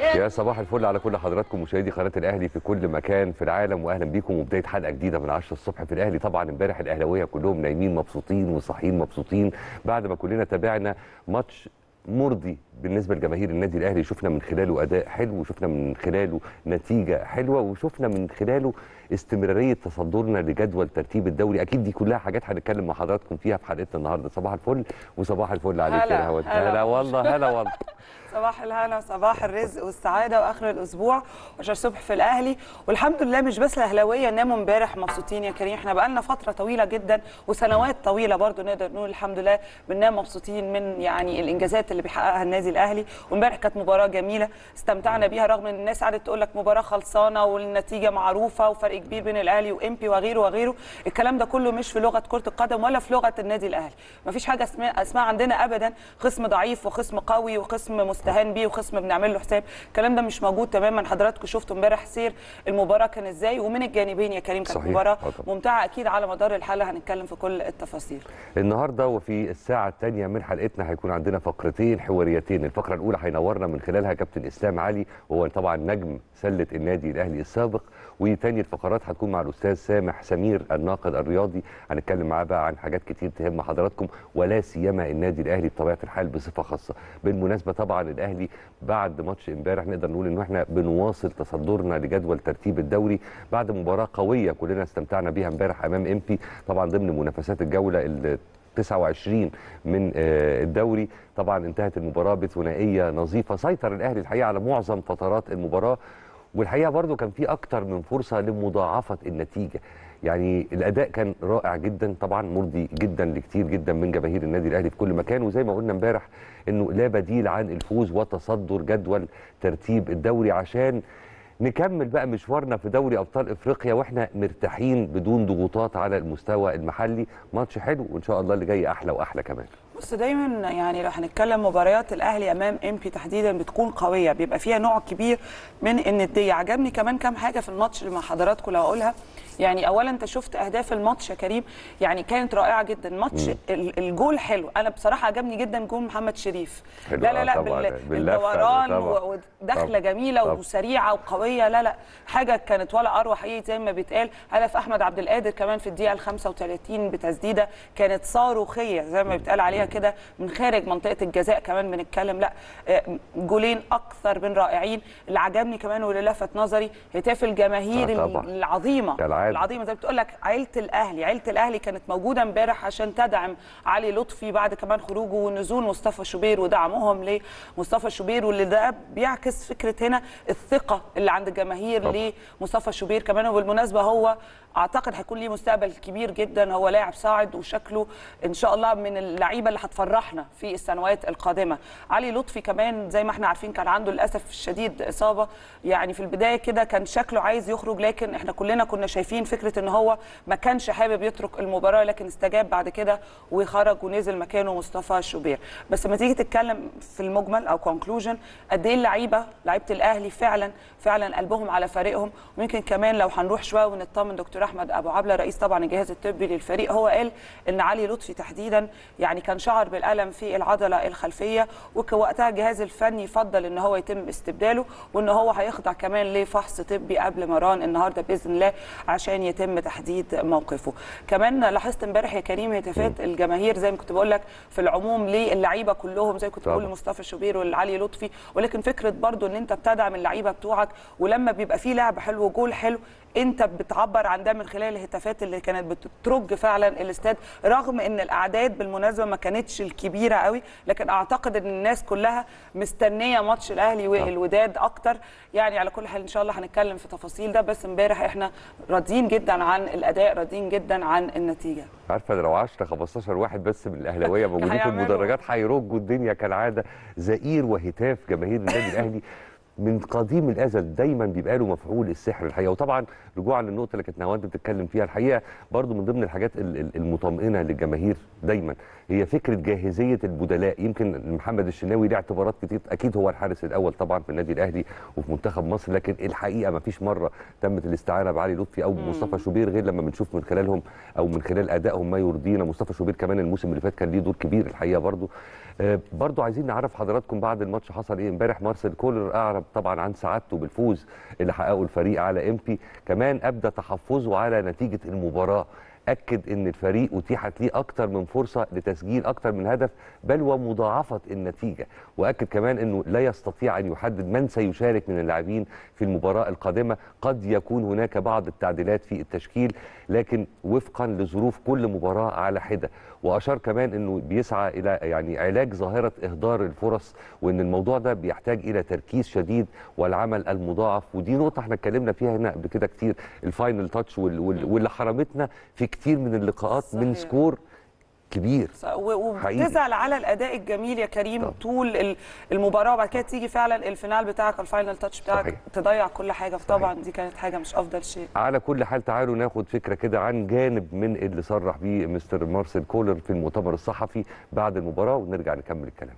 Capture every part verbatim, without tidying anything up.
يا صباح الفل على كل حضراتكم مشاهدي قناه الاهلي في كل مكان في العالم، واهلا بيكم وبدايه حلقه جديده من عشرة الصبح في الاهلي. طبعا امبارح الاهلاويه كلهم نايمين مبسوطين وصاحيين مبسوطين بعد ما كلنا تابعنا ماتش مرضي بالنسبه لجماهير النادي الاهلي. شفنا من خلاله اداء حلو، وشفنا من خلاله نتيجه حلوه، وشفنا من خلاله استمراريه تصدرنا لجدول ترتيب الدوري. اكيد دي كلها حاجات هنتكلم مع حضراتكم فيها في حلقتنا النهارده. صباح الفل وصباح الفل عليك يا هواد. هلا والله، هلا والله. صباح الهنا وصباح الرزق والسعاده واخر الاسبوع وعشرة الصبح في الاهلي. والحمد لله مش بس الاهلاويه ناموا امبارح مبسوطين يا كريم، احنا بقالنا فتره طويله جدا وسنوات طويله برضو نقدر نقول الحمد لله بننام مبسوطين من يعني الانجازات اللي بيحققها النادي الاهلي. وامبارح كانت مباراه جميله استمتعنا بيها، رغم ان الناس قعدت تقول لك مباراه خلصانه والنتيجه معروفه وفرق كبير بين الاهلي وامبي وغيره وغيره. الكلام ده كله مش في لغه كره القدم ولا في لغه النادي الاهلي. مفيش حاجه اسمها اسمها عندنا ابدا خصم ضعيف وخصم قوي وخصم مستهان بيه وخصم بنعمل له حساب. الكلام ده مش موجود تماما. حضراتكم شفتوا امبارح سير المباراه كان ازاي ومن الجانبين يا كريم. كانت مباراه ممتعه اكيد. على مدار الحلقه هنتكلم في كل التفاصيل النهارده. وفي الساعه الثانيه من حلقتنا هيكون عندنا فقرتين حواريتين. الفقره الاولى هينورنا من خلالها كابتن اسلام علي، وهو طبعا نجم سله النادي الاهلي السابق. وثاني الفقرات هتكون مع الاستاذ سامح سمير الناقد الرياضي، هنتكلم معاه بقى عن حاجات كتير تهم حضراتكم ولا سيما النادي الاهلي بطبيعه الحال بصفه خاصه. بالمناسبه طبعا الاهلي بعد ماتش امبارح نقدر نقول ان احنا بنواصل تصدرنا لجدول ترتيب الدوري بعد مباراه قويه كلنا استمتعنا بيها امبارح امام امبي، طبعا ضمن منافسات الجوله ال تسعة وعشرين من الدوري. طبعا انتهت المباراه بثنائيه نظيفه، سيطر الاهلي الحقيقه على معظم فترات المباراه، والحقيقه برضو كان في اكتر من فرصه لمضاعفه النتيجه. يعني الاداء كان رائع جدا، طبعا مرضي جدا لكتير جدا من جماهير النادي الاهلي في كل مكان. وزي ما قلنا امبارح انه لا بديل عن الفوز وتصدر جدول ترتيب الدوري عشان نكمل بقى مشوارنا في دوري ابطال افريقيا واحنا مرتاحين بدون ضغوطات على المستوى المحلي. ماتش حلو وان شاء الله اللي جاي احلى واحلى كمان. بص دايما يعني لو هنتكلم مباريات الاهلي امام امبي تحديدا بتكون قويه، بيبقى فيها نوع كبير من النديه. عجبني كمان كام حاجه في الماتش اللي مع حضراتكم لو اقولها. يعني اولا انت شفت اهداف الماتش يا كريم، يعني كانت رائعه جدا. الماتش الجول حلو، انا بصراحه عجبني جدا جول محمد شريف. لا لا لا بالدوران ودخله جميله طبعا. وسريعه وقويه. لا لا حاجه كانت ولا اروع حقيقي زي ما بيتقال. هدف احمد عبد القادر كمان في الدقيقه الخامسة وثلاثين بتسديده كانت صاروخيه زي ما بيتقال عليها كده من خارج منطقه الجزاء. كمان بنتكلم لا جولين اكثر من رائعين. اللي عجبني كمان واللي لفت نظري هتاف الجماهير آه العظيمه العظيمه زي بتقول لك عيله الاهلي. عيله الاهلي كانت موجوده امبارح عشان تدعم علي لطفي بعد كمان خروجه ونزول مصطفى شوبير ودعمهم لمصطفى شوبير، واللي ده بيعكس فكره هنا الثقه اللي عند الجماهير لمصطفى شوبير كمان. وبالمناسبه هو اعتقد هيكون ليه مستقبل كبير جدا، هو لاعب صاعد وشكله ان شاء الله من اللعيبه اللي هتفرحنا في السنوات القادمه. علي لطفي كمان زي ما احنا عارفين كان عنده للاسف الشديد اصابه، يعني في البدايه كده كان شكله عايز يخرج، لكن احنا كلنا كنا شايفين فكره ان هو ما كانش حابب يترك المباراه، لكن استجاب بعد كده وخرج ونزل مكانه مصطفى شوبير. بس لما تيجي تتكلم في المجمل او كونكلوجن قد ايه اللعيبه لعيبه الاهلي فعلا فعلا قلبهم على فريقهم. ويمكن كمان لو هنروح شويه ونطمن دكتور احمد ابو عبله رئيس طبعا الجهاز الطبي للفريق، هو قال ان علي لطفي تحديدا يعني كان شعر بالالم في العضله الخلفيه، ووقتها الجهاز الفني فضل ان هو يتم استبداله وان هو هيخضع كمان لفحص طبي قبل مران النهارده باذن الله عشان يتم تحديد موقفه. كمان لاحظت امبارح يا كريم هتافات الجماهير زي ما كنت بقول لك في العموم للعيبه كلهم زي كنت بقول لمصطفى شوبير والعلي لطفي، ولكن فكره برضو ان انت بتدعم اللعيبه بتوعك، ولما بيبقى فيه لعب حلو وجول حلو انت بتعبر عن ده من خلال الهتافات اللي كانت بتترج فعلا الاستاد، رغم ان الاعداد بالمناسبه ما كانتش الكبيره قوي، لكن اعتقد ان الناس كلها مستنيه ماتش الاهلي والوداد اكتر. يعني على كل حال ان شاء الله هنتكلم في تفاصيل ده، بس امبارح احنا راضيين جدا عن الاداء، راضيين جدا عن النتيجه. عارفه لو عشرة خمستاشر واحد بس من الاهلاويه موجودين في المدرجات هيرجوا الدنيا كالعاده. زئير وهتاف جماهير النادي الاهلي من قديم الازل دايما بيبقى له مفعول السحر الحقيقه. وطبعا رجوعا للنقطه اللي كانت نهاوند بتتكلم فيها، الحقيقه برضو من ضمن الحاجات المطمئنه للجماهير دايما هي فكره جاهزيه البدلاء. يمكن محمد الشناوي له اعتبارات كتير، اكيد هو الحارس الاول طبعا في النادي الاهلي وفي منتخب مصر، لكن الحقيقه ما فيش مره تمت الاستعانه بعلي لطفي او بمصطفى شوبير غير لما بنشوف من خلالهم او من خلال ادائهم ما يرضينا. مصطفى شوبير كمان الموسم اللي فات كان ليه دور كبير الحقيقه برضو. آه برضو عايزين نعرف حضراتكم بعد الماتش حصل ايه امبارح. مارسيل كولر اعرب طبعا عن سعادته بالفوز اللي حققه الفريق على امبي، كمان ابدى تحفظه على نتيجه المباراه. اكد ان الفريق اتيحت ليه اكتر من فرصه لتسجيل اكتر من هدف، بل ومضاعفه النتيجه. واكد كمان انه لا يستطيع ان يحدد من سيشارك من اللاعبين في المباراه القادمه، قد يكون هناك بعض التعديلات في التشكيل لكن وفقا لظروف كل مباراه على حده. واشار كمان انه بيسعى الى يعني علاج ظاهره اهدار الفرص، وان الموضوع ده بيحتاج الى تركيز شديد والعمل المضاعف. ودي نقطه احنا اتكلمنا فيها هنا قبل كده كتير، الفاينل تاتش واللي حرمتنا في كتير من اللقاءات صحيح. من سكور كبير وبتزعل على الاداء الجميل يا كريم طب. طول المباراه، وبعد كده تيجي فعلا الفينال بتاعك الفاينل تاتش بتاعك صحيح. تضيع كل حاجه، فطبعا دي كانت حاجه مش افضل شيء. على كل حال تعالوا ناخد فكره كده عن جانب من اللي صرح بيه مستر مارسيل كولر في المؤتمر الصحفي بعد المباراه ونرجع نكمل الكلام.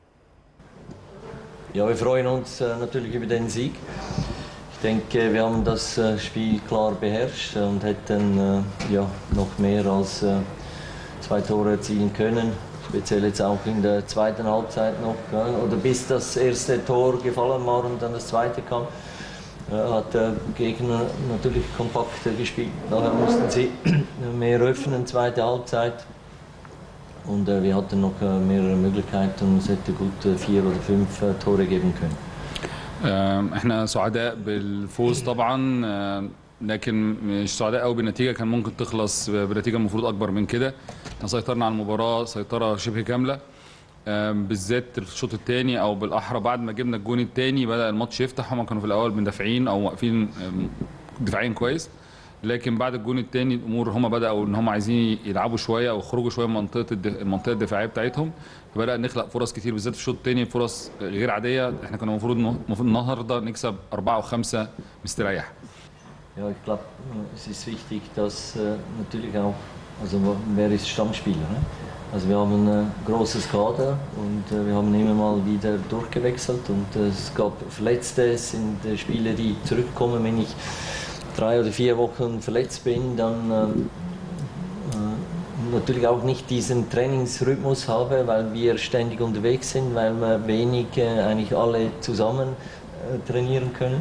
Ja, wir freuen uns äh, natürlich über den Sieg. Ich denke, wir haben das äh, Spiel klar beherrscht und hätten äh, ja, noch mehr als äh, zwei Tore erzielen können. Speziell jetzt auch in der zweiten Halbzeit noch. Ja, oder bis das erste Tor gefallen war und dann das zweite kam, äh, hat der Gegner natürlich kompakter gespielt. Daher mussten sie mehr öffnen, zweite Halbzeit. Und äh, wir hatten noch äh, mehrere Möglichkeiten und es hätte gut äh, vier oder fünf äh, Tore geben können. احنا سعداء بالفوز طبعا، لكن مش سعداء قوي بالنتيجه، كان ممكن تخلص بنتيجه المفروض اكبر من كده. احنا سيطرنا على المباراه سيطره شبه كامله، بالذات الشوط الثاني او بالاحرى بعد ما جبنا الجون الثاني بدا الماتش يفتح. هم كانوا في الاول مندفعين او واقفين دفاعيا كويس، لكن بعد الجون الثاني الامور هم بداوا ان هم عايزين يلعبوا شويه او يخرجوا شويه من منطقه المنطقه الدفاعيه بتاعتهم، فبدا نخلق فرص كتير بالذات في الشوط الثاني، فرص غير عاديه. احنا كنا المفروض المفروض النهارده نكسب أربعة أو خمسة مستريح. Ja, ich glaube, es ist wichtig, dass äh, natürlich auch, also wer ist Stammspieler? Ne? Also wir haben ein äh, großes Kader und äh, wir haben immer mal wieder durchgewechselt und äh, es gab Verletzte, es sind äh, Spieler, die zurückkommen. Wenn ich drei oder vier Wochen verletzt bin, dann äh, äh, natürlich auch nicht diesen Trainingsrhythmus habe, weil wir ständig unterwegs sind, weil wir wenig äh, eigentlich alle zusammen äh, trainieren können.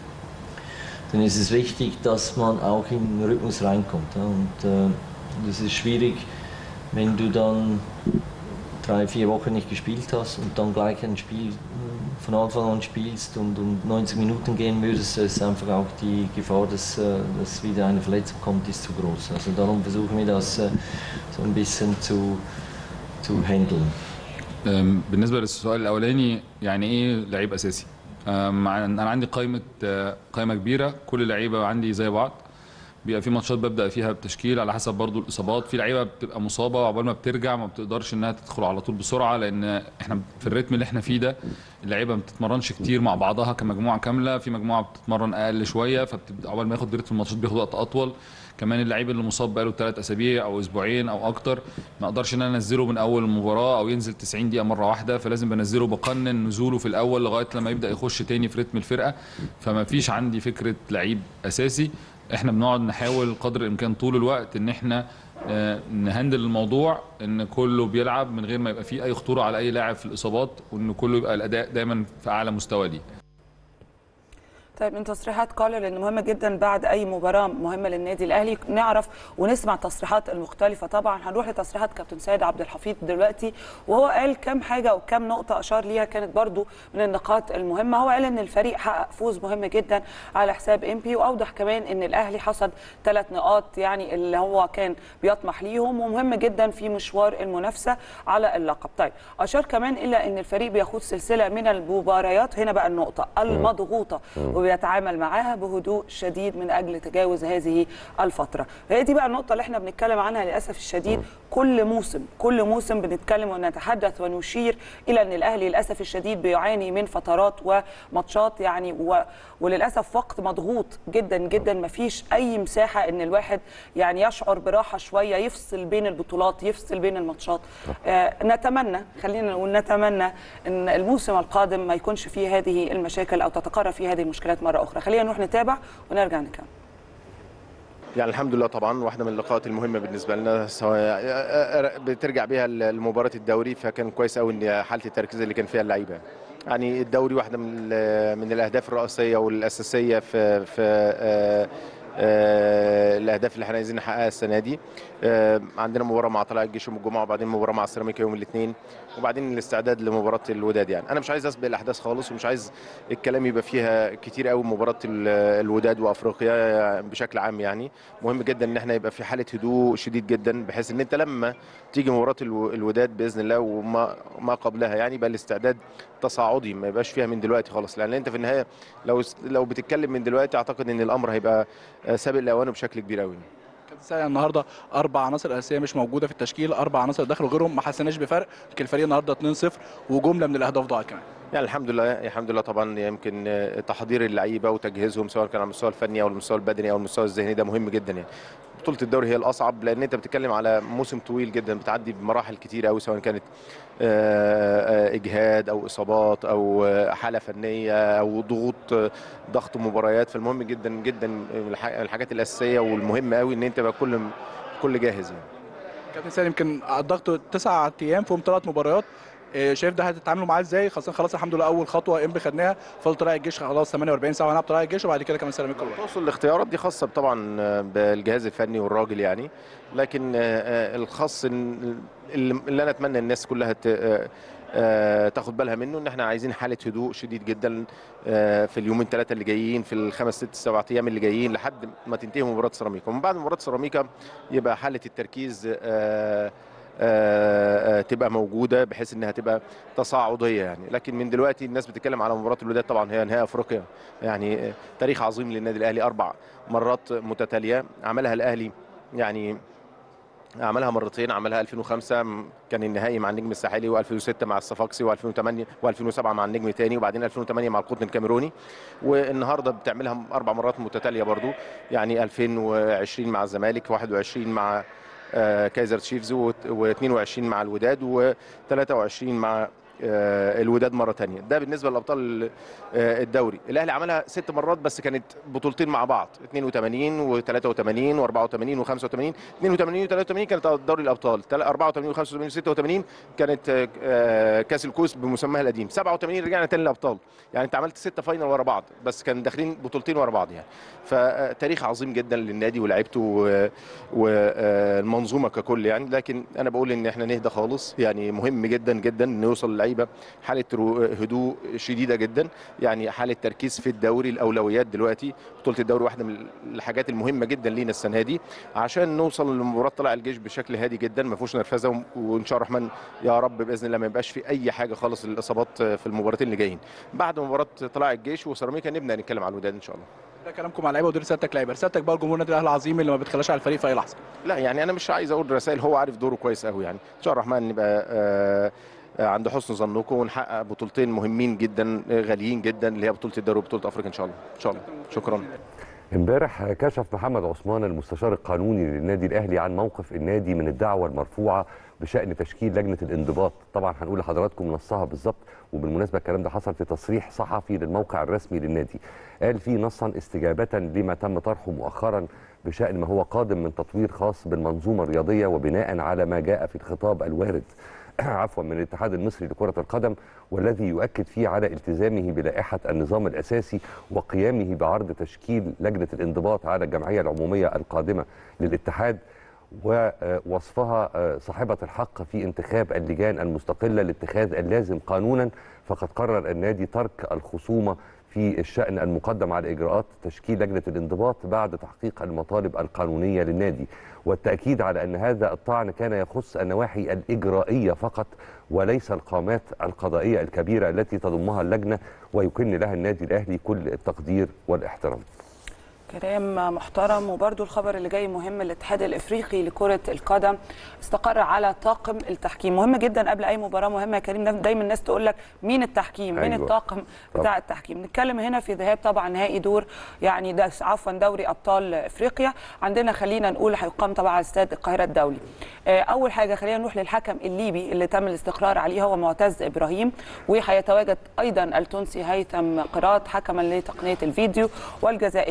Dann ist es wichtig, dass man auch in den Rhythmus reinkommt. Ja? Und äh, das ist schwierig, wenn du dann drei, vier Wochen nicht gespielt hast und dann gleich ein Spiel von Anfang an spielst und um neunzig Minuten gehen würdest, ist einfach auch die Gefahr, dass, dass wieder eine Verletzung kommt, ist zu groß. Also darum versuchen wir das so ein bisschen zu, zu handeln. بالنسبة للسؤال الأولاني يعني إيه لعيب أساسي؟ أنا عندي قائمة قائمة كبيرة، كل اللعيبة عندي زي بعض. بيبقى في ماتشات ببدا فيها بتشكيل على حسب برضو الاصابات، في لعيبه بتبقى مصابه وعقبال ما بترجع ما بتقدرش انها تدخل على طول بسرعه، لان احنا في الريتم اللي احنا فيه ده اللعيبه ما بتتمرنش كتير مع بعضها كمجموعه كامله، في مجموعه بتتمرن اقل شويه فبتبدا عقبال ما ياخد ريتم الماتشات بياخد وقت اطول. كمان اللعيب اللي مصاب بقاله ثلاث اسابيع او اسبوعين او اكتر ما اقدرش ان انا انزله من اول المباراه او ينزل تسعين دقيقه مره واحده، فلازم بنزله بقنن نزوله في الاول لغايه لما يبدا يخش تاني في ريتم الفرقه. فما فيش عندي فكره لعيب اساسي، احنا بنقعد نحاول قدر الامكان طول الوقت ان احنا نهندل الموضوع ان كله بيلعب من غير ما يبقى فيه اي خطوره على اي لاعب في الاصابات، وان كله يبقى الاداء دايما في اعلى مستوى ليه. طيب من تصريحات كولر لان مهمه جدا بعد اي مباراه مهمه للنادي الاهلي نعرف ونسمع التصريحات المختلفه. طبعا هنروح لتصريحات كابتن سيد عبد الحفيظ دلوقتي، وهو قال كم حاجه وكم نقطه اشار ليها كانت برضو من النقاط المهمه. هو قال ان الفريق حقق فوز مهم جدا على حساب امبي، واوضح كمان ان الاهلي حصد ثلاث نقاط يعني اللي هو كان بيطمح ليهم ومهم جدا في مشوار المنافسه على اللقب. طيب اشار كمان الى ان الفريق بيخوض سلسله من المباريات، هنا بقى النقطه المضغوطه وبيتعامل معاها بهدوء شديد من اجل تجاوز هذه الفتره. هي دي بقى النقطه اللي احنا بنتكلم عنها للاسف الشديد. كل موسم كل موسم بنتكلم ونتحدث ونشير الى ان الاهلي للاسف الشديد بيعاني من فترات وماتشات يعني و... وللاسف وقت مضغوط جدا جدا، ما فيش اي مساحه ان الواحد يعني يشعر براحه شويه، يفصل بين البطولات يفصل بين الماتشات. آه نتمنى خلينا نقول نتمنى ان الموسم القادم ما يكونش فيه هذه المشاكل او تتكرر فيه هذه المشكلات مره اخرى. خلينا نروح نتابع ونرجع نكمل. يعني الحمد لله طبعا واحده من اللقاءات المهمه بالنسبه لنا، سواء بترجع بيها لمباراه الدوري، فكان كويس قوي ان حاله التركيز اللي كان فيها اللعيبه. يعني الدوري واحده من من الاهداف الرئيسيه والاساسيه في في آه آه الاهداف اللي احنا عايزين نحققها السنه دي. آه عندنا مباراه مع طلائع الجيش يوم الجمعه، وبعدين مباراه مع السيراميكا يوم الاثنين، وبعدين الاستعداد لمباراه الوداد. يعني انا مش عايز اسبق الاحداث خالص، ومش عايز الكلام يبقى فيها كتير قوي. مباراه الوداد وافريقيا بشكل عام يعني مهم جدا ان احنا يبقى في حاله هدوء شديد جدا، بحيث ان انت لما تيجي مباراه الوداد باذن الله وما ما قبلها يعني يبقى الاستعداد تصاعدي، ما يبقاش فيها من دلوقتي خالص، لان انت في النهايه لو لو بتتكلم من دلوقتي اعتقد ان الامر هيبقى سابق لاوانه بشكل كبير قوي. كابتن النهارده اربع عناصر اساسيه مش موجوده في التشكيل، اربع عناصر دخلوا غيرهم ما حسناش بفرق، يمكن الفريق النهارده اتنين صفر وجمله من الاهداف ضاعت كمان. يعني الحمد لله الحمد لله طبعا. يمكن تحضير اللعيبه وتجهيزهم سواء كان على المستوى الفني او المستوى البدني او المستوى الذهني ده مهم جدا. يعني بطوله الدوري هي الاصعب، لان انت بتتكلم على موسم طويل جدا بتعدي بمراحل كتير قوي، سواء كانت اجهاد او اصابات او حاله فنيه او ضغوط ضغط مباريات. فالمهم جدا جدا الحاجات الاساسيه والمهمه قوي ان انت يبقى كل كل جاهز. يعني كابتن سالم يمكن الضغط تسع ايام فيهم ثلاث مباريات، شايف ده هتتعاملوا معاه ازاي؟ خاصه خلاص الحمد لله اول خطوه انبي خدناها، فضل طلائع الجيش خلاص ثمانية وأربعين ساعه هنلعب طلائع الجيش وبعد كده كمان سيراميكا. توصل الاختيارات دي خاصه طبعا بالجهاز الفني والراجل يعني، لكن الخاص اللي انا اتمنى الناس كلها تاخد بالها منه ان احنا عايزين حاله هدوء شديد جدا في اليومين ثلاثه اللي جايين، في الخمس ست سبع ايام اللي جايين لحد ما تنتهي مباراه سيراميكا. ومن بعد مباراه سيراميكا يبقى حاله التركيز تبقى موجوده بحيث انها تبقى تصاعديه يعني. لكن من دلوقتي الناس بتتكلم على مباراه الوداد، طبعا هي نهائي افريقيا يعني تاريخ عظيم للنادي الاهلي، اربع مرات متتاليه عملها الاهلي، يعني عملها مرتين، عملها ألفين وخمسة كان النهائي مع النجم الساحلي، وألفين وستة مع الصفاقسي، وألفين وثمانية وألفين وسبعة مع النجم تاني، وبعدين ألفين وثمانية مع القطن الكاميروني، والنهارده بتعملها اربع مرات متتاليه برضو، يعني ألفين وعشرين مع الزمالك، واحد وعشرين مع كايزر تشيفز، واثنين وعشرين مع الوداد، وثلاثة وعشرين مع الوداد مره ثانيه. ده بالنسبه لابطال الدوري. الاهلي عملها ست مرات بس كانت بطولتين مع بعض، اثنين وثمانين وثلاثة وثمانين وأربعة وثمانين وخمسة وثمانين. اثنين وثمانين وثلاثة وثمانين كانت دوري الابطال، أربعة وثمانين وخمسة وثمانين وستة وثمانين كانت كاس الكوس بمسماها القديم، سبعة وثمانين رجعنا تاني للابطال. يعني انت عملت ستة فاينل ورا بعض بس كان داخلين بطولتين ورا بعض يعني. فتاريخ عظيم جدا للنادي ولاعيبته والمنظومه ككل يعني. لكن انا بقول ان احنا نهدى خالص، يعني مهم جدا جدا ان يوصل اللعيبه حاله هدوء شديده جدا، يعني حاله تركيز في الدوري. الاولويات دلوقتي بطوله الدوري واحده من الحاجات المهمه جدا لينا السنه دي، عشان نوصل لمباراه طلائع الجيش بشكل هادي جدا ما فيهوش نرفزه، وان شاء الله الرحمن يا رب باذن الله ما يبقاش في اي حاجه خالص للاصابات في المباراتين اللي جايين. بعد مباراه طلائع الجيش وسيراميكا نبدا نتكلم على الوداد ان شاء الله. ده كلامكم على اللعيبه ودي رسالتك لعيبه، رسالتك بقى لجمهور النادي الاهلي العظيم اللي ما بتخلاش على الفريق في اي لحظه. لا يعني انا مش عايز اقول رسائل، هو عارف دوره كويس قوي يعني. ان شاء الله الرحمن نبقى آه عند حسن ظنكم ونحقق بطولتين مهمين جدا غاليين جدا اللي هي بطوله الدوري وبطوله افريقيا ان شاء الله. ان شاء الله. شكرا. امبارح كشف محمد عثمان المستشار القانوني للنادي الاهلي عن موقف النادي من الدعوه المرفوعه بشان تشكيل لجنه الانضباط. طبعا هنقول لحضراتكم نصها بالظبط، وبالمناسبه الكلام ده حصل في تصريح صحفي للموقع الرسمي للنادي. قال فيه نصا استجابه لما تم طرحه مؤخرا بشان ما هو قادم من تطوير خاص بالمنظومه الرياضيه، وبناء على ما جاء في الخطاب الوارد عفوا من الاتحاد المصري لكرة القدم، والذي يؤكد فيه على التزامه بلائحة النظام الأساسي وقيامه بعرض تشكيل لجنة الانضباط على الجمعية العمومية القادمة للاتحاد، ووصفها صاحبة الحق في انتخاب اللجان المستقلة لاتخاذ اللازم قانونا. فقد قرر النادي ترك الخصومة في الشأن المقدم على إجراءات تشكيل لجنة الانضباط بعد تحقيق المطالب القانونية للنادي، والتأكيد على أن هذا الطعن كان يخص النواحي الإجرائية فقط وليس القامات القضائية الكبيرة التي تضمها اللجنة، ويكن لها النادي الأهلي كل التقدير والاحترام. كلام محترم. وبرده الخبر اللي جاي مهم، الاتحاد الافريقي لكره القدم استقر على طاقم التحكيم. مهم جدا قبل اي مباراه مهمه يا كريم، دايما الناس تقول لك مين التحكيم؟ أيوة. مين الطاقم بتاع التحكيم؟ نتكلم هنا في ذهاب طبعا نهائي دور يعني ده عفوا دوري ابطال افريقيا. عندنا خلينا نقول هيقام طبعا على استاد القاهره الدولي. اول حاجه خلينا نروح للحكم الليبي اللي تم الاستقرار عليه، هو معتز ابراهيم، وهيتواجد ايضا التونسي هيثم قراط حكما لتقنيه الفيديو، والجزائري مصطفى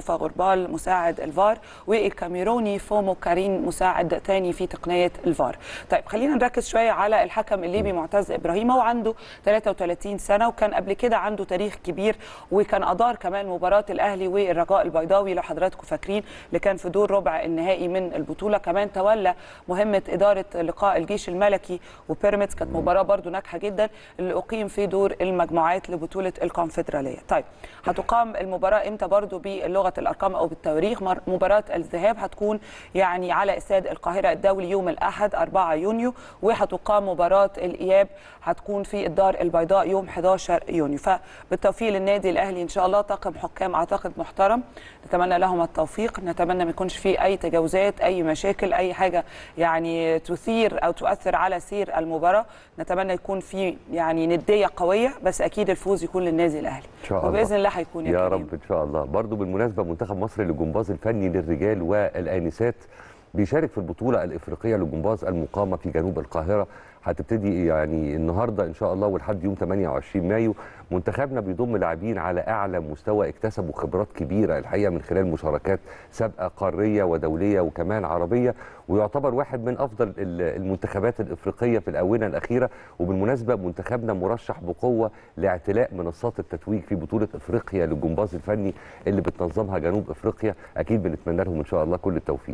مصطفى غربال مساعد الفار، والكاميروني فومو كارين مساعد تاني في تقنيه الفار. طيب خلينا نركز شويه على الحكم الليبي معتز ابراهيم. هو عنده ثلاثة وثلاثين سنه، وكان قبل كده عنده تاريخ كبير، وكان ادار كمان مباراه الاهلي والرجاء البيضاوي لو حضراتكم فاكرين، اللي كان في دور ربع النهائي من البطوله. كمان تولى مهمه اداره لقاء الجيش الملكي وبيراميدز، كانت مباراه برضو ناجحه جدا اللي اقيم في دور المجموعات لبطوله الكونفدراليه. طيب هتقام المباراه امتى؟ برضو بلغه الارقام او بالتواريخ. مباراه الذهاب هتكون يعني على استاد القاهره الدولي يوم الاحد أربعة يونيو، وهتقام مباراه الاياب هتكون في الدار البيضاء يوم أحد عشر يونيو. فبالتوفيق للنادي الاهلي ان شاء الله، طاقم حكام اعتقد محترم، نتمنى لهم التوفيق، نتمنى ما يكونش فيه اي تجاوزات، اي مشاكل، اي حاجه يعني تثير او تؤثر على سير المباراه. نتمنى يكون في يعني نديه قويه، بس اكيد الفوز يكون للنادي الاهلي ان شاء الله، وباذن الله هيكون يا, يا رب ان شاء الله. برضو بالمناسبه منتخب مصر للجمباز الفني للرجال والانسات بيشارك في البطوله الافريقيه للجمباز المقامه في جنوب القاهره، هتبتدي يعني النهارده ان شاء الله ولحد يوم ثمانية وعشرين مايو. منتخبنا بيضم لاعبين على اعلى مستوى اكتسبوا خبرات كبيره الحقيقه من خلال مشاركات سابقه قاريه ودوليه وكمان عربيه، ويعتبر واحد من افضل المنتخبات الافريقيه في الاونه الاخيره. وبالمناسبه منتخبنا مرشح بقوه لاعتلاء منصات التتويج في بطوله افريقيا للجمباز الفني اللي بتنظمها جنوب افريقيا. اكيد بنتمنى لهم ان شاء الله كل التوفيق.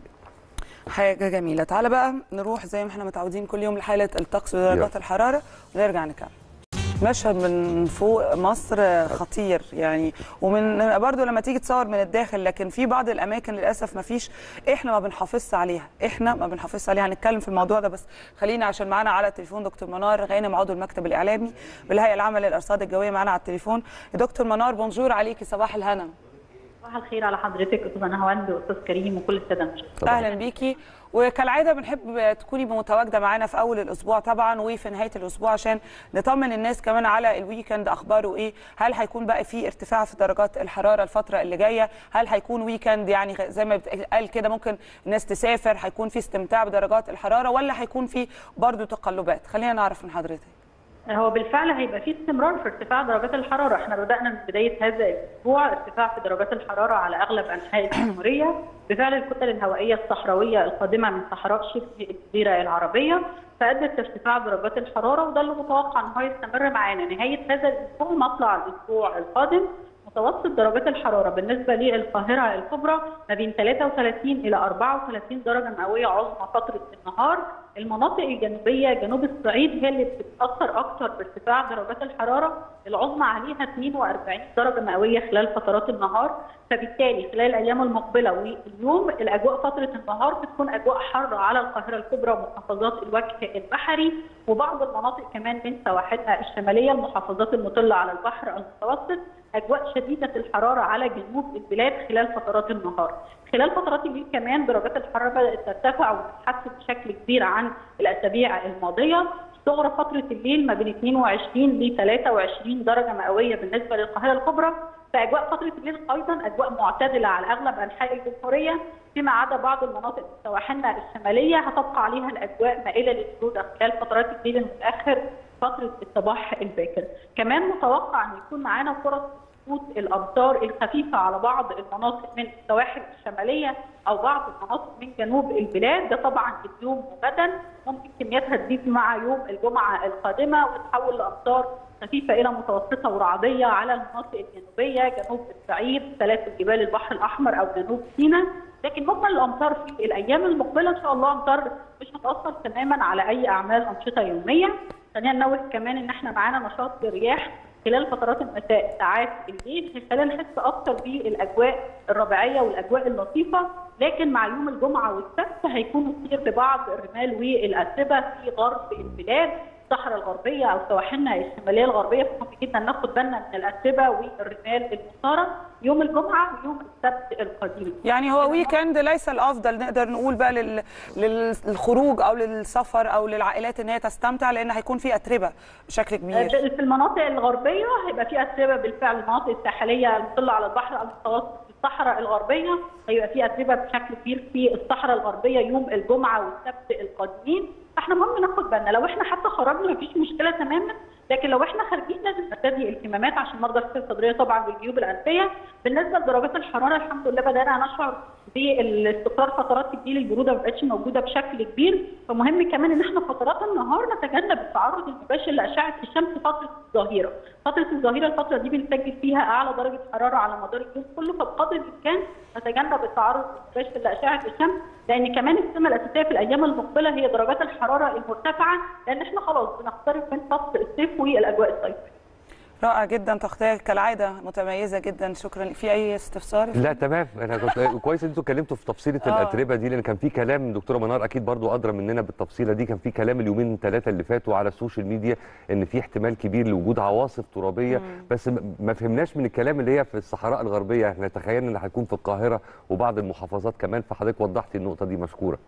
حاجه جميله. تعالى بقى نروح زي ما احنا متعودين كل يوم لحاله الطقس ودرجات الحراره ونرجع نكمل. مشهد من فوق مصر خطير يعني، ومن برضو لما تيجي تصور من الداخل، لكن في بعض الاماكن للاسف ما فيش، احنا ما بنحافظش عليها، احنا ما بنحافظش عليها. هنتكلم في الموضوع ده، بس خلينا عشان معانا على التليفون دكتور منار غانم عضو المكتب الاعلامي بالهيئه العامه للارصاد الجويه معانا على التليفون. يا دكتور منار بونجور عليكي، صباح الهنا. صباح الخير على حضرتك استاذ نهاوند واستاذ كريم وكل الساده المشاهدين. اهلا بيكي، وكالعاده بنحب تكوني متواجده معانا في اول الاسبوع طبعا وفي نهايه الاسبوع عشان نطمن الناس كمان على الويكند اخباره ايه. هل هيكون بقى في ارتفاع في درجات الحراره الفتره اللي جايه؟ هل هيكون ويكند يعني زي ما بتقال كده ممكن الناس تسافر، هيكون في استمتاع بدرجات الحراره ولا هيكون في برضو تقلبات؟ خلينا نعرف من حضرتك. هو بالفعل هيبقى في استمرار في ارتفاع درجات الحراره، احنا بدانا من بدايه هذا الاسبوع ارتفاع في درجات الحراره على اغلب انحاء الجمهوريه بفعل الكتل الهوائيه الصحراويه القادمه من صحراء شبه الجزيره العربيه، فادت لارتفاع درجات الحراره، وده اللي متوقع ان هو يستمر معانا نهايه هذا الاسبوع مطلع الاسبوع القادم. متوسط درجات الحراره بالنسبه للقاهره الكبرى ما بين ثلاثة وثلاثين الى أربعة وثلاثين درجه مئويه عظمى فتره النهار. المناطق الجنوبيه جنوب الصعيد هي اللي بتتاثر اكثر بارتفاع درجات الحراره، العظمى عليها اثنين وأربعين درجه مئويه خلال فترات النهار، فبالتالي خلال الايام المقبله واليوم الاجواء فتره النهار بتكون اجواء حاره على القاهره الكبرى ومحافظات الوجه البحري وبعض المناطق كمان من سواحلها الشماليه، المحافظات المطله على البحر المتوسط اجواء شديده الحراره على جنوب البلاد خلال فترات النهار. خلال فترات الليل كمان درجات الحراره بدات ترتفع وتتحسن بشكل كبير عن الاسابيع الماضيه. صغرى فتره الليل ما بين اثنين وعشرين ل ثلاثة وعشرين درجه مئويه بالنسبه للقاهره الكبرى، فاجواء فتره الليل ايضا اجواء معتدله على اغلب انحاء الجمهوريه فيما عدا بعض المناطق في سواحلنا الشماليه هتبقى عليها الاجواء مائله للبروده خلال فترات الليل المتاخر فتره الصباح الباكر. كمان متوقع ان يكون معانا فرص سقوط الامطار الخفيفه على بعض المناطق من السواحل الشماليه او بعض المناطق من جنوب البلاد، ده طبعا اليوم وغدا ممكن كمياتها تزيد مع يوم الجمعه القادمه وتتحول لامطار خفيفه الى متوسطه ورعديه على المناطق الجنوبيه جنوب الصعيد، سلاسل جبال البحر الاحمر او جنوب سيناء. لكن مجمل الامطار في الايام المقبله ان شاء الله امطار مش هتاثر تماما على اي اعمال انشطه يوميه. خلينا ننوه كمان ان احنا معانا نشاط رياح خلال فترات المساء ساعات الليل، خلينا نحس اكثر بالاجواء الربيعيه والاجواء اللطيفه، لكن مع يوم الجمعه والسبت هيكون مثير لبعض الرمال والاتربه في غرب البلاد، الصحراء الغربيه او سواحلنا الشماليه الغربيه، فمهم جدا ناخد بالنا من الاتربه والرمال المثاره يوم الجمعه ويوم السبت القادم. يعني هو ويكند ليس الافضل نقدر نقول بقى لل... للخروج او للسفر او للعائلات ان هي تستمتع، لان هيكون في اتربه بشكل كبير. في المناطق الغربيه هيبقى في اتربه بالفعل، المناطق الساحليه المطله على البحر المتوسط الصحراء الغربيه هيبقى في اتربه بشكل كبير في الصحراء الغربيه يوم الجمعه والسبت القادمين، فاحنا مهم ناخد بالنا. لو احنا حتى خرجنا مفيش مشكله تماما، لكن لو احنا خارجين لازم نرتدي الكمامات عشان مرضى السكتة الصدريه طبعا والجيوب الانفيه. بالنسبه لدرجات الحراره الحمد لله بدانا نشعر بالاستقرار، فترات تبديل البروده ما بقتش موجوده بشكل كبير، فمهم كمان ان احنا فترات النهار نتجنب التعرض المباشر لاشعه الشمس فتره الظهيره. فتره الظهيره الفتره دي بنسجل فيها اعلى درجه حراره على مدار اليوم كله، فبقدر الامكان نتجنب التعرض المباشر لاشعه الشمس، لان كمان السمه الاساسيه في الايام المقبله هي درجات الحراره المرتفعه، لان احنا خلاص بنقترب من فصل الصيف والاجواء الصيفيه. رائع جدا، تغطيه كالعاده متميزه جدا، شكرا. في اي استفسار؟ لا تمام، انا كنت كويس ان انتوا اتكلمتوا في تفصيله آه. الاتربه دي، لان كان في كلام دكتوره منار اكيد برضو ادرى مننا بالتفصيله دي، كان في كلام اليومين ثلاثه اللي فاتوا على السوشيال ميديا ان في احتمال كبير لوجود عواصف ترابيه، مم. بس ما فهمناش من الكلام اللي هي في الصحراء الغربيه، احنا تخيلنا ان هتكون في القاهره وبعض المحافظات كمان، فحضرتك وضحتي النقطه دي، مشكوره.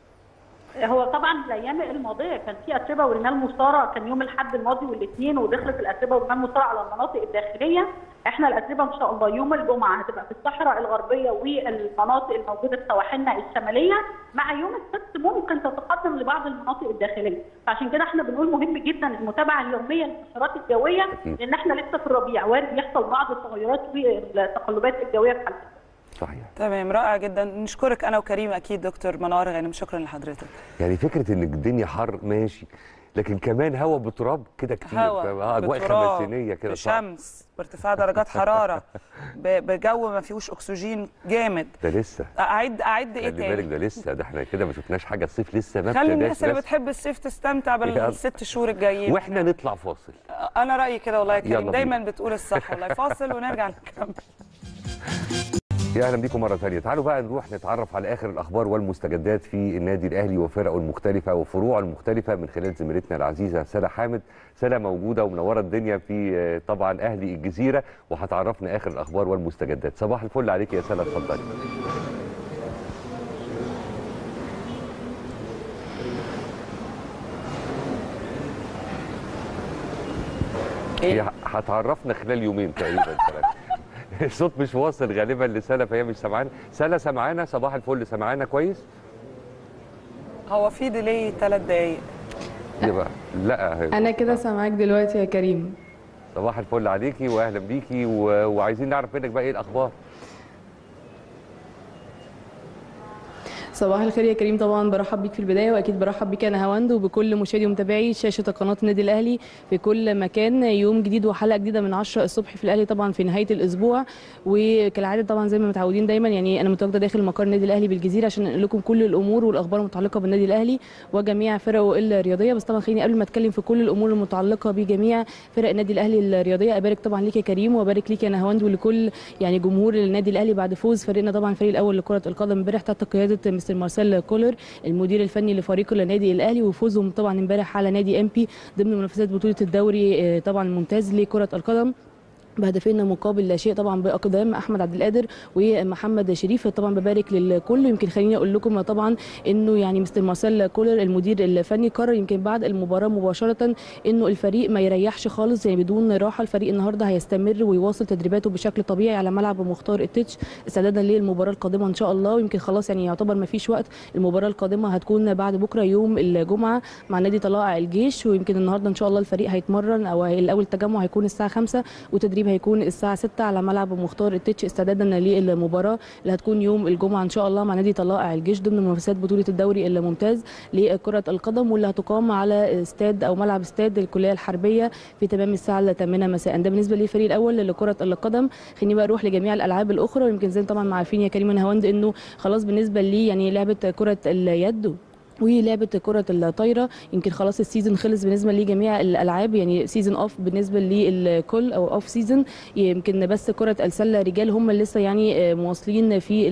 هو طبعا الايام الماضيه كان في اتربه ورمال مثاره، كان يوم الاحد الماضي والاثنين، ودخلت الاتربه ورمال مثاره على المناطق الداخليه. احنا الاتربه ان شاء الله يوم الجمعه هتبقى في الصحراء الغربيه والمناطق الموجوده في سواحلنا الشماليه، مع يوم السبت ممكن تتقدم لبعض المناطق الداخليه، فعشان كده احنا بنقول مهم جدا المتابعه اليوميه للانتشارات الجويه، لان احنا لسه في الربيع وارد يحصل بعض التغيرات والتقلبات الجويه في حالتنا. صحيح. تمام، رائع جدا، نشكرك انا وكريم اكيد دكتور منار غانم، شكرا لحضرتك. يعني فكره ان الدنيا حر ماشي، لكن كمان هواء بتراب كده كتير، هواء اجواء خمسينيه كده، بشمس، بارتفاع درجات حراره، بجو ما فيهوش اكسجين جامد. ده لسه اعد اعد ايه تاني؟ خلي بالك ده لسه، ده احنا كده ما شفناش حاجه، الصيف لسه ما خلي الناس اللي بتحب الصيف تستمتع بالست شهور الجايين، واحنا نطلع فاصل. انا رايي كده والله يا كريم، دايما بتقول الصح والله. فاصل ونرجع نكمل. يا اهلا بيكم مره ثانيه. تعالوا بقى نروح نتعرف على اخر الاخبار والمستجدات في النادي الاهلي وفرقه المختلفه وفروعه المختلفه من خلال زميلتنا العزيزه سلا حامد. سلا موجوده ومنوره الدنيا في طبعا اهلي الجزيره، وهتعرفنا اخر الاخبار والمستجدات. صباح الفل عليك يا سلا، اتفضلي. هي هتعرفنا خلال يومين تقريبا ثلاثه. الصوت مش واصل غالبا لسلا، فهي مش سامعانا. سلا سامعانا؟ صباح الفل، سامعانا كويس؟ هو في ديلي ثلاث دقايق. يبقى لا انا كده سامعاك دلوقتي يا كريم. صباح الفل عليكي واهلا بيكي، و... وعايزين نعرف منك بقى ايه الاخبار. صباح الخير يا كريم، طبعا برحب بيك في البدايه، واكيد برحب بيك انا هواند وبكل مشاهدي ومتابعي شاشه قناه النادي الاهلي في كل مكان. يوم جديد وحلقه جديده من عشرة الصبح في الاهلي طبعا في نهايه الاسبوع، وكالعاده طبعا زي ما متعودين دايما يعني انا متواجده داخل مقر النادي الاهلي بالجزيره عشان انقل لكم كل الامور والاخبار المتعلقه بالنادي الاهلي وجميع فرقه الرياضيه. بس طبعا خليني قبل ما اتكلم في كل الامور المتعلقه بجميع فرق النادي الاهلي الرياضيه ابارك طبعا ليك يا كريم، وابارك ليك انا هواند ولكل يعني جمهور النادي الاهلي بعد فوز فريقنا طبعا الفريق الاول لكره القدم امبارح تحت قياده مستر مارسيل كولر المدير الفني لفريق النادي الاهلي، وفوزهم طبعا امبارح على نادي ام بي ضمن منافسات بطوله الدوري طبعا الممتاز لكره القدم بهدفين مقابل لا شيء طبعا باقدام احمد عبد القادر ومحمد شريف. طبعا ببارك للكل. يمكن خليني اقول لكم طبعا انه يعني مستر مارسيل كولر المدير الفني قرر يمكن بعد المباراه مباشره انه الفريق ما يريحش خالص يعني بدون راحه. الفريق النهارده هيستمر ويواصل تدريباته بشكل طبيعي على ملعب مختار التتش استعدادا للمباراه القادمه ان شاء الله. ويمكن خلاص يعني يعتبر ما فيش وقت، المباراه القادمه هتكون بعد بكره يوم الجمعه مع نادي طلائع الجيش، ويمكن النهارده ان شاء الله الفريق هيتمرن او الاول تجمع هيكون الساعه خمسة وتدريب هيكون الساعه ستة على ملعب مختار التتش استعدادا للمباراه اللي هتكون يوم الجمعه ان شاء الله مع نادي طلائع الجيش ضمن منافسات بطوله الدوري الممتاز لكره القدم، واللي هتقام على استاد او ملعب استاد الكليه الحربيه في تمام الساعه الثامنة مساء. ده بالنسبه للفريق الاول لكره القدم. خليني بقى اروح لجميع الالعاب الاخرى. ويمكن زي طبعا ما عارفين يا كريم انا هوند انه خلاص بالنسبه لي يعني لعبه كره اليد ولعبه كره الطايره يمكن خلاص السيزون خلص بالنسبه لجميع الالعاب، يعني سيزون اوف بالنسبه للكل او اوف سيزون. يمكن بس كره السله رجال هم اللي لسه يعني مواصلين في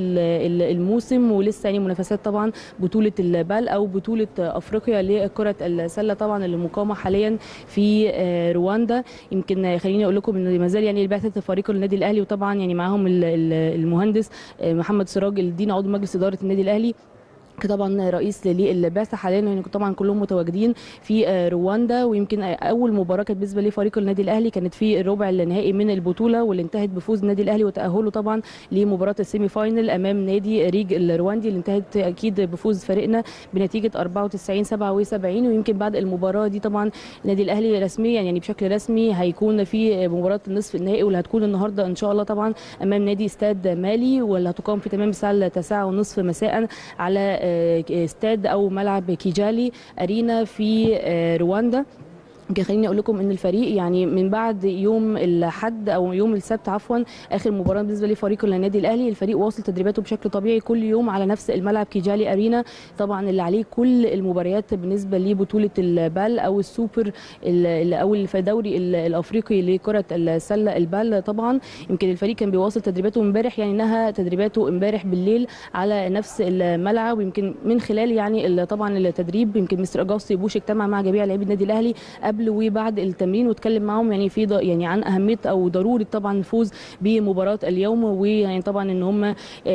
الموسم، ولسه يعني منافسات طبعا بطوله البال او بطوله افريقيا لكره السله طبعا اللي مقامه حاليا في رواندا. يمكن خليني اقول لكم ان ما زال يعني بعثه فريق النادي الاهلي وطبعا يعني معاهم المهندس محمد سراج الدين عضو مجلس اداره النادي الاهلي طبعا رئيس للبعثه حاليا، يعني طبعا كلهم متواجدين في رواندا. ويمكن اول مباراه كانت بالنسبه لفريق النادي الاهلي كانت في الربع النهائي من البطوله، واللي انتهت بفوز النادي الاهلي وتاهله طبعا لمباراه السيمي فاينل امام نادي ريج الرواندي، اللي انتهت اكيد بفوز فريقنا بنتيجه أربعة وتسعين سبعة وسبعين. ويمكن بعد المباراه دي طبعا النادي الاهلي رسميا يعني بشكل رسمي هيكون في مباراه النصف النهائي، واللي هتكون النهارده ان شاء الله طبعا امام نادي استاد مالي، واللي هتقام في تمام الساعه التاسعة ونصف مساء على استاد او ملعب كيجالي ارينا في رواندا. خليني اقول لكم ان الفريق يعني من بعد يوم الاحد او يوم السبت عفوا اخر مباراه بالنسبه لفريق النادي الاهلي، الفريق واصل تدريباته بشكل طبيعي كل يوم على نفس الملعب كيجالي ارينا، طبعا اللي عليه كل المباريات بالنسبه لبطوله البال او السوبر او الدوري الافريقي لكره السله البال. طبعا يمكن الفريق كان بيواصل تدريباته امبارح، يعني انها تدريباته امبارح بالليل على نفس الملعب. ويمكن من خلال يعني طبعا التدريب يمكن مستر اجاستي بوش اجتمع مع جميع لاعبي النادي الاهلي قبل وبعد التمرين واتكلم معهم يعني في يعني عن اهميه او ضروره طبعا الفوز بمباراه اليوم، ويعني طبعا ان هم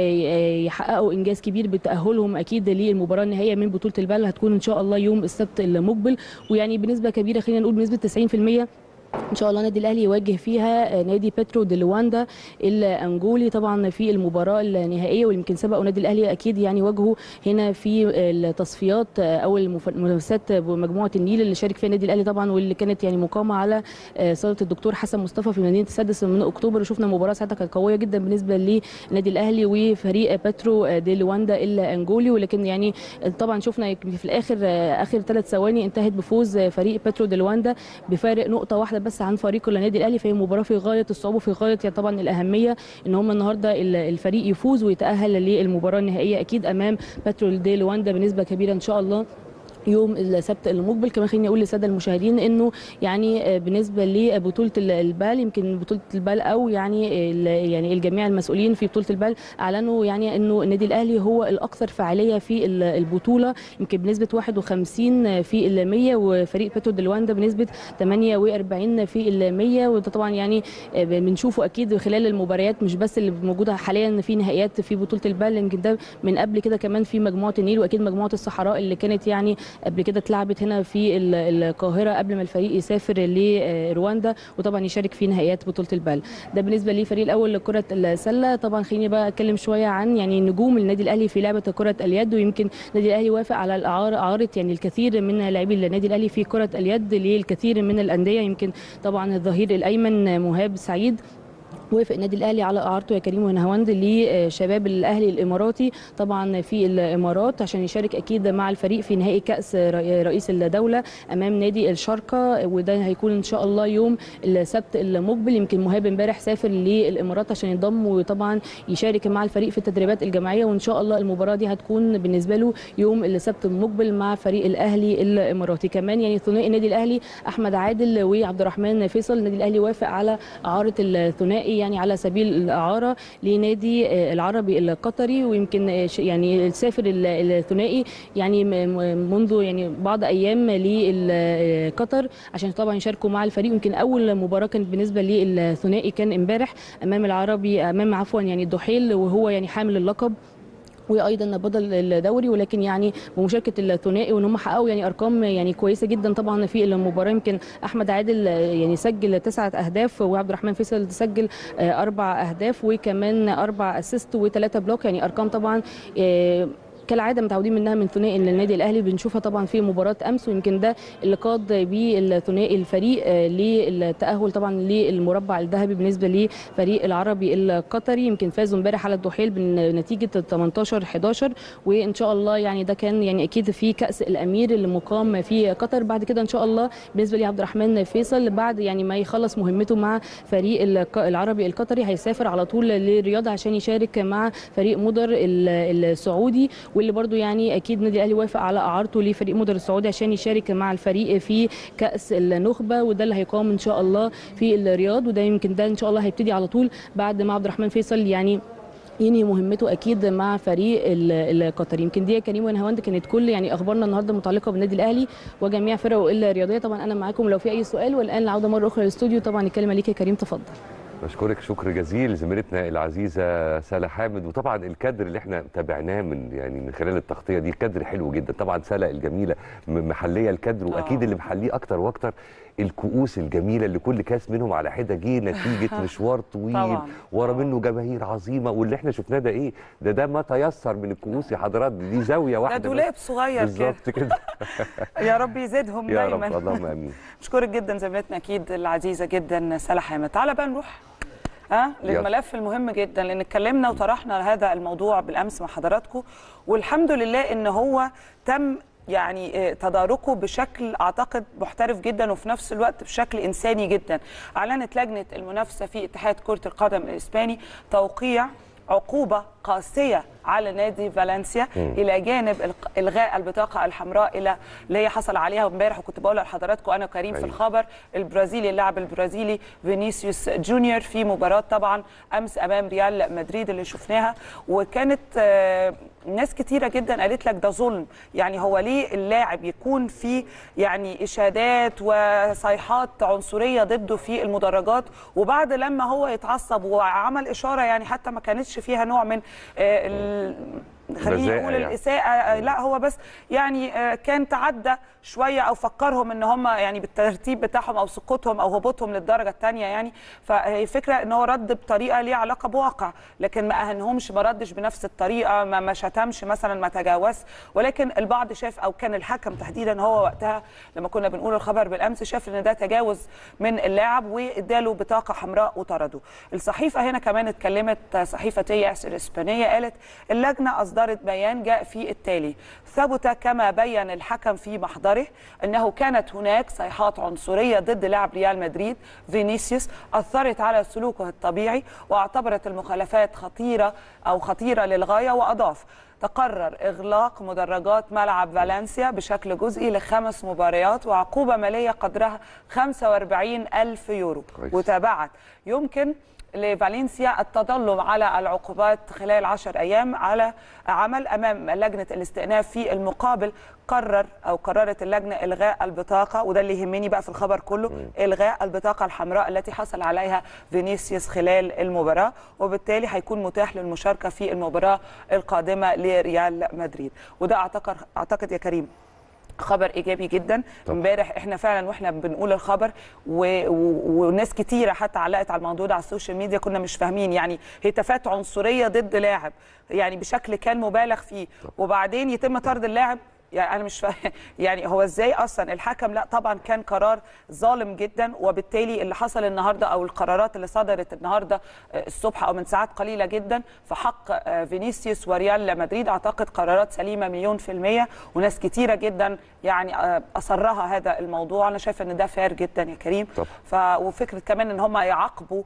يحققوا انجاز كبير بتاهلهم اكيد للمباراه النهائيه من بطوله البال، هتكون ان شاء الله يوم السبت المقبل. ويعني بنسبه كبيره خلينا نقول بنسبه تسعين في المية ان شاء الله النادي الاهلي يواجه فيها نادي بيترو دي لواندا الانجولي طبعا في المباراه النهائيه، ويمكن سبق النادي الاهلي اكيد يعني واجهه هنا في التصفيات او المنافسات بمجموعه النيل اللي شارك فيها النادي الاهلي طبعا، واللي كانت يعني مقامه على صاله الدكتور حسن مصطفى في مدينه السادس من اكتوبر. وشفنا مباراه ساعتها كانت قويه جدا بالنسبه للنادي الاهلي وفريق بيترو دي لواندا الانجولي، ولكن يعني طبعا شفنا في الاخر اخر ثلاث ثواني انتهت بفوز فريق بيترو دي لواندا بفارق نقطه واحده بس عن فريق النادي الاهلي. فهي مباراه في غايه الصعوبه في غايه يعني طبعا الاهميه ان هم النهارده الفريق يفوز ويتاهل للمباراه النهائيه اكيد امام بترول دي لواندا بنسبه كبيره ان شاء الله يوم السبت المقبل. كمان خليني اقول للساده المشاهدين انه يعني بالنسبه لبطوله البال يمكن بطوله البال او يعني يعني الجميع المسؤولين في بطوله البال اعلنوا يعني انه النادي الاهلي هو الاكثر فعاليه في البطوله يمكن بنسبه واحد وخمسين في المية، وفريق بيترو دي لواندا بنسبه ثمانية وأربعين في المية. وده طبعا يعني بنشوفه اكيد خلال المباريات مش بس اللي موجوده حاليا في نهائيات في بطوله البال، يمكن ده من قبل كده كمان في مجموعه النيل واكيد مجموعه الصحراء اللي كانت يعني قبل كده اتلعبت هنا في القاهره قبل ما الفريق يسافر لرواندا وطبعا يشارك في نهائيات بطوله البال. ده بالنسبه للفريق الاول لكره السله. طبعا خليني بقى اتكلم شويه عن يعني نجوم النادي الاهلي في لعبه كره اليد، ويمكن النادي الاهلي وافق على الاعاره اعاره يعني الكثير من لاعبي النادي الاهلي في كره اليد للكثير من الانديه. يمكن طبعا الظهير الايمن مهاب سعيد وافق النادي الاهلي على اعارته يا كريم ونهاوند لشباب الاهلي الاماراتي طبعا في الامارات عشان يشارك اكيد مع الفريق في نهائي كاس رئيس الدوله امام نادي الشارقه، وده هيكون ان شاء الله يوم السبت المقبل. يمكن مهاب امبارح سافر للامارات عشان ينضم وطبعا يشارك مع الفريق في التدريبات الجماعيه، وان شاء الله المباراه دي هتكون بالنسبه له يوم السبت المقبل مع فريق الاهلي الاماراتي. كمان يعني ثنائي النادي الاهلي احمد عادل وعبد الرحمن فيصل النادي الاهلي وافق على اعاره الثنائي يعني على سبيل الاعاره لنادي العربي القطري، ويمكن يعني سافر الثنائي يعني منذ يعني بعض ايام لقطر عشان طبعا يشاركوا مع الفريق. يمكن اول مباراه كانت بالنسبه للثنائي كان امبارح امام العربي امام عفوا يعني الدحيل وهو يعني حامل اللقب وايضا بطل الدوري، ولكن يعني بمشاركه الثنائي وان هم حققوا يعني ارقام يعني كويسه جدا طبعا في المباراه. يمكن احمد عادل يعني سجل تسعه اهداف وعبد الرحمن فيصل سجل اربع اهداف وكمان اربع اسيست وثلاثه بلوك، يعني ارقام طبعا كالعاده متعودين منها من ثنائي للنادي الاهلي بنشوفها طبعا في مباراه امس. ويمكن ده اللي قاد به الثنائي الفريق للتاهل طبعا للمربع الذهبي بالنسبه لفريق العربي القطري. يمكن فازوا امبارح على الدحيل بنتيجه ثمانية عشر احد عشر، وان شاء الله يعني ده كان يعني اكيد في كاس الامير اللي مقام في قطر. بعد كده ان شاء الله بالنسبه لعبد الرحمن فيصل بعد يعني ما يخلص مهمته مع فريق العربي القطري هيسافر على طول للرياض عشان يشارك مع فريق مودر السعودي، واللي برضو يعني اكيد النادي الاهلي وافق على اعارته لفريق مودر السعودي عشان يشارك مع الفريق في كاس النخبه، وده اللي هيقام ان شاء الله في الرياض. وده يمكن ده ان شاء الله هيبتدي على طول بعد ما عبد الرحمن فيصل يعني ينهي مهمته اكيد مع فريق القطري. يمكن دي يا كريم ونهاوند كانت كل يعني اخبارنا النهارده متعلقه بالنادي الاهلي وجميع فرقه الرياضيه. طبعا انا معاكم لو في اي سؤال، والان العوده مره اخرى للاستوديو. طبعا الكلمه ليك يا كريم، تفضل. بشكرك شكر جزيل زميلتنا العزيزه سلا حامد. وطبعا الكادر اللي احنا تابعناه من يعني من خلال التغطيه دي كادر حلو جدا. طبعا سلا الجميله محليه الكادر، واكيد اللي محليه اكتر واكتر الكؤوس الجميله اللي كل كاس منهم على حده جه نتيجه مشوار طويل ورا منه جماهير عظيمه. واللي احنا شفناه ده ايه؟ ده ده ما تيسر من الكؤوس يا حضرات، دي زاويه واحده ده دولاب صغير بالظبط كده. يا رب يزيدهم يا دايما رب اللهم امين. بشكرك جدا زميلتنا اكيد العزيزه جدا سلا حامد. تعالى بقى نروح ها للملف المهم جدا، لان اتكلمنا وطرحنا هذا الموضوع بالامس مع حضراتكم، والحمد لله ان هو تم يعني تداركه بشكل اعتقد محترف جدا وفي نفس الوقت بشكل انساني جدا. اعلنت لجنه المنافسه في اتحاد كره القدم الاسباني توقيع عقوبه قاسيه على نادي فالنسيا م. الى جانب الغاء البطاقه الحمراء الى اللي هي حصل عليها امبارح، وكنت بقولها لحضراتكم انا كريم في الخبر، البرازيلي اللاعب البرازيلي فينيسيوس جونيور في مباراه طبعا امس امام ريال مدريد اللي شفناها. وكانت ناس كتيره جدا قالت لك ده ظلم، يعني هو ليه اللاعب يكون في يعني اشادات وصيحات عنصريه ضده في المدرجات، وبعد لما هو يتعصب وعمل اشاره يعني حتى ما كانتش فيها نوع من خليني اقول يعني الاساءه، لا هو بس يعني كان تعدى شويه او فكرهم ان هم يعني بالترتيب بتاعهم او سقوطهم او هبوطهم للدرجه الثانيه يعني. فهي فكره ان هو رد بطريقه ليها علاقه بواقع، لكن ما اهنهمش، ما ردش بنفس الطريقه، ما ما شتمش مثلا، ما تجاوز. ولكن البعض شاف او كان الحكم تحديدا هو وقتها لما كنا بنقول الخبر بالامس شاف ان ده تجاوز من اللاعب واداله بطاقه حمراء وطرده. الصحيفه هنا كمان اتكلمت، صحيفه تياس الاسبانيه، قالت اللجنه اصدرت بيان جاء فيه التالي: ثبت كما بين الحكم في محضره انه كانت هناك صيحات عنصريه ضد لاعب ريال مدريد فينيسيوس اثرت على سلوكه الطبيعي، واعتبرت المخالفات خطيره او خطيره للغايه. واضاف: تقرر إغلاق مدرجات ملعب فالنسيا بشكل جزئي لخمس مباريات وعقوبة مالية قدرها خمسة وأربعين ألف يورو. وتابعت: يمكن لفالنسيا التظلم على العقوبات خلال عشر أيام على عمل أمام لجنة الاستئناف. في المقابل قرر أو قررت اللجنة إلغاء البطاقة، وده اللي يهمني بقى في الخبر كله، إلغاء البطاقة الحمراء التي حصل عليها فينيسيوس خلال المباراة، وبالتالي هيكون متاح للمشاركة في المباراة القادمة لريال مدريد. وده أعتقد أعتقد يا كريم خبر ايجابي جدا. امبارح احنا فعلا واحنا بنقول الخبر و... و... وناس كتيره حتى علقت على الموضوع ده على السوشيال ميديا، كنا مش فاهمين يعني هتافات عنصريه ضد لاعب يعني بشكل كان مبالغ فيه، وبعدين يتم طرد اللاعب. يعني انا مش فاهم يعني هو ازاي اصلا الحكم. لا طبعا كان قرار ظالم جدا، وبالتالي اللي حصل النهارده او القرارات اللي صدرت النهارده الصبح او من ساعات قليله جدا في حق فينيسيوس وريال مدريد اعتقد قرارات سليمه مليون في الميه، وناس كتيره جدا يعني اصرها هذا الموضوع. انا شايفه ان ده فير جدا يا كريم. ف وفكره كمان ان هم يعاقبوا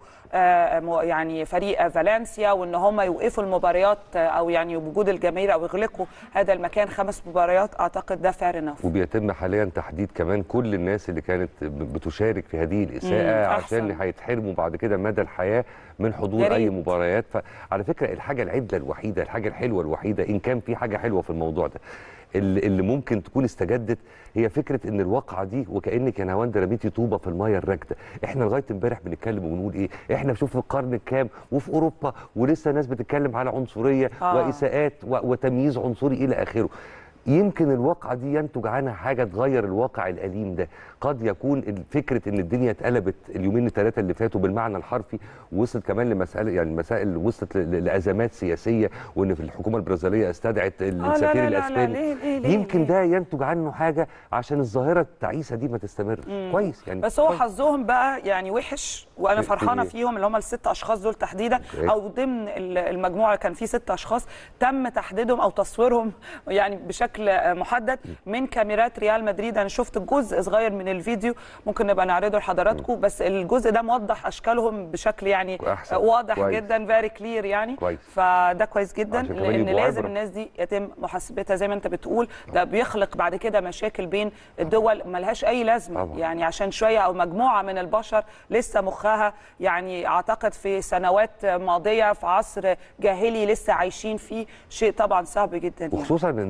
يعني فريق فالنسيا وان هم يوقفوا المباريات او يعني وجود الجماهير او يغلقوا هذا المكان خمس مباريات، اعتقد ده فير انف. وبيتم حاليا تحديد كمان كل الناس اللي كانت بتشارك في هذه الاساءه عشان هيتحرموا بعد كده مدى الحياه من حضور اي مباريات. فعلى فكره الحاجه العدله الوحيده، الحاجه الحلوه الوحيده، ان كان في حاجه حلوه في الموضوع ده اللي, اللي ممكن تكون استجدت، هي فكره ان الواقعه دي وكانك يا نهاوند رميتي طوبه في الميه الراكده. احنا لغايه امبارح بنتكلم ونقول ايه؟ احنا شوف في القرن الكام وفي اوروبا ولسه ناس بتتكلم على عنصريه آه. واساءات وتمييز عنصري الى اخره. يمكن الواقعة دي ينتج عنها حاجة تغير الواقع الأليم ده. قد يكون فكرة ان الدنيا اتقلبت اليومين الثلاثة اللي فاتوا بالمعنى الحرفي، وصلت كمان لمسألة يعني مسائل وصلت لأزمات سياسية، وان في الحكومة البرازيلية استدعت السفير الاسباني. يمكن ده ينتج عنه حاجة عشان الظاهرة التعيسة دي ما تستمر. كويس يعني. بس هو حظهم بقى يعني وحش، وانا فرحانة فيهم اللي هم الست اشخاص دول تحديدا، او ضمن المجموعة كان في ست اشخاص تم تحديدهم او تصويرهم يعني بشكل محدد من كاميرات ريال مدريد. انا شفت جزء صغير من الفيديو ممكن نبقى نعرضه لحضراتكم، بس الجزء ده موضح اشكالهم بشكل يعني أحسن. واضح كويس. جدا فيري كلير يعني كويس. فده كويس جدا، لان لازم عبرة. الناس دي يتم محاسبتها زي ما انت بتقول. ده بيخلق بعد كده مشاكل بين الدول ملهاش اي لازمه طبعا. يعني عشان شويه او مجموعه من البشر لسه مخها يعني اعتقد في سنوات ماضيه في عصر جاهلي لسه عايشين فيه، شيء طبعا صعب جدا يعني. وخصوصا ان اللاعب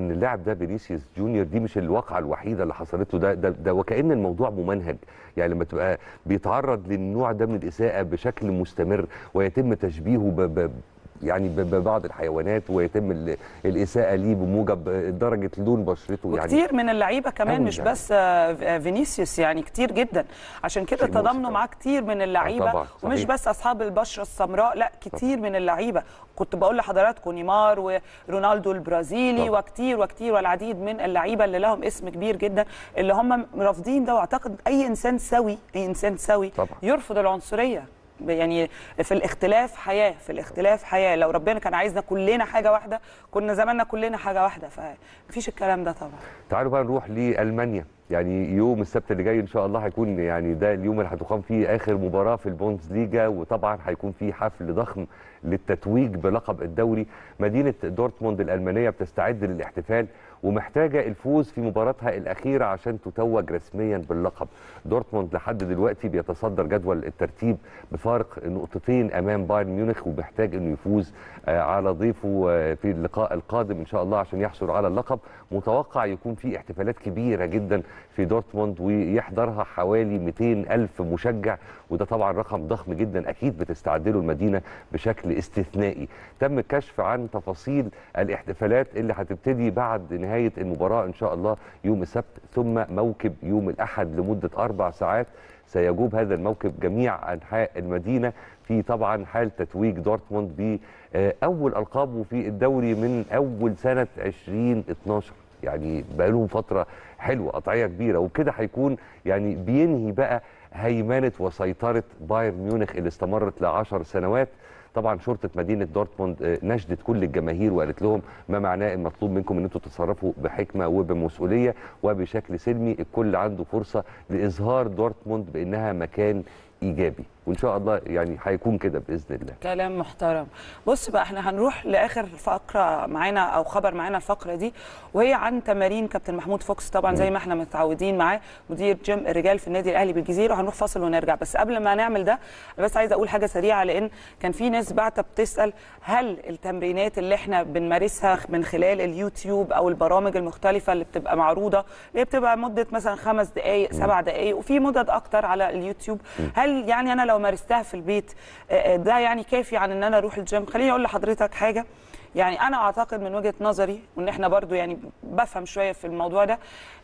ده فينيسيوس جونيور دي مش الواقعه الوحيده اللي حصلت له، ده ده, ده وكأن الموضوع ممنهج. يعني لما تبقى بيتعرض للنوع ده من الاساءه بشكل مستمر ويتم تشبيهه ب, ب يعني ببعض الحيوانات ويتم الاساءه ليه بموجب درجه لون بشرته. يعني كتير من اللعيبه كمان مش يعني. بس فينيسيوس يعني كتير جدا، عشان كده تضامنوا معاه كتير من اللعيبه، ومش بس اصحاب البشره السمراء، لا كتير طبعا. من اللعيبه كنت بقول لحضراتكم نيمار ورونالدو البرازيلي طبعا. وكتير وكتير والعديد من اللعيبه اللي لهم اسم كبير جدا اللي هم رافضين ده. واعتقد اي انسان سوي اي انسان سوي طبعا. يرفض العنصريه. يعني في الاختلاف حياه، في الاختلاف حياه. لو ربنا كان عايزنا كلنا حاجه واحده كنا زماننا كلنا حاجه واحده، فمفيش الكلام ده طبعا. تعالوا بقى نروح لالمانيا. يعني يوم السبت اللي جاي ان شاء الله هيكون يعني ده اليوم اللي هتقام فيه اخر مباراه في البوندسليجا، وطبعا هيكون فيه حفل ضخم للتتويج بلقب الدوري. مدينه دورتموند الالمانيه بتستعد للاحتفال ومحتاجه الفوز في مباراتها الاخيره عشان تتوج رسميا باللقب. دورتموند لحد دلوقتي بيتصدر جدول الترتيب بفارق نقطتين امام بايرن ميونخ، ومحتاج انه يفوز على ضيفه في اللقاء القادم ان شاء الله عشان يحصل على اللقب. متوقع يكون في احتفالات كبيره جدا في دورتموند ويحضرها حوالي مئتين ألف مشجع، وده طبعا رقم ضخم جدا اكيد بتستعد له المدينه بشكل استثنائي. تم الكشف عن تفاصيل الاحتفالات اللي هتبتدي بعد نهايه المباراه ان شاء الله يوم السبت، ثم موكب يوم الاحد لمده اربع ساعات. سيجوب هذا الموكب جميع انحاء المدينه في طبعا حال تتويج دورتموند باول القابه في الدوري من اول سنه ألفين واثناشر. يعني بقى لهم فتره حلوه، قطعيه كبيره، وبكده هيكون يعني بينهي بقى هيمنه وسيطره بايرن ميونخ اللي استمرت لعشر سنوات. طبعا شرطه مدينه دورتموند نشدت كل الجماهير وقالت لهم ما معناه المطلوب منكم ان انتم تتصرفوا بحكمه وبمسؤوليه وبشكل سلمي. الكل عنده فرصه لاظهار دورتموند بانها مكان ايجابي، وان شاء الله يعني هيكون كده باذن الله. كلام محترم. بص بقى احنا هنروح لاخر فقره معانا او خبر معانا الفقره دي، وهي عن تمارين كابتن محمود فوكس طبعا زي ما احنا متعودين معاه، مدير جيم الرجال في النادي الاهلي بالجزيره. وهنروح فاصل ونرجع. بس قبل ما نعمل ده انا بس عايزه اقول حاجه سريعه، لان كان في ناس بعتة بتسال هل التمرينات اللي احنا بنمارسها من خلال اليوتيوب او البرامج المختلفه اللي بتبقى معروضه اللي بتبقى مده مثلا خمس دقائق سبع دقائق وفي مدد اكتر على اليوتيوب، هل يعني انا لو مارستها في البيت ده يعني كافي عن ان انا اروح الجيم؟ خليني اقول لحضرتك حاجه. يعني انا اعتقد من وجهه نظري وان احنا برضو يعني بفهم شويه في الموضوع ده،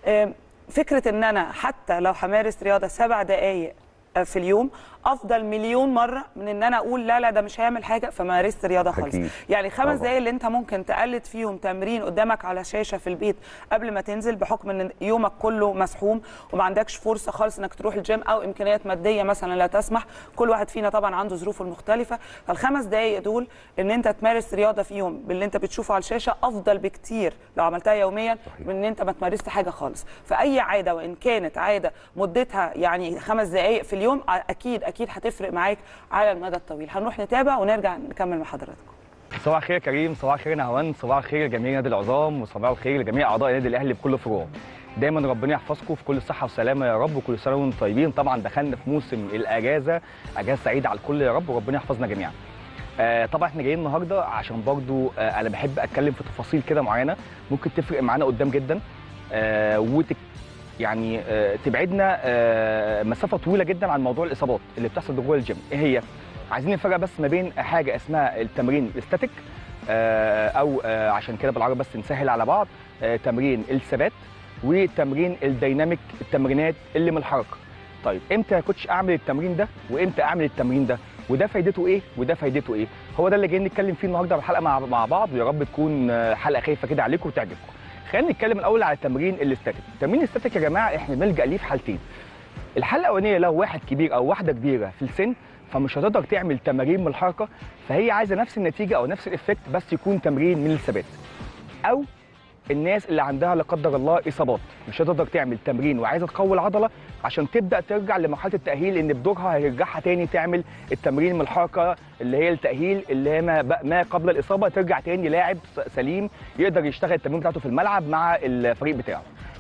فكره ان انا حتى لو همارس رياضه سبع دقائق في اليوم افضل مليون مره من ان انا اقول لا لا ده مش هيعمل حاجه فمارست رياضه خالص. يعني خمس دقائق اللي انت ممكن تقلد فيهم تمرين قدامك على شاشه في البيت قبل ما تنزل، بحكم ان يومك كله مسحوم وما عندكش فرصه خالص انك تروح الجيم او امكانيات ماديه مثلا لا تسمح، كل واحد فينا طبعا عنده ظروفه المختلفه، فالخمس دقائق دول ان انت تمارس رياضه فيهم باللي انت بتشوفه على الشاشه افضل بكتير لو عملتها يوميا من ان انت ما تمارست حاجه خالص. فاي عاده وان كانت عاده مدتها يعني خمس دقائق في اليوم اكيد اكيد هتفرق معاك على المدى الطويل. هنروح نتابع ونرجع نكمل مع حضراتكم. صباح الخير يا كريم، صباح الخير يا نهاوند، صباح الخير لجميع نادي العظام، وصباح الخير لجميع اعضاء النادي الاهلي بكل فروعه. دايما ربنا يحفظكم في كل صحه وسلامه يا رب، وكل سنه وانتم طيبين. طبعا دخلنا في موسم الاجازه، اجازه سعيده على الكل يا رب، وربنا يحفظنا جميعا. آه طبعا احنا جايين النهارده عشان برضو آه انا بحب اتكلم في تفاصيل كده معينه ممكن تفرق معانا قدام جدا، آه وتك يعني آه تبعدنا آه مسافه طويله جدا عن موضوع الاصابات اللي بتحصل جوه الجيم. ايه هي؟ عايزين نفرق بس ما بين حاجه اسمها التمرين الاستاتيك آه او آه عشان كده بالعربي بس نسهل على بعض، آه تمرين الثبات وتمرين الديناميك، التمرينات اللي من الحركه. طيب امتى يا كوتش اعمل التمرين ده وامتى اعمل التمرين ده، وده فايدته ايه وده فايدته ايه؟ هو ده اللي جايين نتكلم فيه النهارده بالحلقه مع مع بعض، ويا رب تكون حلقه خايفه كده عليكم وتعجبكم. خلينا نتكلم الاول على التمرين الاستاتيك. التمرين الاستاتيك يا جماعه احنا بنلجا ليه في حالتين. الحاله الاولانيه لو واحد كبير او واحده كبيره في السن فمش هتقدر تعمل تمارين من الحركه، فهي عايزه نفس النتيجه او نفس الافكت بس يكون تمرين من الثبات. او الناس اللي عندها لا قدر الله اصابات مش هتقدر تعمل تمرين وعايزه تقوي العضله عشان تبدا ترجع لمرحله التاهيل، ان بدورها هيرجعها تاني تعمل التمرين من الحركه اللي هي التاهيل اللي هي ما, ما قبل الاصابه، ترجع تاني لاعب سليم يقدر يشتغل التمرين بتاعته في الملعب مع الفريق بتاعه.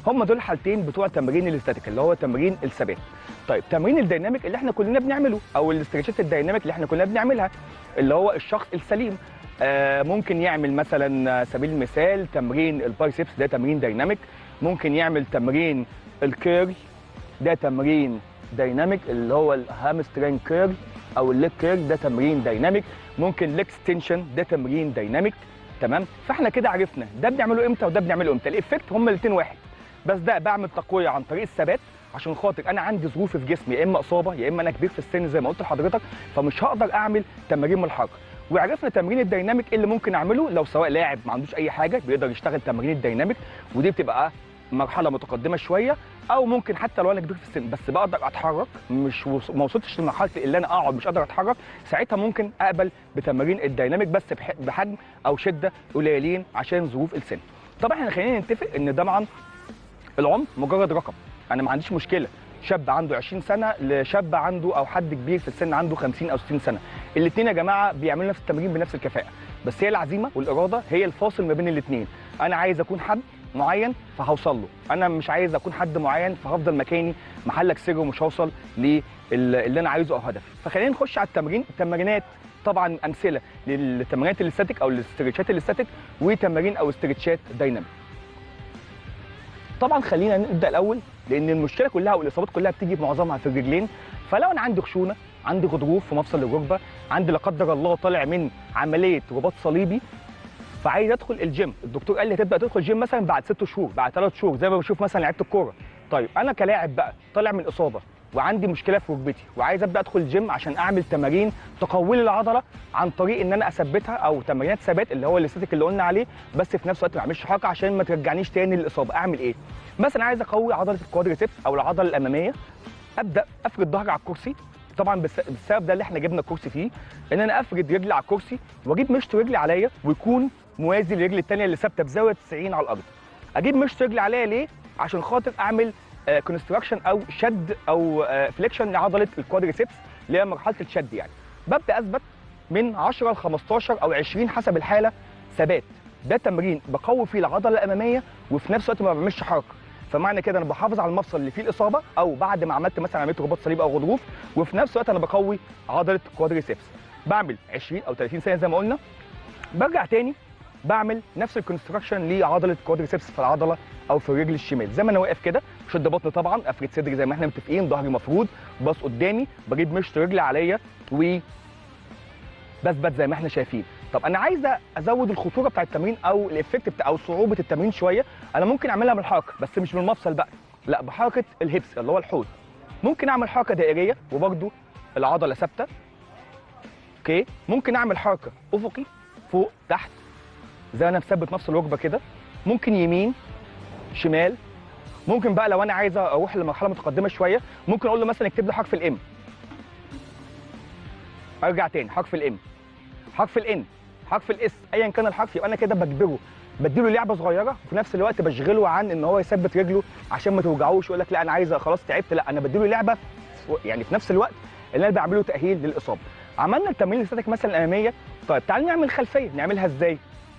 هم دول الحالتين بتوع تمرين الاستاتيك اللي هو تمرين الثبات. طيب تمرين الديناميك اللي احنا كلنا بنعمله او الاسترتشات الديناميك اللي احنا كلنا بنعملها اللي هو الشخص السليم آه ممكن يعمل مثلا سبيل المثال تمرين البايسبس، ده تمرين ديناميك. ممكن يعمل تمرين الكيرل، ده تمرين ديناميك اللي هو الهامسترينج كيرل او الليج كيرل، ده تمرين ديناميك. ممكن ليج ستنشن، ده تمرين ديناميك. تمام، فاحنا كده عرفنا ده بنعمله امتى وده بنعمله امتى. الايفكت هما الاثنين واحد، بس ده بعمل تقويه عن طريق الثبات عشان خاطر انا عندي ظروف في جسمي، يا اما اصابه يا اما انا كبير في السن زي ما قلت لحضرتك، فمش هقدر اعمل تمارين من الحركه. وعرفنا تمرين الديناميك اللي ممكن اعمله لو سواء لاعب ما عندوش اي حاجه بيقدر يشتغل تمارين الديناميك، ودي بتبقى مرحله متقدمه شويه، او ممكن حتى لو انا كبير في السن بس بقدر اتحرك، مش ما وصلتش لمرحله اللي انا اقعد مش قادر اتحرك، ساعتها ممكن اقبل بتمارين الديناميك بس بحجم او شده قليلين عشان ظروف السن. طبعا احنا خلينا نتفق ان طبعا العمر مجرد رقم، انا ما عنديش مشكله شاب عنده عشرين سنه لشاب عنده او حد كبير في السن عنده خمسين او ستين سنه، الاثنين يا جماعه بيعملوا نفس التمرين بنفس الكفاءه، بس هي العزيمه والاراده هي الفاصل ما بين الاثنين. انا عايز اكون حد معين فهوصل له، انا مش عايز اكون حد معين فهفضل مكاني محلك سر ومش هوصل للي انا عايزه او هدفي. فخلينا نخش على التمرين. التمرينات طبعا امثله للتمرينات الاستاتيك او الاسترتشات الاستاتيك وتمارين او استرتشات دايناميك. طبعا خلينا نبدا الاول لان المشكله كلها والاصابات كلها بتيجي معظمها في الرجلين. فلو انا عندي خشونه، عندي غضروف في مفصل الركبه، عندي لا قدر الله طالع من عمليه رباط صليبي فعايز ادخل الجيم، الدكتور قال لي هتبدا تدخل الجيم مثلا بعد ست شهور بعد ثلاث شهور زي ما بشوف مثلا لعيبه الكوره. طيب انا كلاعب بقى طالع من اصابه وعندي مشكله في ركبتي وعايز ابدا ادخل الجيم عشان اعمل تمارين تقوي لي العضله عن طريق ان انا اثبتها او تمارينات ثبات اللي هو الاستاتيك اللي قلنا عليه، بس في نفس الوقت ما اعملش حركه عشان ما ترجعنيش تاني للاصابه. اعمل ايه؟ مثلا عايز اقوي عضله الكوادريسبس او العضله الاماميه، ابدا افرد ظهري على الكرسي. طبعا بالسبب ده اللي احنا جبنا الكرسي فيه، ان انا افرد رجلي على الكرسي واجيب مشط رجلي عليا ويكون موازي للرجل الثانيه اللي ثابته بزاويه تسعين على الارض. اجيب مشط رجلي عليا ليه؟ عشان خاطر اعمل كونستراكشن او شد او فليكشن لعضله الكوادريسبس اللي هي مرحله الشد. يعني ببدا اثبت من عشرة ل خمستاشر او عشرين حسب الحاله ثبات. ده تمرين بقوي فيه العضله الاماميه وفي نفس الوقت ما بعملش حركه، فمعنى كده انا بحافظ على المفصل اللي فيه الاصابه او بعد ما عملت مثلا عمليه رباط صليبي او غضروف، وفي نفس الوقت انا بقوي عضله الكوادريسبس. بعمل عشرين او ثلاثين ثانيه زي ما قلنا، برجع تاني بعمل نفس الكونستراكشن لعضله الكوادريسبس في العضله او في الرجل الشمال. زي ما انا واقف كده شد بطن طبعا، افرد صدري زي ما احنا متفقين، ظهري مفرود، باص قدامي، بجيب مشط رجلي عليا و بثبت زي ما احنا شايفين. طب انا عايزه ازود الخطوره بتاع التمرين او الايفكت بتاع او صعوبه التمرين شويه، انا ممكن اعملها بالحركه بس مش بالمفصل بقى، لا بحركه الهيبس اللي هو الحوض. ممكن اعمل حركه دائريه وبرده العضله ثابته. اوكي، ممكن اعمل حركه افقي فوق تحت زي انا مثبت نفس الركبه كده، ممكن يمين شمال. ممكن بقى لو انا عايز اروح لمرحله متقدمه شويه ممكن اقول له مثلا اكتب لي حرف الام، ارجع تاني حرف الام، حرف الان، حرف الاس، ايا كان الحرف، يبقى انا كده بجبره، بديله لعبه صغيره وفي نفس الوقت بشغله عن ان هو يثبت رجله عشان ما توجعوش ويقول لك لا انا عايز خلاص تعبت، لا انا بديله لعبه يعني في نفس الوقت اللي انا بعمله تاهيل للاصابه. عملنا التمرين الاستاتيك مثلا الاماميه. طيب تعالوا نعمل خلفيه، نعملها ازاي؟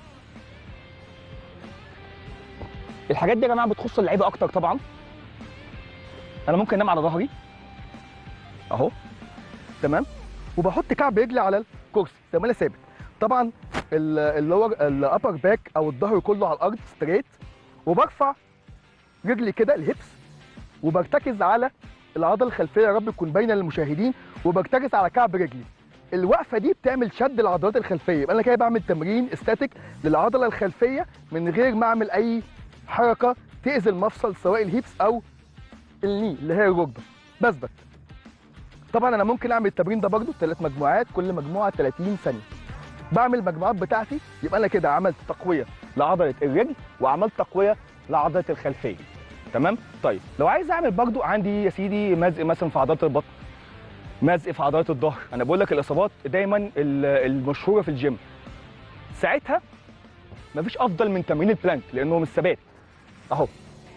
الحاجات دي يا جماعه بتخص اللعيبه اكتر طبعا. انا ممكن انام على ظهري اهو تمام، وبحط كعب رجلي على الكرسي زي ما انا ثابت. طبعا اللور الابر باك او الظهر كله على الارض ستريت، وبرفع رجلي كده الهيبس وبرتكز على العضله الخلفيه، يا رب تكون باينه للمشاهدين، وبرتكز على كعب رجلي. الوقفه دي بتعمل شد العضلات الخلفيه، يبقى انا كده بعمل تمرين استاتيك للعضله الخلفيه من غير ما اعمل اي حركه تاذي المفصل سواء الهيبس او الني اللي هي الركبه. بثبت. طبعا انا ممكن اعمل التمرين ده برده ثلاث مجموعات، كل مجموعه ثلاثين ثانيه. بعمل المجموعات بتاعتي، يبقى انا كده عملت تقويه لعضله الرجل وعملت تقويه لعضله الخلفيه. تمام؟ طيب لو عايز اعمل برده عندي يا سيدي مزق مثلا في عضلات البطن، مزق في عضلات الظهر، انا بقول لك الاصابات دايما المشهوره في الجيم. ساعتها مفيش افضل من تمرين البلانك لانه مش ثبات. اهو.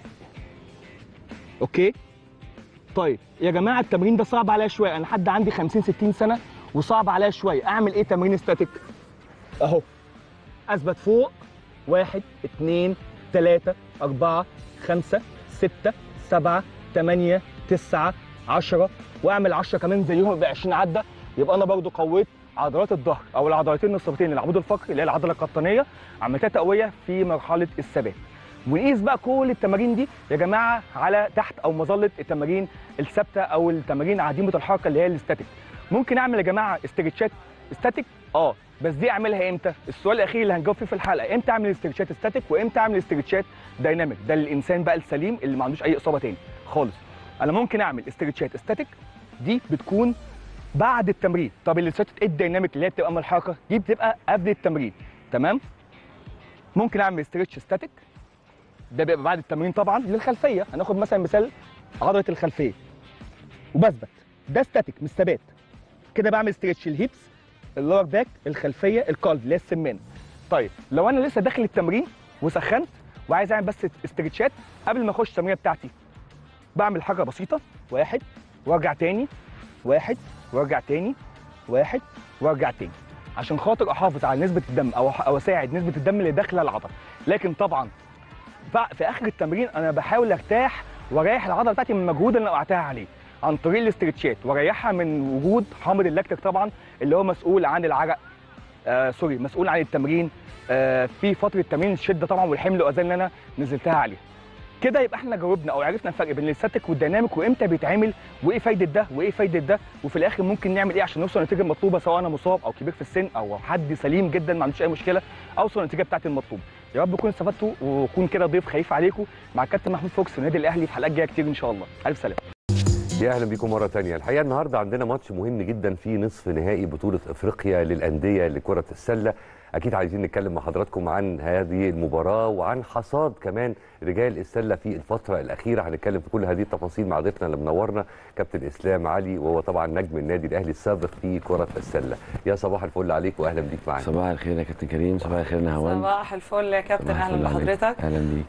اوكي؟ طيب يا جماعه التمرين ده صعب عليا شويه، انا حد عندي خمسين ستين سنه وصعب عليا شويه، اعمل ايه تمرين استاتيك؟ اهو. اثبت فوق، واحد، اثنين، ثلاثة، أربعة، خمسة، ستة سبعة تمانية تسعة عشرة، واعمل عشرة كمان زيهم يبقى عشرين عده، يبقى انا برضو قويت عضلات الظهر او العضلتين النصفتين للعمود الفقري اللي هي العضله القطنيه، عملتها تقويه في مرحله الثبات. ونقيس بقى كل التمارين دي يا جماعه على تحت او مظله التمارين الثابته او التمارين عديمه الحركه اللي هي الاستاتيك. ممكن اعمل يا جماعه استرتشات استاتيك اه بس دي اعملها امتى؟ السؤال الاخير اللي هنجاوب فيه في الحلقه، امتى اعمل استرتشات استاتيك وامتى اعمل استرتشات دايناميك؟ ده للانسان بقى السليم اللي ما عندوش اي اصابه تاني خالص. انا ممكن اعمل استرتشات استاتيك دي بتكون بعد التمرين. طب الاسترتشات الدايناميك اللي هي بتبقى من الحركه دي بتبقى قبل التمرين. تمام؟ ممكن اعمل استرتش ستاتيك ده بيبقى بعد التمرين طبعا للخلفيه. هناخد مثلا مثال عضله الخلفيه وبثبت، ده ستاتيك مش ثبات. كده بعمل استرتش الهيبس، اللور باك، الخلفيه، الكالف اللي هي السمانه. طيب لو انا لسه داخل التمرين وسخنت وعايز اعمل بس استرتشات قبل ما اخش التمرين بتاعتي، بعمل حاجه بسيطه، واحد وارجع تاني، واحد وارجع تاني، واحد وارجع تاني، عشان خاطر احافظ على نسبه الدم او او اساعد نسبه الدم اللي داخله العضله. لكن طبعا في اخر التمرين انا بحاول ارتاح واريح العضله بتاعتي من المجهود اللي انا وقعتها عليه عن طريق الاسترتشات، واريحها من وجود حامض اللاكتيك طبعا اللي هو مسؤول عن العرق آه سوري مسؤول عن التمرين آه في فتره تمرين الشده طبعا والحمل والاوزان اللي انا نزلتها عليه. كده يبقى احنا جاوبنا او عرفنا الفرق بين الاستاتيك والديناميك وامتى بيتعمل وايه فايده ده وايه فايده ده، وفي الاخر ممكن نعمل ايه عشان نوصل للنتيجه المطلوبه، سواء انا مصاب او كبير في السن او حد سليم جدا ما عندوش اي مشكله اوصل للنتيجه بتاعتي المطلوبه. يا رب تكونوا استفدتوا وكون كده ضيف خفيف عليكم مع الكابتن محمود فوكس في النادي الاهلي في حلقات جايه كتير ان شاء الله. الف سلامه. يا اهلا بيكم مره ثانيه. الحقيقه النهارده عندنا ماتش مهم جدا في نصف نهائي بطوله افريقيا للانديه لكره السله. اكيد عايزين نتكلم مع حضراتكم عن هذه المباراه وعن حصاد كمان رجال السله في الفتره الاخيره. هنتكلم في كل هذه التفاصيل مع ضيفنا اللي منورنا كابتن اسلام علي، وهو طبعا نجم النادي الاهلي السابق في كره السله. يا صباح الفل عليك واهلا بيك معانا. صباح الخير يا كابتن كريم. صباح الخير يا هوان. صباح الفل يا كابتن، اهلا بحضرتك. اهلا بيك.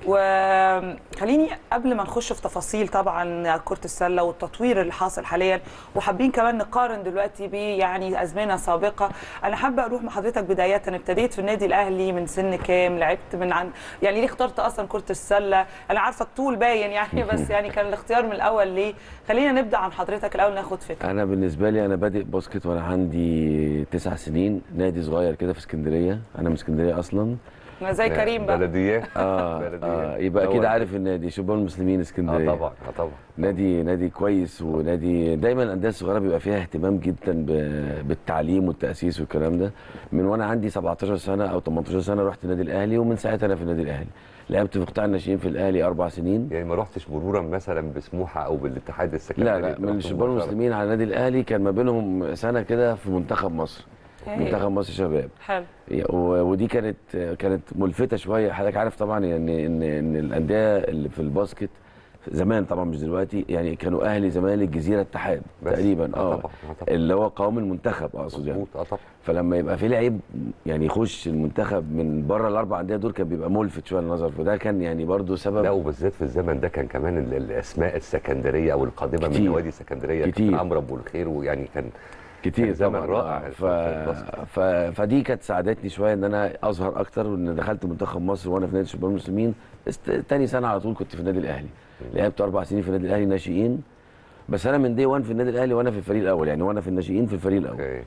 وخليني قبل ما نخش في تفاصيل طبعا كره السله والتطوير اللي حاصل حاليا، وحابين كمان نقارن دلوقتي ب يعني ازمنه سابقه، انا حابه اروح مع حضرتك بدايه. ابتديت في النادي الاهلي من سن كام؟ لعبت من عن يعني ليه اخترت اصلا كره السله؟ انا عارفه الطول باين يعني بس يعني كان الاختيار من الاول ليه؟ خلينا نبدا عن حضرتك الاول ناخد فكره. انا بالنسبه لي انا بادئ باسكت وانا عندي تسع سنين، نادي صغير كده في اسكندريه، انا من اسكندريه اصلا. انا زي كريم بقى. بلديه. اه, آه يبقى اكيد عارف النادي شباب المسلمين اسكندريه. اه طبعا اه طبعا. نادي نادي كويس، ونادي دايما الانديه الصغيره بيبقى فيها اهتمام جدا بالتعليم والتاسيس والكلام ده. من وانا عندي سبعتاشر سنه او تمنتاشر سنه رحت النادي الاهلي، ومن ساعتها انا في النادي الاهلي. لعبت في قطاع الناشئين في الاهلي اربع سنين. يعني ما رحتش مرورا مثلا بسموحه او بالاتحاد السكندري؟ لا لا، من الشباب المسلمين على النادي الاهلي كان ما بينهم سنه كده في منتخب مصر. منتخب مصر شباب. حلو. ودي كانت كانت ملفته شويه. حضرتك عارف طبعا يعني ان ان الانديه اللي في الباسكت زمان طبعا مش دلوقتي، يعني كانوا اهلي زمالك جزيره اتحاد تقريبا اه طبعا اللي هو قوام المنتخب اقصد يعني. اه طبعا. فلما يبقى في لعيب يعني يخش المنتخب من بره الاربع انديه دول كان بيبقى ملفت شويه للنظر، فده كان يعني برضو سبب. لا وبالذات في الزمن ده كان كمان الاسماء السكندريه او القادمه من نوادي السكندريه كتير. عمرو ابو الخير، ويعني كان كتير زمن طبعا رائع. ف... ف... فدي كانت ساعدتني شويه ان انا اظهر اكتر، وان دخلت منتخب مصر وانا في نادي الشباب المسلمين. است... تاني سنه على طول كنت في النادي الاهلي. لعبت اربع سنين في النادي الاهلي ناشئين، بس انا من دي وان في النادي الاهلي وانا في الفريق الاول، يعني وانا في الناشئين في الفريق الاول. اوكي.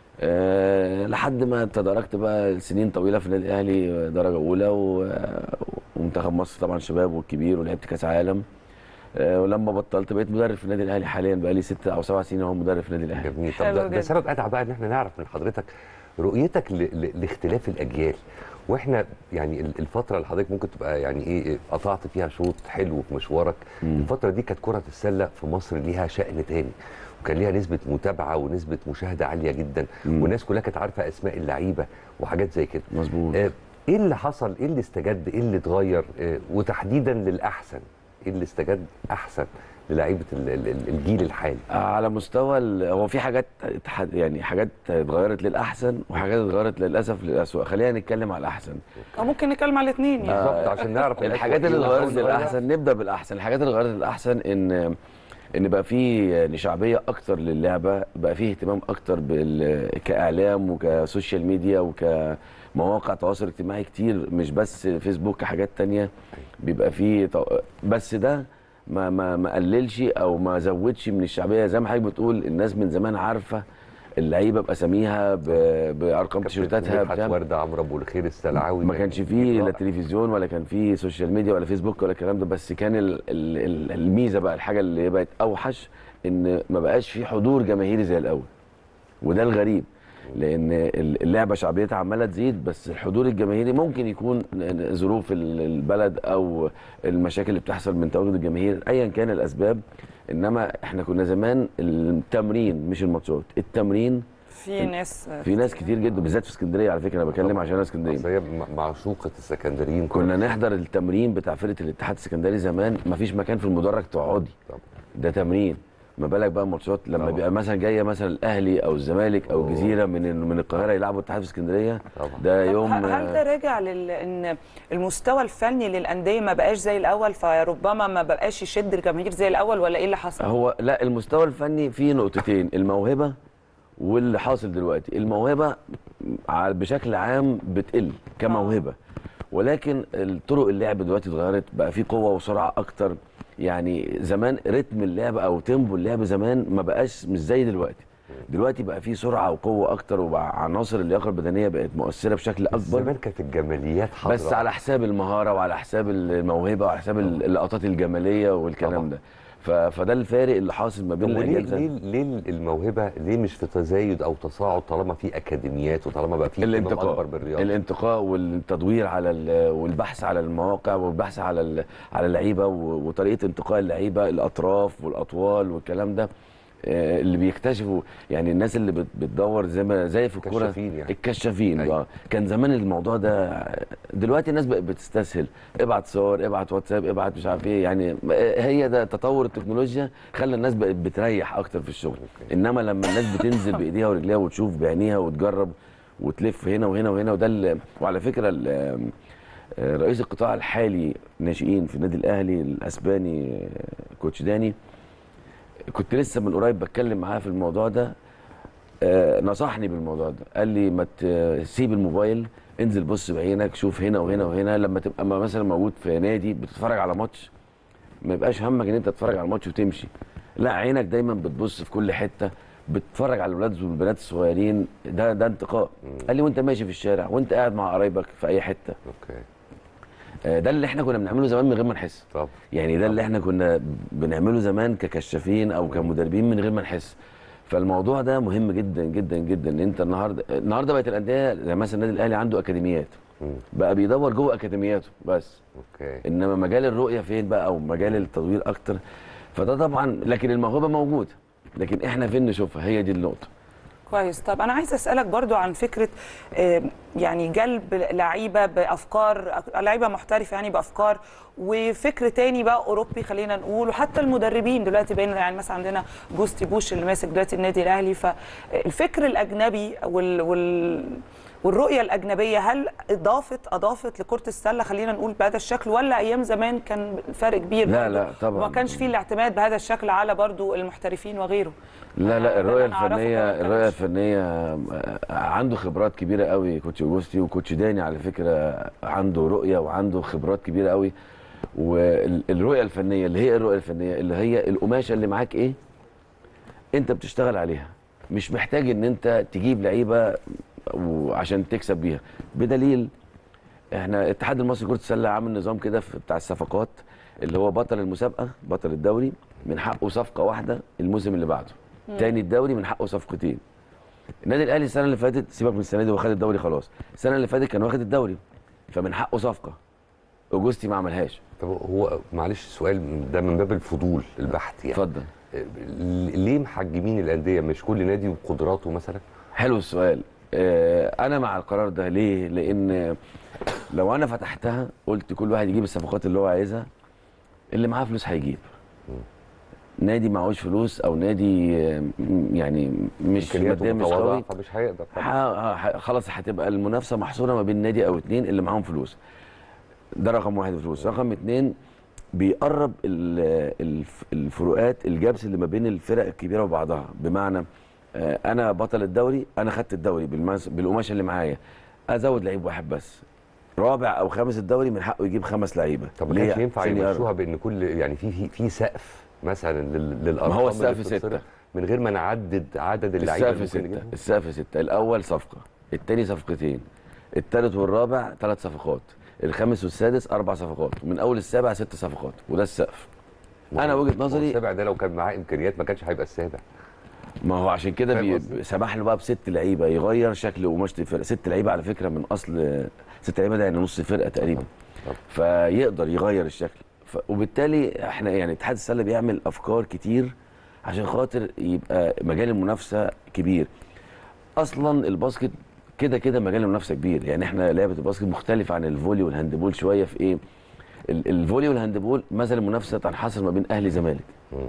أه لحد ما تداركت بقى سنين طويله في النادي الاهلي درجه اولى و... ومنتخب مصر طبعا شباب والكبير، ولعبت كاس عالم. أه ولما بطلت بقيت مدرب في النادي الاهلي حاليا، بقى لي ست او سبع سنين اهو مدرب في النادي الاهلي. جميل. طب ده, ده سبب ادعى بقى ان احنا نعرف من حضرتك رؤيتك ل... ل... لاختلاف الاجيال. واحنا يعني الفتره اللي حضرتك ممكن تبقى يعني ايه قطعت فيها شوط حلو في مشوارك، مم. الفتره دي كانت كره السله في مصر ليها شأن تاني، وكان ليها نسبه متابعه ونسبه مشاهده عاليه جدا، مم. والناس كلها كانت عارفه اسماء اللعيبه وحاجات زي كده. مظبوط. آه ايه اللي حصل؟ ايه اللي استجد؟ ايه اللي اتغير؟ آه وتحديدا للاحسن، ايه اللي استجد احسن للاعيبه الجيل الحالي؟ على مستوى هو في حاجات يعني حاجات اتغيرت للاحسن وحاجات اتغيرت للاسف للاسوء. خلينا نتكلم على الاحسن. او ممكن نتكلم على الاثنين يعني بالظبط عشان نعرف الحاجات اللي اتغيرت للاحسن. نبدا بالاحسن. الحاجات اللي اتغيرت للاحسن ان ان بقى في شعبيه اكتر للعبه، بقى في اهتمام اكتر بال... كاعلام وكسوشيال ميديا وكمواقع تواصل اجتماعي كتير، مش بس فيسبوك، حاجات تانية بيبقى في تو... بس ده ما ما ما قللش او ما زودش من الشعبيه. زي ما حضرتك بتقول الناس من زمان عارفه اللعيبه باساميها بارقام تيشيرتاتها بتاع ورده، عمرو ابو الخير، السلعاوي. ما كانش فيه لا تلفزيون ولا كان فيه سوشيال ميديا ولا فيسبوك ولا الكلام ده، بس كان ال ال الميزه بقى، الحاجه اللي بقت اوحش ان ما بقاش فيه حضور جماهيري زي الاول، وده الغريب لان اللعبه شعبيتها عماله تزيد، بس الحضور الجماهيري ممكن يكون ظروف البلد او المشاكل اللي بتحصل من تواجد الجماهير ايا كان الاسباب. انما احنا كنا زمان التمرين مش الماتشات، التمرين في ناس في ناس كتير جدا بالذات في اسكندريه، على فكره انا بكلم عشان انا اسكندريه، هي معشوقه السكندريين. كنا نحضر التمرين بتاع فرقه الاتحاد السكندري زمان، مفيش مكان في المدرج تقعدي، ده تمرين، ما بالك بقى ماتشات لما طبعا. بيبقى مثلا جايه مثلا الاهلي او الزمالك او الجزيره من من القاهره يلعبوا الاتحاد في اسكندريه، ده يوم. هل ده راجع لل ان المستوى الفني للانديه ما بقاش زي الاول، فربما ما بقاش يشد الجماهير زي الاول، ولا ايه اللي حصل؟ هو لا، المستوى الفني فيه نقطتين، الموهبه واللي حاصل دلوقتي. الموهبه بشكل عام بتقل كموهبه، ولكن الطرق اللعب دلوقتي اتغيرت، بقى في قوه وسرعه اكتر. يعني زمان رتم اللعب او تيمبو اللعب زمان ما بقاش مش زي دلوقتي، دلوقتي بقى في سرعه وقوه اكتر، وبقى عناصر اللياقه البدنيه بقت مؤثره بشكل اكبر. زمان كانت الجماليات حاضره، بس على حساب المهاره وعلى حساب الموهبه وعلى حساب اللقطات الجماليه والكلام طبعا. ده فده الفارق اللي حاصل ما بين الاجيال. ليه ليه الموهبه ليه مش في تزايد او تصاعد طالما في اكاديميات وطالما بقى في الانتقاء اكبر بالرياضه؟ الانتقاء والتدوير على والبحث على المواقع والبحث على على اللعيبه وطريقه انتقاء اللعيبه، الاطراف والاطوال والكلام ده اللي بيكتشفوا. يعني الناس اللي بتدور زي ما زي في الكوره يعني. الكشافين أيوة. كان زمان الموضوع ده، دلوقتي الناس بقت بتستسهل، ابعت صور، ابعت واتساب، ابعت مش عارف ايه. يعني هي ده تطور التكنولوجيا خلى الناس بقت بتريح اكتر في الشغل. أوكي. انما لما الناس بتنزل بايديها ورجليها وتشوف بعينيها وتجرب وتلف هنا وهنا وهنا، وده وعلى فكره رئيس القطاع الحالي ناشئين في النادي الاهلي الاسباني كوتش داني، كنت لسه من قريب بتكلم معاه في الموضوع ده، آه نصحني بالموضوع ده، قال لي ما تسيب الموبايل، انزل بص بعينك، شوف هنا وهنا وهنا. لما تبقى مثلا موجود في نادي بتتفرج على ماتش، ما يبقاش همك ان انت تتفرج على الماتش وتمشي، لا، عينك دايما بتبص في كل حته، بتتفرج على الولاد والبنات الصغيرين، ده ده انتقاء. قال لي وانت ماشي في الشارع وانت قاعد مع قرايبك في اي حته. اوكي. ده اللي احنا كنا بنعمله زمان من غير ما نحس. طب يعني ده اللي احنا كنا بنعمله زمان ككشافين او كمدربين من غير ما نحس. فالموضوع ده مهم جدا جدا جدا. ان انت النهارده النهارده بقت الانديه زي مثلا النادي الاهلي عنده اكاديميات، بقى بيدور جوه اكاديمياته بس. اوكي. انما مجال الرؤيه فين بقى او مجال التدوير اكتر، فده طبعا. لكن الموهبه موجوده، لكن احنا فين نشوفها؟ هي دي النقطه. كويس. طب انا عايزه اسالك برضو عن فكره يعني جلب لعيبه بافكار، لعيبه محترفه يعني بافكار، وفكر تاني بقى اوروبي خلينا نقول، وحتى المدربين دلوقتي بين يعني مثلا عندنا جوستي بوش اللي ماسك دلوقتي النادي الاهلي، فالفكر الاجنبي وال, وال والرؤيه الاجنبيه هل اضافت اضافت لكره السله خلينا نقول بهذا الشكل، ولا ايام زمان كان فرق كبير؟ لا لا طبعا، وما كانش فيه الاعتماد بهذا الشكل على برضو المحترفين وغيره. لا لا الرؤيه الفنيه الرؤيه الفنيه عنده خبرات كبيره قوي كوتش اوجوستي، وكوتش داني على فكره عنده رؤيه وعنده خبرات كبيره قوي. والرؤيه الفنيه اللي هي الرؤيه الفنيه اللي هي القماشه اللي معاك ايه انت بتشتغل عليها، مش محتاج ان انت تجيب لعيبه وعشان تكسب بيها. بدليل احنا الاتحاد المصري لكره السله عامل نظام كده بتاع الصفقات، اللي هو بطل المسابقه بطل الدوري من حقه صفقه واحده الموسم اللي بعده، مم. تاني الدوري من حقه صفقتين. النادي الاهلي السنه اللي فاتت، سيبك من السنه دي، هو خد الدوري خلاص، السنه اللي فاتت كان واخد الدوري فمن حقه صفقه، اوجوستي ما عملهاش. طب هو معلش سؤال ده من باب الفضول البحث يعني، اتفضل. ليه محجمين الانديه؟ مش كل نادي وقدراته مثلا؟ حلو السؤال. انا مع القرار ده ليه؟ لان لو انا فتحتها قلت كل واحد يجيب الصفقات اللي هو عايزها، اللي معاه فلوس هيجيب. نادي معهوش فلوس او نادي يعني مش ماديا مش قوي فمش هيقدر خلاص، هتبقى المنافسه محصوره ما بين نادي او اتنين اللي معاهم فلوس. ده رقم واحد، فلوس. رقم اتنين بيقرب ال- الف- الفروقات الجبس اللي ما بين الفرق الكبيره وبعضها. بمعنى آه، انا بطل الدوري، انا خدت الدوري بالمس- بالقماشه اللي معايا، ازود لعيب واحد بس. رابع او خامس الدوري من حقه يجيب خمس لعيبه. طب ما ليه؟ كانش ينفع عشان يمشوها يقرب. بان كل يعني في في في سقف مثلا لل- للارقام ما هو اللي السقف بتتصرف ستة. من غير ما نعدد عدد اللعيبه اللي السقف ممكن ستة. نجيبهم؟ السقف ستة. الاول صفقه، الثاني صفقتين، الثالث والرابع ثلاث صفقات، الخامس والسادس اربع صفقات، ومن اول السابع ست صفقات، وده السقف. انا وجهه نظري السابع ده لو كان معاه امكانيات ما كانش هيبقى السابع. ما هو عشان كده فاهم بي- قصدي؟ سمح له بقى بست لعيبه يغير شكل قماشه الفرقه. ست لعيبه على فكره من اصل ست لعيبه، ده يعني نص الفرقه تقريبا. طب. فيقدر يغير الشكل. ف... وبالتالي احنا يعني اتحاد السله بيعمل افكار كتير عشان خاطر يبقى مجال المنافسه كبير. اصلا الباسكت كده كده مجال المنافسه كبير. يعني احنا لعبه الباسكت مختلفه عن الفولي والهاندبول شويه في ايه؟ ال- الفولي والهاندبول مثلا المنافسه تنحصر ما بين اهلي زمالك.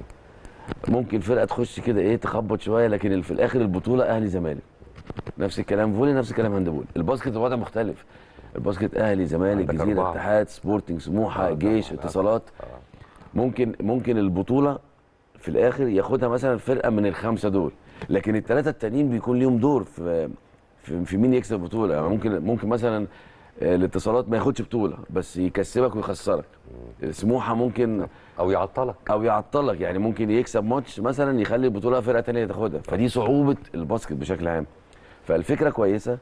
ممكن فرقه تخش كده ايه تخبط شويه، لكن في الاخر البطوله اهلي زمالك. نفس الكلام فولي، نفس الكلام هاندبول. الباسكت الوضع مختلف. الباسكت اهلي زمالك عندك جزيره أربعة. اتحاد سبورتنج سموحه آه، جيش طبعاً. اتصالات. ممكن ممكن البطوله في الاخر ياخدها مثلا فرقه من الخمسه دول، لكن الثلاثه التانيين بيكون ليهم دور في في, في مين يكسب البطوله. يعني ممكن ممكن مثلا آه، الاتصالات ما ياخدش بطوله بس يكسبك ويخسرك. سموحه ممكن او يعطلك او يعطلك، يعني ممكن يكسب ماتش مثلا يخلي البطوله فرقه ثانيه تاخدها. فدي صعوبه الباسكت بشكل عام. فالفكره كويسه.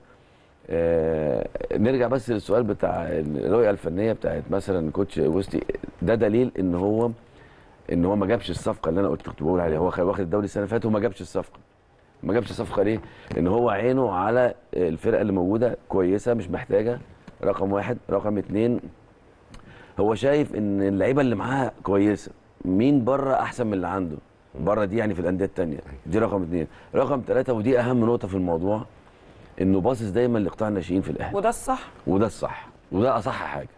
آه نرجع بس للسؤال بتاع الرؤيه الفنيه بتاعت مثلا كوتش اوجوستي. ده دليل ان هو ان هو ما جابش الصفقه اللي انا قلت كنت بقول عليها. هو كان واخد الدوري السنه اللي فاتت وما جابش الصفقه. ما جابش الصفقه ليه؟ ان هو عينه على الفرقه اللي موجوده كويسه مش محتاجه. رقم واحد. رقم اتنين، هو شايف ان اللعيبه اللي معاها كويسه، مين بره احسن من اللي عنده بره دي، يعني في الانديه الثانيه. دي رقم اثنين. رقم ثلاثه ودي اهم نقطه في الموضوع، انه باصص دايما لقطاع الناشئين في الاهلي. وده الصح. وده الصح وده اصح حاجه.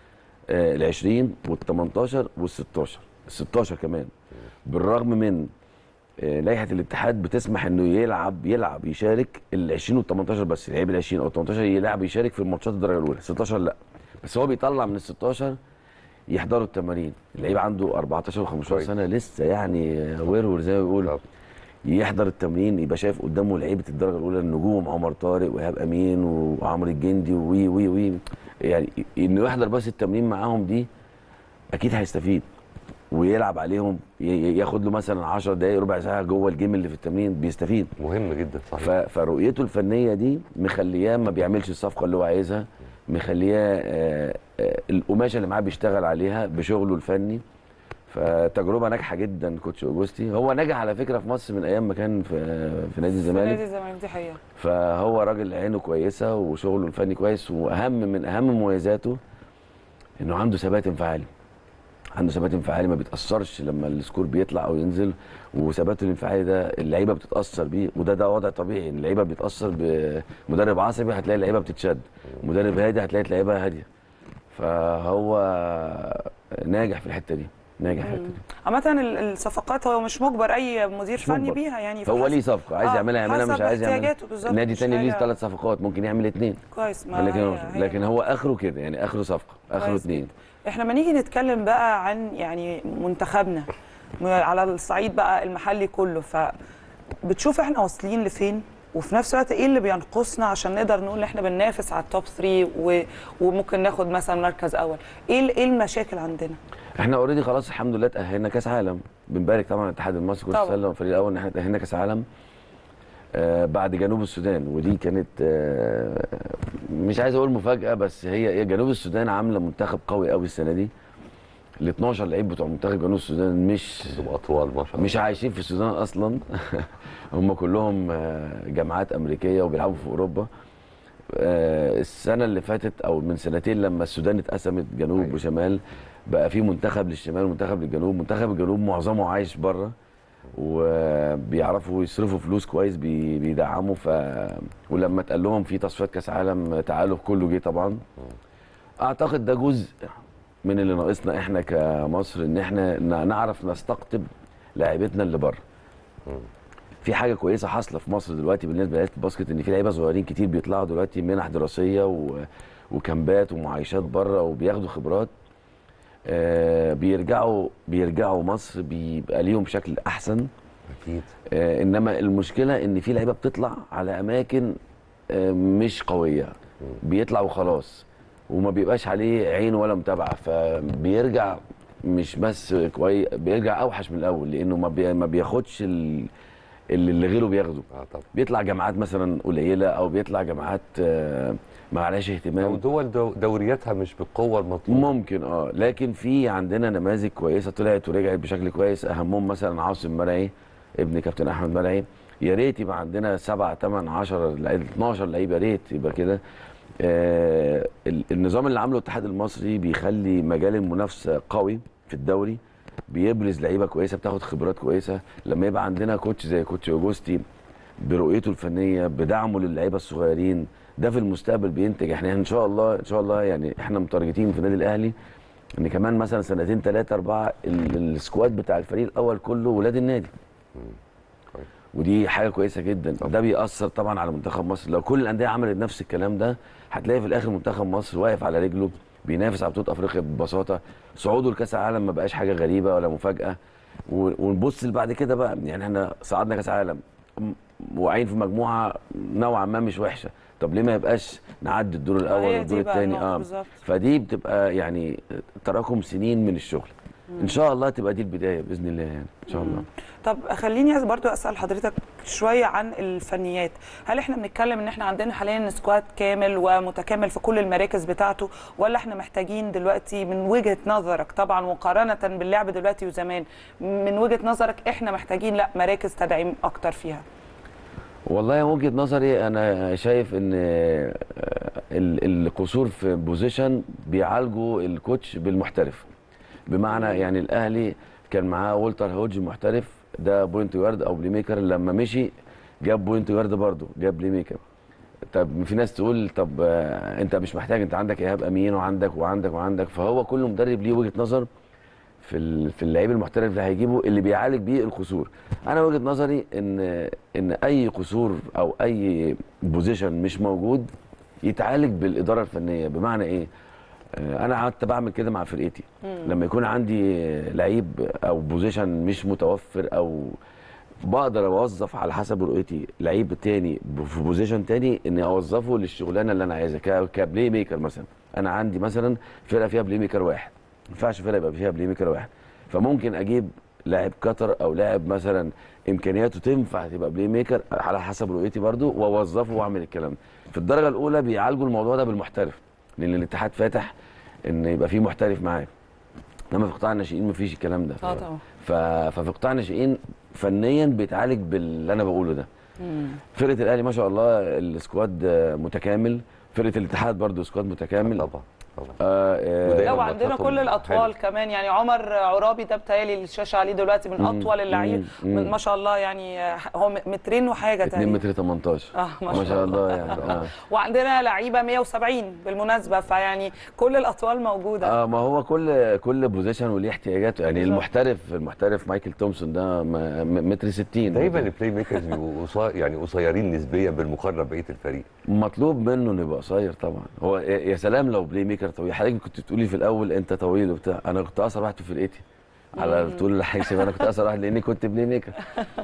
آه ال عشرين وال تمنتاشر وال ستاشر، ال ستاشر كمان، بالرغم من آه لائحه الاتحاد بتسمح انه يلعب يلعب يشارك ال عشرين وال تمنتاشر بس. لعيب ال عشرين او ال تمنتاشر يلعب يشارك في الماتشات الدرجه الاولى، ستاشر لا. بس هو بيطلع من ال ستاشر يحضروا التمارين. اللعيب عنده اربعتاشر وخمستاشر سنه لسه يعني ورور زي ما بيقولوا. يحضر التمرين يبقى شايف قدامه لعيبه الدرجه الاولى، النجوم عمر طارق وايهاب امين وعمرو الجندي وي وي وي يعني انه يحضر بس التمرين معاهم دي اكيد هيستفيد ويلعب عليهم. ي- ياخد له مثلا عشر دقائق ربع ساعه جوه الجيم اللي في التمرين بيستفيد. مهم جدا صحيح. ف- فرؤيته الفنيه دي مخلياه ما بيعملش الصفقه اللي هو عايزها، مخلياه آه، آه، القماشه اللي معاه بيشتغل عليها بشغله الفني. فتجربه ناجحه جدا كوتش اوجوستي. هو نجح على فكره في مصر من ايام ما كان في في نادي نادي الزمالك. الزمالك دي حقيقه. فهو راجل عينه كويسه وشغله الفني كويس، واهم من اهم مميزاته انه عنده ثبات انفعالي. عنده ثبات انفعالي ما بيتاثرش لما السكور بيطلع او ينزل. وثباته الانفعالي ده اللعيبه بتتاثر بيه، وده ده وضع طبيعي. اللعيبه بيتاثر بمدرب عصبي هتلاقي اللعيبه بتتشد، مدرب هادي هتلاقي اللعيبه هاديه. فهو ناجح في الحته دي. ناجح في الحته دي. عامة ال- الصفقات هو مش مجبر اي مدير مش فني مجبر. بيها يعني. هو فحسب- ليه صفقه عايز آه، يعملها يعملها، مش حسب عايز يعملها. احتياجاته بالظبط. النادي مش الثاني ليه حاجة- ثلاث صفقات ممكن يعمل اثنين. كويس. ما لكن هي- هي- لكن هو اخره كده، يعني اخره صفقه، اخره كويس اثنين. احنا لما نيجي نتكلم بقى عن يعني منتخبنا على الصعيد بقى المحلي كله، فبتشوف احنا واصلين لفين، وفي نفس الوقت ايه اللي بينقصنا عشان نقدر نقول ان احنا بننافس على التوب ثلاثة و... وممكن ناخد مثلا مركز اول. ايه ال- ايه المشاكل عندنا؟ احنا اوريدي خلاص الحمد لله تاهلنا كاس عالم. بنبارك طبعا الاتحاد المصري كره طبعاً. السله والفريق الاول ان احنا تاهلنا كاس عالم آه بعد جنوب السودان. ودي كانت آه مش عايز اقول مفاجاه، بس هي هي جنوب السودان عامله منتخب قوي قوي السنه دي. ال اتناشر لعيب بتوع منتخب جنوب السودان مش اطوال ما شاء الله، مش عايشين في السودان اصلا. هم كلهم آه، جامعات امريكيه وبيلعبوا في اوروبا. آه، السنه اللي فاتت او من سنتين لما السودان اتقسمت جنوب أيوة. وشمال، بقى في منتخب للشمال ومنتخب للجنوب. منتخب الجنوب معظمه عايش بره وبيعرفوا يصرفوا فلوس كويس، بي- بيدعموا. ف ولما اتقال لهم في تصفيات كاس عالم تعالوا كله جه طبعا. اعتقد ده جزء من اللي ناقصنا احنا كمصر، ان احنا ن- نعرف نستقطب لاعيبتنا اللي بره. في حاجه كويسه حاصله في مصر دلوقتي بالنسبه لعيبه الباسكت، ان في لعيبه صغيرين كتير بيطلعوا دلوقتي منح دراسيه و... وكامبات ومعايشات بره وبياخدوا خبرات. آه بيرجعوا بيرجعوا مصر بيبقى ليهم شكل احسن اكيد. آه انما المشكله ان في لعيبه بتطلع على اماكن آه مش قويه، بيطلع وخلاص وما بيبقاش عليه عين ولا متابعه، فبيرجع مش بس كويس، بيرجع اوحش من الاول لانه ما بي ما بياخدش ال اللي اللي غيره بياخده. اه طبعا. بيطلع جامعات مثلا قليله او بيطلع جامعات آه ما عليهاش اهتمام، او دول دو دورياتها مش بالقوه المطلوبه. ممكن اه لكن في عندنا نماذج كويسه طلعت ورجعت بشكل كويس، اهمهم مثلا عاصم مرعي ابن كابتن احمد مرعي. يا ريت يبقى عندنا سبعة ثمانية عشرة اتناشر لعيب، يا ريت يبقى كده. آه النظام اللي عامله الاتحاد المصري بيخلي مجال المنافسه قوي في الدوري، بيبرز لعيبه كويسه بتاخد خبرات كويسه. لما يبقى عندنا كوتش زي كوتش اوجوستي برؤيته الفنيه بدعمه للعيبه الصغيرين، ده في المستقبل بينتج. احنا ان شاء الله ان شاء الله يعني احنا متارجتين في النادي الاهلي ان كمان مثلا سنتين ثلاثه اربعه السكواد بتاع الفريق الاول كله ولاد النادي. ودي حاجه كويسه جدا. ده بيأثر طبعا على منتخب مصر. لو كل الانديه عملت نفس الكلام ده هتلاقي في الاخر منتخب مصر واقف على رجله بينافس على بطوله افريقيا ببساطه. صعوده لكاس العالم ما بقاش حاجه غريبه ولا مفاجاه. ونبص بعد كده بقى، يعني احنا صعدنا كاس عالم واقعين في مجموعه نوعا ما مش وحشه، طب ليه ما يبقاش نعدي الدور الاول والدور الثاني؟ اه بالزبط. فدي بتبقى يعني تراكم سنين من الشغل. ان شاء الله تبقى دي البدايه باذن الله يعني ان شاء الله. طب خليني برضو اسال حضرتك شويه عن الفنيات. هل احنا بنتكلم ان احنا عندنا حاليا سكواد كامل ومتكامل في كل المراكز بتاعته، ولا احنا محتاجين دلوقتي من وجهه نظرك طبعا مقارنه باللعب دلوقتي وزمان، من وجهه نظرك احنا محتاجين لا مراكز تدعيم اكتر فيها؟ والله وجهه نظري انا شايف ان القصور في بوزيشن بيعالجوا الكوتش بالمحترف. بمعنى يعني الاهلي كان معاه والتر هودج محترف، ده بوينت جارد او بلاي ميكر، لما مشي جاب بوينت جارد برضه، جاب بلاي ميكر. طب في ناس تقول طب انت مش محتاج، انت عندك ايهاب امين وعندك وعندك وعندك. فهو كل مدرب ليه وجهه نظر في في اللعيب المحترف اللي هيجيبه اللي بيعالج بيه القصور. انا وجهه نظري ان ان اي قصور او اي بوزيشن مش موجود يتعالج بالاداره الفنيه. بمعنى ايه؟ انا قعدت بعمل كده مع فرقتي. لما يكون عندي لعيب او بوزيشن مش متوفر او بقدر اوظف على حسب رؤيتي لعيب تاني في بوزيشن تاني، اني اوظفه للشغلانه اللي انا عايزها كبلاي ميكر. مثلا انا عندي مثلا فرقه فيها بلاي ميكر واحد، ما ينفعش فرقه يبقى فيها بلاي ميكر واحد، فممكن اجيب لاعب قطر او لاعب مثلا امكانياته تنفع تبقى بلاي ميكر على حسب رؤيتي برضو واوظفه واعمل الكلام ده. في الدرجه الاولى بيعالجوا الموضوع ده بالمحترف، لان الاتحاد فاتح ان يبقى في محترف معاه. انما في قطاع الناشئين مفيش الكلام ده. اه طبعا. ففي قطاع الناشئين فنيا بيتعالج باللي انا بقوله ده. مم. فرقه الاهلي ما شاء الله السكواد متكامل، فرقه الاتحاد برضو سكواد متكامل طبعا طبعا. آه لو عندنا كل الاطوال حلو. كمان يعني عمر عرابي ده بتهيألي الشاشه عليه دلوقتي من اطول اللعيب ما شاء الله، يعني هو مترين وحاجه تانية، اتنين متر تمنتاشر. اه ما شاء, ما شاء الله يعني اه وعندنا لعيبه مية وسبعين بالمناسبه، فيعني كل الاطوال موجوده. اه ما هو كل كل بوزيشن وليه احتياجاته يعني. بالزبط. المحترف المحترف مايكل تومسون ده متر ستين. دايما البلاي ميكرز بيبقوا يعني قصيرين نسبيا بالمقارنه ببقيه الفريق. مطلوب منه انه يبقى قصير طبعا. هو يا سلام لو بلاي ميكر طويل. حضرتك كنت بتقولي في الاول انت طويل وبتاع، انا كنت اقصر واحد في فرقتي على طول الحيث، انا كنت اقصر واحد لاني كنت بلاي ميكر.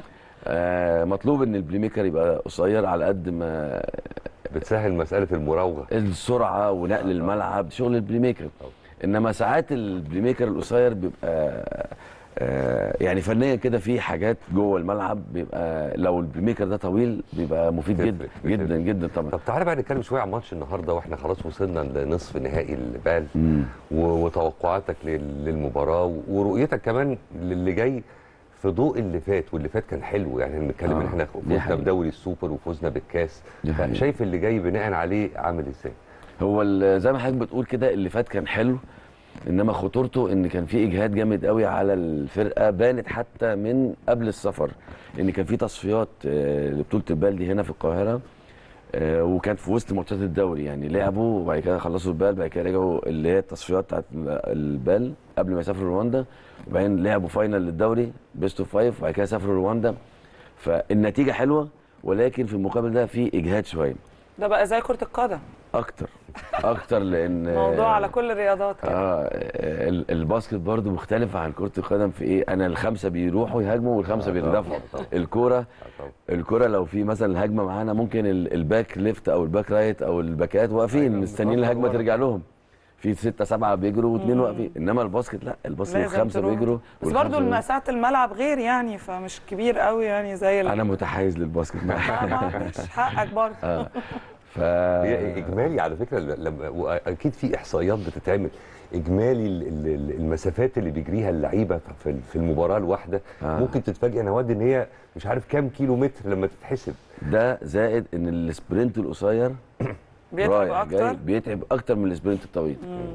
آه مطلوب ان البلاي ميكر يبقى قصير على قد ما بتسهل مساله المراوغه، السرعه ونقل الملعب، شغل البلاي ميكر. انما ساعات البلاي ميكر القصير بيبقى آه يعني فنيا كده في حاجات جوه الملعب بيبقى لو البلاي ميكر ده طويل بيبقى مفيد جدا جدا جدا طبعا. طب تعالى بقى نتكلم شويه عن ماتش النهارده، واحنا خلاص وصلنا لنصف نهائي البال، وتوقعاتك للمباراه ورؤيتك كمان للي جاي في ضوء اللي فات. واللي فات كان حلو، يعني بنتكلم ان آه. احنا فزنا بدوري السوبر وفزنا بالكاس، شايف اللي جاي بناء عليه عامل ازاي؟ هو زي ما حضرتك بتقول كده اللي فات كان حلو، انما خطورته ان كان في اجهاد جامد قوي على الفرقه، بانت حتى من قبل السفر، ان كان في تصفيات لبطوله البال دي هنا في القاهره، وكان في وسط ماتشات الدوري يعني لعبوا وبعد كده خلصوا البال، بعد كده رجعوا اللي هي التصفيات بتاعت البال قبل ما يسافروا رواندا، وبعدين لعبوا فاينل للدوري بيست اوف فايف، وبعد كده سافروا رواندا. فالنتيجه حلوه، ولكن في المقابل ده في اجهاد شويه. ده بقى زي كره القدم اكتر اكتر لان موضوع على كل الرياضات كده. اه الباسكت برضو مختلف عن كره القدم في ايه؟ انا الخمسه بيروحوا يهاجموا والخمسه بيدافعوا. الكوره الكوره لو في مثلا الهجمه معانا ممكن الباك ليفت او الباك رايت او الباكات واقفين مستنيين الهجمه ترجع لهم، في ستة سبعة بيجروا واثنين واقفين. انما الباسكت لا، الباسكت الخمسه بيجروا. بس برضه مساحه الملعب غير يعني، فمش كبير قوي يعني زي انا متحيز للباسكت. مش حقك برضه. آه. ف هي اجمالي على فكره لما واكيد في احصائيات بتتعمل اجمالي المسافات اللي بيجريها اللعيبه في المباراه الواحده. آه. ممكن تتفاجئ نواد ان هي مش عارف كام كيلو متر لما تتحسب. ده زائد ان السبرنت القصير بيتعب اكتر، بيتعب اكتر من السبرنت الطويل.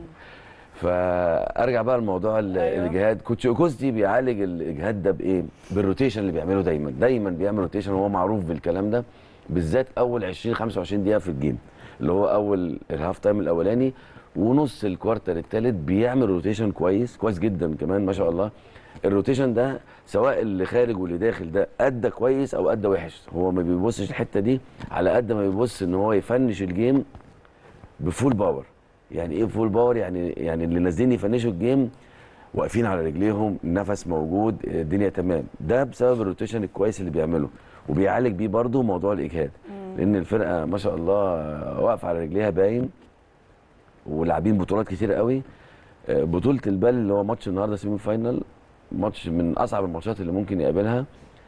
فارجع بقى لموضوع أيوة. الاجهاد. كوتش اوجوستي بيعالج الاجهاد ده بايه؟ بالروتيشن اللي بيعمله دايما دايما بيعمل روتيشن، وهو معروف بالكلام ده بالذات اول عشرين خمسة وعشرين دقيقه في الجيم، اللي هو اول الهاف تايم الاولاني ونص الكوارتر الثالث، بيعمل روتيشن كويس كويس جدا كمان ما شاء الله. الروتيشن ده سواء اللي خارج واللي داخل ده ادى كويس او ادى وحش، هو ما بيبصش الحته دي على قد ما بيبص ان هو يفنش الجيم بفول باور. يعني ايه فول باور؟ يعني يعني اللي نازلين يفنشوا الجيم واقفين على رجليهم، النفس موجود، الدنيا تمام. ده بسبب الروتيشن الكويس اللي بيعمله، وبيعالج بيه برضه موضوع الاجهاد. لان الفرقه ما شاء الله واقفه على رجليها باين، ولاعبين بطولات كتير قوي. بطوله البال اللي هو ماتش النهارده سيمي فاينال، ماتش من اصعب الماتشات اللي ممكن يقابلها.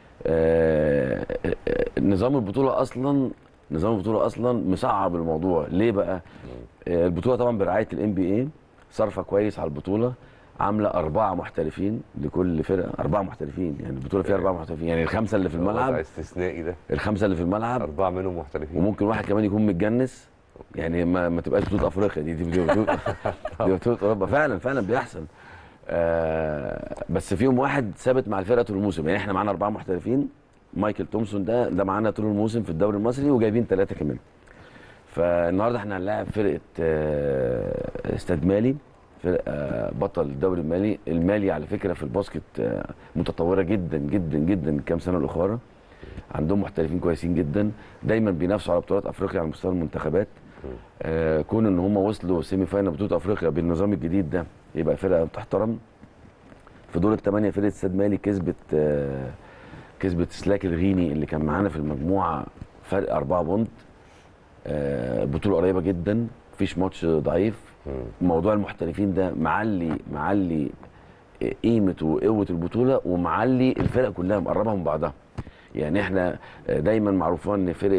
نظام البطوله اصلا نظام البطوله اصلا مصعب الموضوع. ليه بقى؟ البطوله طبعا برعايه الام بي اي، صارفه كويس على البطوله، عامله اربعه محترفين لكل فرقه، اربعه محترفين، يعني البطوله فيها اربعه محترفين، يعني الخمسه اللي في الملعب استثنائي ده، الخمسه اللي في الملعب اربعه منهم محترفين، وممكن واحد كمان يكون متجنس، يعني ما, ما تبقاش بطوله افريقيا دي، دي بطوله دي بطوله اوروبا. فعلا فعلا بيحصل. آه بس فيهم واحد ثابت مع الفرقه طول الموسم. يعني احنا معانا اربعه محترفين، مايكل تومسون ده ده معانا طول الموسم في الدوري المصري، وجايبين ثلاثه كمان. فالنهارده احنا هنلاعب فرقه آه استاد مالي، فرقه بطل الدوري المالي. المالي على فكره في الباسكت آه متطوره جدا جدا جدا الكام سنه الاخرى، عندهم محترفين كويسين جدا، دايما بينافسوا على بطولات افريقيا على مستوى المنتخبات. آه كون ان هم وصلوا سيمي فاينال بطوله افريقيا بالنظام الجديد ده، يبقى فرقه تحترم. في دور الثمانيه فرقه استاد مالي كسبت آه كسبت سلاك الغيني اللي كان معانا في المجموعه فرق اربعه بونت. آه بطوله قريبه جدا، مفيش ماتش ضعيف. موضوع المحترفين ده معلي معلي قيمه وقوه البطوله، ومعلي الفرق كلها مقربها من بعضها. يعني احنا دايما معروفين ان فرقه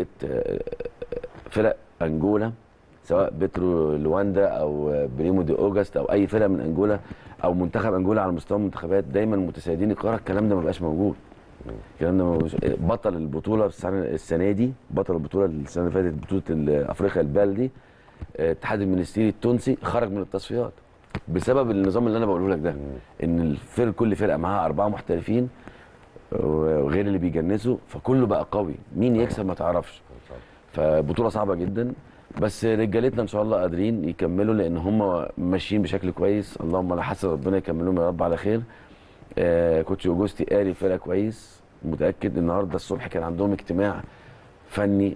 فرق انجولا، سواء بترو لواندا او بريمو دي اوجست او اي فرقه من انجولا او منتخب انجولا على مستوى المنتخبات، دايما متسيدين القاره. الكلام ده ما بقاش موجود. الكلام ده مش... بطل البطوله السنه السنه دي، بطل البطوله السنه اللي فاتت بطوله افريقيا البال دي، الاتحاد المنستيري التونسي خرج من التصفيات بسبب النظام اللي انا بقوله لك ده، ان الفرق كل فرقه معاها اربعه محترفين وغير اللي بيجنسوا، فكله بقى قوي، مين يكسب ما تعرفش. فبطوله صعبه جدا، بس رجالتنا ان شاء الله قادرين يكملوا، لان هم ماشيين بشكل كويس. اللهم لا حسن، ربنا يكملهم يا رب على خير. آه كوتش اوجوستي قاري الفرقه كويس، متاكد. النهارده الصبح كان عندهم اجتماع فني،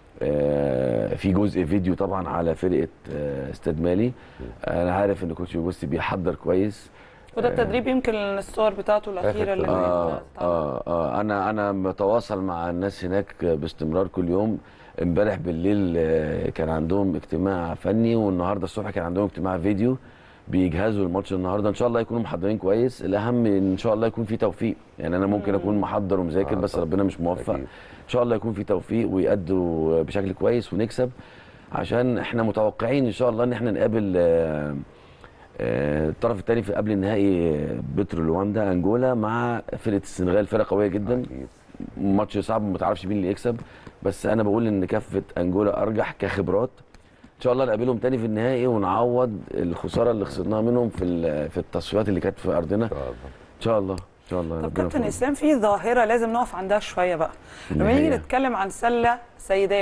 آه في جزء فيديو طبعا على فرقه آه استاد مالي. آه انا عارف ان كوتش اوجوستي بيحضر كويس، وده التدريب يمكن الصور بتاعته الاخيره اللي آه آه آه انا انا متواصل مع الناس هناك باستمرار كل يوم. امبارح بالليل كان عندهم اجتماع فني، والنهارده الصبح كان عندهم اجتماع فيديو بيجهزوا الماتش النهارده. ان شاء الله يكونوا محضرين كويس. الاهم ان شاء الله يكون في توفيق. يعني انا ممكن اكون محضر ومذاكر بس ربنا مش موفق. ان شاء الله يكون في توفيق ويأدوا بشكل كويس ونكسب، عشان احنا متوقعين ان شاء الله ان احنا نقابل آه الطرف الثاني في قبل النهائي بترو لواندا انجولا مع فرقه السنغال، فرقه قويه جدا. ماتش صعب، ما تعرفش مين اللي يكسب، بس انا بقول ان كفه انجولا ارجح كخبرات. ان شاء الله نقابلهم تاني في النهائي ونعوض الخساره اللي خسرناها منهم في في التصفيات اللي كانت في ارضنا. ان شاء الله ان شاء الله. طب كابتن اسلام، في ظاهره لازم نقف عندها شويه بقى لما نيجي نتكلم عن سله سيدات.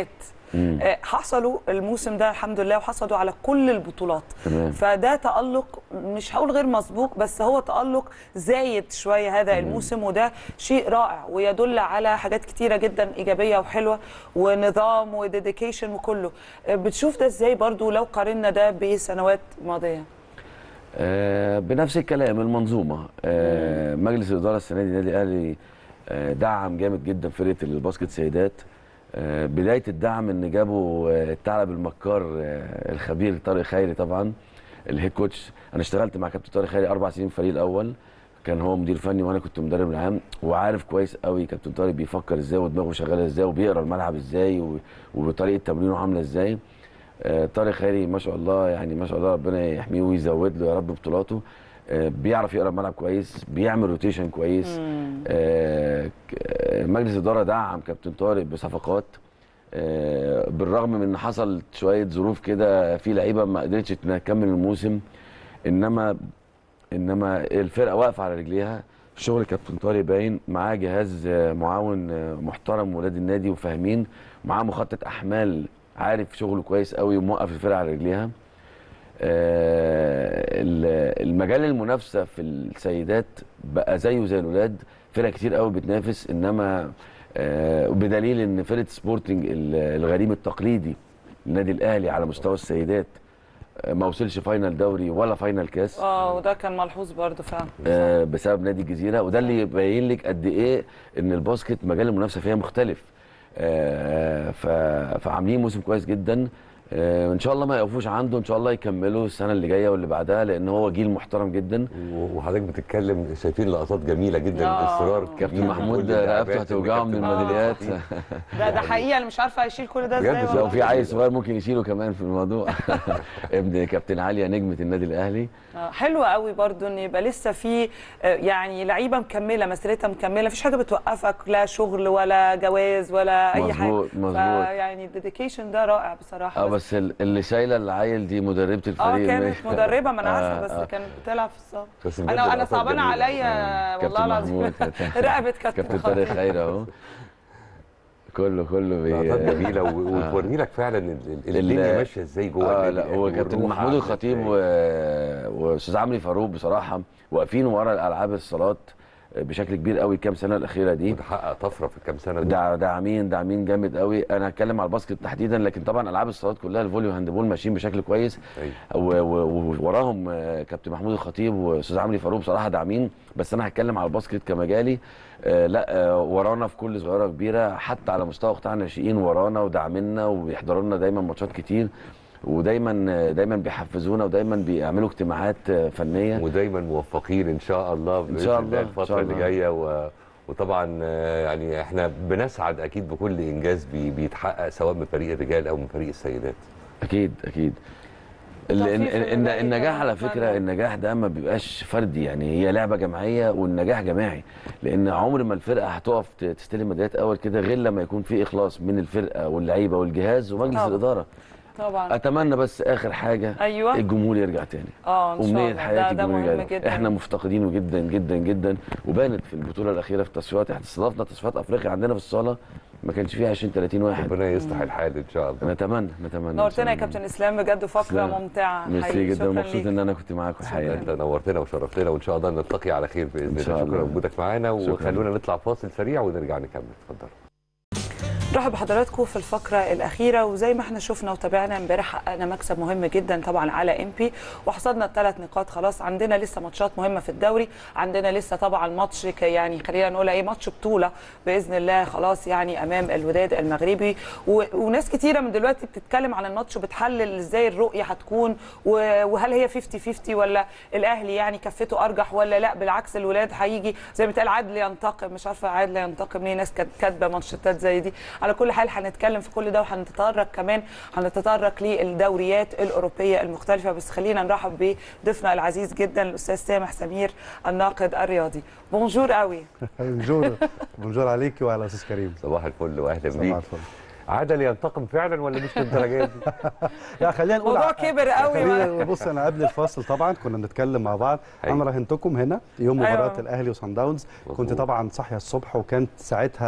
آه حصلوا الموسم ده الحمد لله، وحصلوا على كل البطولات. تمام. فده تألق مش هقول غير مسبوق، بس هو تألق زايد شويه هذا الموسم، وده شيء رائع ويدل على حاجات كتيره جدا ايجابيه وحلوه ونظام وديديكيشن وكله. آه بتشوف ده ازاي برضو لو قارنا ده بسنوات ماضيه؟ آه بنفس الكلام، المنظومه. آه مجلس الاداره السنه دي النادي الاهلي آه دعم جامد جدا فرقه الباسكت سيدات. آه بدايه الدعم ان جابوا آه الثعلب المكار آه الخبير طارق خيري، طبعا الهيد كوتش. انا اشتغلت مع كابتن طارق خيري اربع سنين في الفريق الاول، كان هو مدير فني وانا كنت مدرب العام، وعارف كويس قوي كابتن طارق بيفكر ازاي ودماغه شغاله ازاي وبيقرا الملعب ازاي وطريقه تمرينه عامله ازاي. آه طارق خيري ما شاء الله، يعني ما شاء الله ربنا يحميه ويزود له يا رب بطولاته. آه بيعرف يقرا الملعب كويس، بيعمل روتيشن كويس. آه مجلس الاداره دعم كابتن طارق بصفقات. آه بالرغم من ان حصل شويه ظروف كده في لعيبه ما قدرتش تكمل الموسم، انما انما الفرقه واقفه على رجليها. شغل كابتن طارق باين، معاه جهاز معاون محترم ولاد النادي وفاهمين، معاه مخطط احمال عارف شغله كويس قوي وموقف الفرقه على رجليها. المجال المنافسه في السيدات بقى زيه زي الولاد، فرق كتير قوي بتنافس، انما بدليل ان فرقه سبورتنج الغريم التقليدي النادي الاهلي على مستوى السيدات ما وصلش فاينل دوري ولا فاينل كاس. اه وده كان ملحوظ برضه فعلا. آه بسبب نادي الجزيره، وده اللي يبين لك قد ايه ان الباسكت مجال المنافسه فيها مختلف. آه فعاملين موسم كويس جدا. آه ان شاء الله ما يقفوش عنده، ان شاء الله يكملوا السنه اللي جايه واللي بعدها، لان هو جيل محترم جدا. وحضرتك بتتكلم شايفين لقطات جميله جدا، اصرار كابتن محمود رقبته هتوجعه من الميداليات. ده ده حقيقه انا مش عارفه هيشيل كل ده ازاي. لو في عيل صغير ممكن يشيله كمان في الموضوع. ابن كابتن عليا نجمه النادي الاهلي. حلوه قوي برضو ان يبقى لسه في يعني لعيبه مكمله مسيرتها مكمله، مفيش حاجه بتوقفك، لا شغل ولا جواز ولا اي حاجه. مظبوط مظبوط. يعني الديديكيشن ده رائع بصراحه. اه بس اللي شايله العيل دي مدربه الفريق. اه كانت مدربه ما انا عارفه، بس آه كانت بتلعب في الصف. انا انا صعبانه عليا والله العظيم رقبه كابتن طارق خيري اهو. كله كله لقطات جميله وتوري لك فعلا الدنيا ماشيه ازاي جوه. اه لا هو كابتن محمود الخطيب واستاذ عمرو فاروق بصراحه واقفين ورا الالعاب الصالات بشكل كبير قوي الكام سنه الاخيره دي، وتحقق طفره في الكام سنه دي. داعمين داعمين جامد قوي. انا هتكلم على الباسكت تحديدا، لكن طبعا العاب الصالات كلها الفولي والهاندبول ماشيين بشكل كويس. ووراهم كابتن محمود الخطيب واستاذ عمرو فاروق بصراحه داعمين. بس انا هتكلم على الباسكت كمجالي. آه لا آه ورانا في كل صغيره كبيره، حتى على مستوى قطاع الناشئين ورانا وداعميننا وبيحضروا لنا دايما ماتشات كتير، ودايما دايما بيحفزونا ودايما بيعملوا اجتماعات فنيه، ودايما موفقين ان شاء الله باذن الله, الله الفتره اللي جايه. و... وطبعا يعني احنا بنسعد اكيد بكل انجاز بي... بيتحقق سواء من فريق الرجال او من فريق السيدات. اكيد اكيد. النجاح على فكره النجاح ده ما بيبقاش فردي، يعني هي لعبه جماعيه والنجاح جماعي، لان عمر ما الفرقه هتقف تستلم ميداليات اول كده غير لما يكون في اخلاص من الفرقه واللعيبه والجهاز ومجلس طبعا. الاداره طبعا. اتمنى بس اخر حاجه أيوة. الجمهور يرجع تاني. اه ان شاء الله. امنيه حياتي الجمهور يرجع. احنا مفتقدينه جدا جدا جدا، وبانت في البطوله الاخيره في التصفيات. احنا استضفنا تصفيات افريقيا عندنا في الصاله ما كانش فيها عشرين ثلاثين واحد. ربنا يصلح الحال ان شاء الله. نتمنى نتمنى. نورتنا يا كابتن اسلام بجد، فقره ممتعه. ميرسي جدا ومبسوط ان انا كنت معاكم الحقيقه. انت نورتنا وشرفتنا، وان شاء الله نلتقي على خير باذن الله. شكرا لوجودك معانا، وخلونا نطلع فاصل سريع ونرجع نكمل. اتفضلوا. نرحب بحضراتكم في الفقره الاخيره، وزي ما احنا شفنا وتابعنا امبارح حققنا مكسب مهم جدا طبعا على ام بي، وحصدنا الثلاث نقاط خلاص. عندنا لسه ماتشات مهمه في الدوري، عندنا لسه طبعا ماتش يعني خلينا نقول ايه ماتش بطوله باذن الله خلاص يعني امام الوداد المغربي. وناس كتيره من دلوقتي بتتكلم عن الماتش وبتحلل ازاي الرؤيه هتكون، وهل هي خمسين خمسين ولا الاهلي يعني كفته ارجح ولا لا بالعكس الولاد هيجي زي ما بيتقال عدل ينتقم. مش عارفه عدل ينتقم ليه، ناس كانت كاتبه مانشيتات زي دي. على كل حال هنتكلم في كل ده، وهنتطرق كمان هنتطرق للدوريات الاوروبيه المختلفه. بس خلينا نرحب بضيفنا العزيز جدا الاستاذ سامح سمير الناقد الرياضي. بونجور قوي. بونجور بونجور عليكي وعلى استاذ كريم. صباح الفل واهلا بيك. عادل ينتقم فعلا ولا مش للدرجه دي؟ لا خلينا نقول الموضوع كبر قوي. خلينا بص، انا قبل الفاصل طبعا كنا بنتكلم مع بعض. انا راهنتكم هنا يوم مباراه أيوة. الاهلي وصن داونز. كنت طبعا صاحيه الصبح، وكانت ساعتها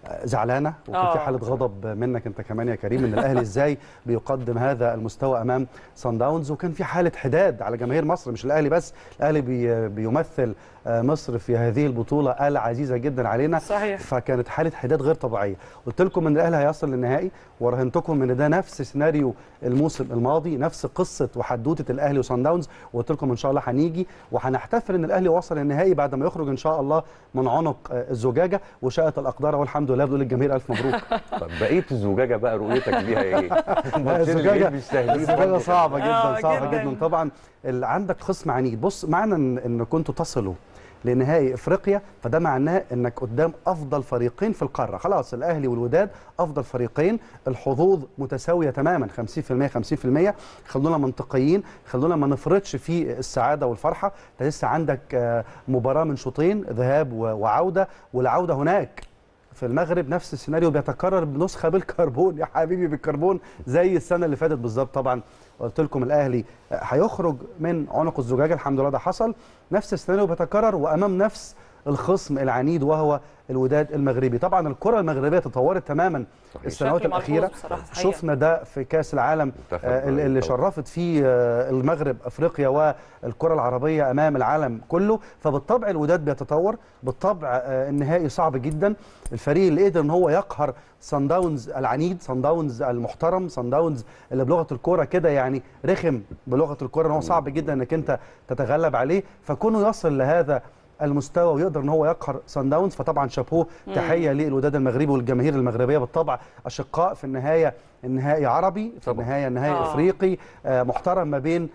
زعلانه وكان في حاله غضب منك انت كمان يا كريم ان الاهلي ازاي بيقدم هذا المستوى امام صن داونز، وكان في حاله حداد على جماهير مصر، مش الاهلي بس، الاهلي بي بيمثل مصر في هذه البطوله العزيزه جدا علينا. صحيح. فكانت حاله حداد غير طبيعيه. قلت لكم ان الاهلي هيصل للنهائي، ورهنتكم ان ده نفس سيناريو الموسم الماضي، نفس قصه وحدوته الاهلي وصن داونز، وقلت لكم ان شاء الله هنيجي وهنحتفل ان الاهلي وصل للنهائي بعد ما يخرج ان شاء الله من عنق الزجاجه، وشاءت الاقدار والحمد لله. بنقول للجماهير الف مبروك. طب بقيه الزجاجه بقى رؤيتك ليها ايه؟ الزجاجه الزجاجه صعبه جدا صعبه جداً. جدا طبعا. اللي عندك خصم عنيد. بص، معنى ان, إن كنتوا تصلوا لنهائي افريقيا فده معناه انك قدام افضل فريقين في القاره. خلاص الاهلي والوداد افضل فريقين، الحظوظ متساويه تماما خمسين في المية خمسين في المية. خلونا منطقيين، خلونا ما نفرطش في السعاده والفرحه. انت لسه عندك مباراه من شوطين، ذهاب وعوده، والعوده هناك في المغرب نفس السيناريو بيتكرر بنسخه بالكربون يا حبيبي، بالكربون زي السنه اللي فاتت بالظبط. طبعا قلت لكم الاهلي هيخرج من عنق الزجاجه، الحمد لله ده حصل. نفس السيناريو بيتكرر وامام نفس الخصم العنيد وهو الوداد المغربي. طبعا الكره المغربيه تطورت تماما صحيح. السنوات الاخيره شفنا ده في كاس العالم آه اللي شرفت فيه آه المغرب افريقيا والكره العربيه امام العالم كله. فبالطبع الوداد بيتطور، بالطبع آه النهائي صعب جدا. الفريق اللي قدر ان هو يقهر صن داونز العنيد، صن داونز المحترم، صن داونز اللي بلغه الكوره كده يعني رخم بلغه الكوره، ان هو صعب جدا انك انت تتغلب عليه. فكونه يصل لهذا المستوى ويقدر ان هو يقهر صن داونز، فطبعا شابوه، تحيه للوداد المغربي والجماهير المغربيه. بالطبع اشقاء في النهايه، النهائي عربي في النهايه، النهائي آه. افريقي آه محترم ما بين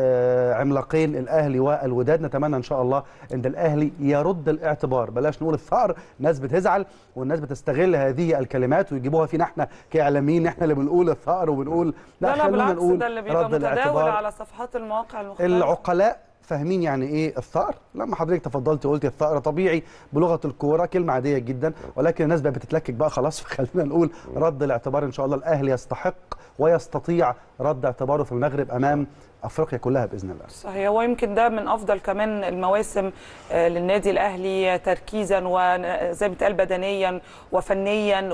آه عملاقين الاهلي والوداد. نتمنى ان شاء الله ان الاهلي يرد الاعتبار، بلاش نقول الثأر، الناس بتزعل والناس بتستغل هذه الكلمات ويجيبوها فينا احنا كاعلاميين، احنا اللي بنقول الثأر وبنقول لا, لا خلونا بالعكس نقول ده اللي بيبقى متداول على صفحات المواقع المختلفه. العقلاء فاهمين يعني ايه الثأر. لما حضرتك تفضلتي قلتي الثأر طبيعي بلغه الكوره كلمه عاديه جدا، ولكن الناس بقت بتتلكك بقى خلاص. فخلينا نقول رد الاعتبار ان شاء الله. الاهلي يستحق ويستطيع رد اعتباره في المغرب امام افريقيا كلها باذن الله. صحيح، هو يمكن ده من افضل كمان المواسم للنادي الاهلي تركيزا وزي ما بتقال بدنيا وفنيا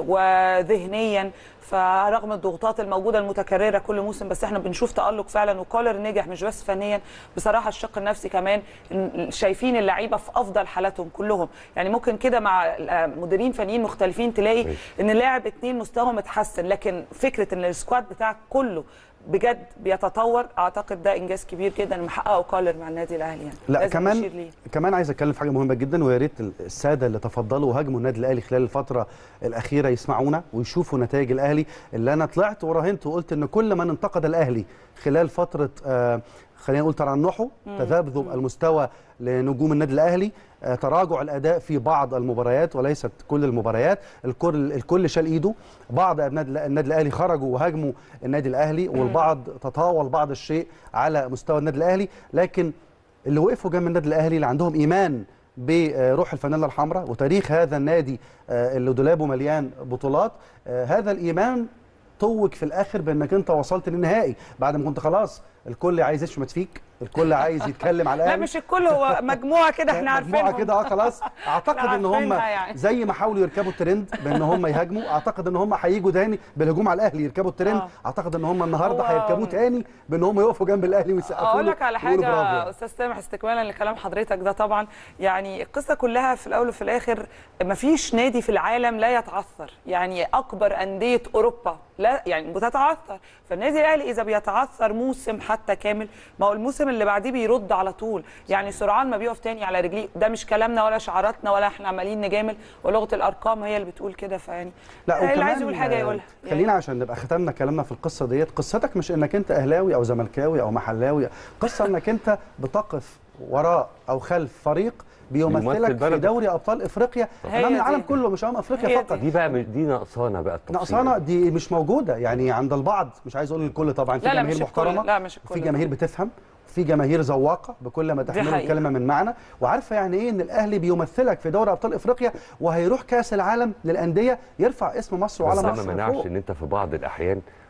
وذهنيا. فرغم الضغوطات الموجوده المتكرره كل موسم، بس احنا بنشوف تالق فعلا، وكولر نجح مش بس فنيا، بصراحه الشق النفسي كمان شايفين اللعيبه في افضل حالاتهم كلهم. يعني ممكن كده مع مديرين فنيين مختلفين تلاقي ان لاعب اتنين مستواهم اتحسن، لكن فكره ان السكواد بتاعك كله بجد بيتطور، اعتقد ده انجاز كبير جدا محققه كولر مع النادي الاهلي. يعني لا كمان كمان عايز اتكلم في حاجه مهمه جدا، ويا ريت الساده اللي تفضلوا وهاجموا النادي الاهلي خلال الفتره الاخيره يسمعونا ويشوفوا نتائج الاهلي. اللي انا طلعت وراهنت وقلت ان كل من انتقد الاهلي خلال فتره آه خلينا نقول ترنحه، تذبذب المستوى لنجوم النادي الاهلي، آه تراجع الاداء في بعض المباريات وليست كل المباريات، الكل الكل شال ايده. بعض النادي الاهلي خرجوا وهاجموا النادي الاهلي، والبعض تطاول بعض الشيء على مستوى النادي الاهلي، لكن اللي وقفوا جنب النادي الاهلي اللي عندهم ايمان بروح الفانيلا الحمراء وتاريخ هذا النادي اللي دولابه مليان بطولات، هذا الايمان توج في الاخر بانك انت وصلت للنهائي بعد ما كنت خلاص الكل عايز يشمت فيك، الكل عايز يتكلم على الاهلي. لا مش الكل، هو مجموعه كده احنا عارفينهم، مجموعه كده اه خلاص. اعتقد ان هم يعني. زي ما حاولوا يركبوا الترند بان هم يهاجموا، اعتقد ان هم هيجوا تاني بالهجوم على الاهلي يركبوا الترند. آه. اعتقد ان هم النهارده هيركبوه تاني بان هم يقفوا جنب الاهلي ويسقفوا له. اقول لك على حاجه استاذ سامح استكمالا لكلام حضرتك ده، طبعا يعني القصه كلها في الاول وفي الاخر ما فيش نادي في العالم لا يتعثر، يعني اكبر انديه اوروبا لا يعني بتتعثر، فالنادي الاهلي اذا بيتعثر موسم حتى كامل، ما هو الموسم اللي بعديه بيرد على طول، يعني سرعان ما بيقف تاني على رجليه. ده مش كلامنا ولا شعاراتنا ولا احنا عمالين نجامل، ولغه الارقام هي اللي بتقول كده. فيعني لا اللي عايز يقول حاجه يقولها. خلينا يعني عشان نبقى ختمنا كلامنا في القصه ديت، قصتك مش انك انت اهلاوي او زملكاوي او محلاوي، قصه انك انت بتقف وراء او خلف فريق بيمثلك في دوري ابطال افريقيا امام العالم كله، مش امام افريقيا فقط. دي بقى دي نقصانه بقى التفصيل. نقصانه دي مش موجوده يعني عند البعض، مش عايز اقول الكل طبعا، في جماهير محترمه، لا مش الكل، في جماهير بتفهم، في جماهير ذواقه بكل ما تحمله الكلمه من معنى، وعارفه يعني ايه ان الاهلي بيمثلك في دوري ابطال افريقيا وهيروح كاس العالم للانديه يرفع اسم مصر وعلم مصر. بس ما منعش ان انت في بعض الاحيان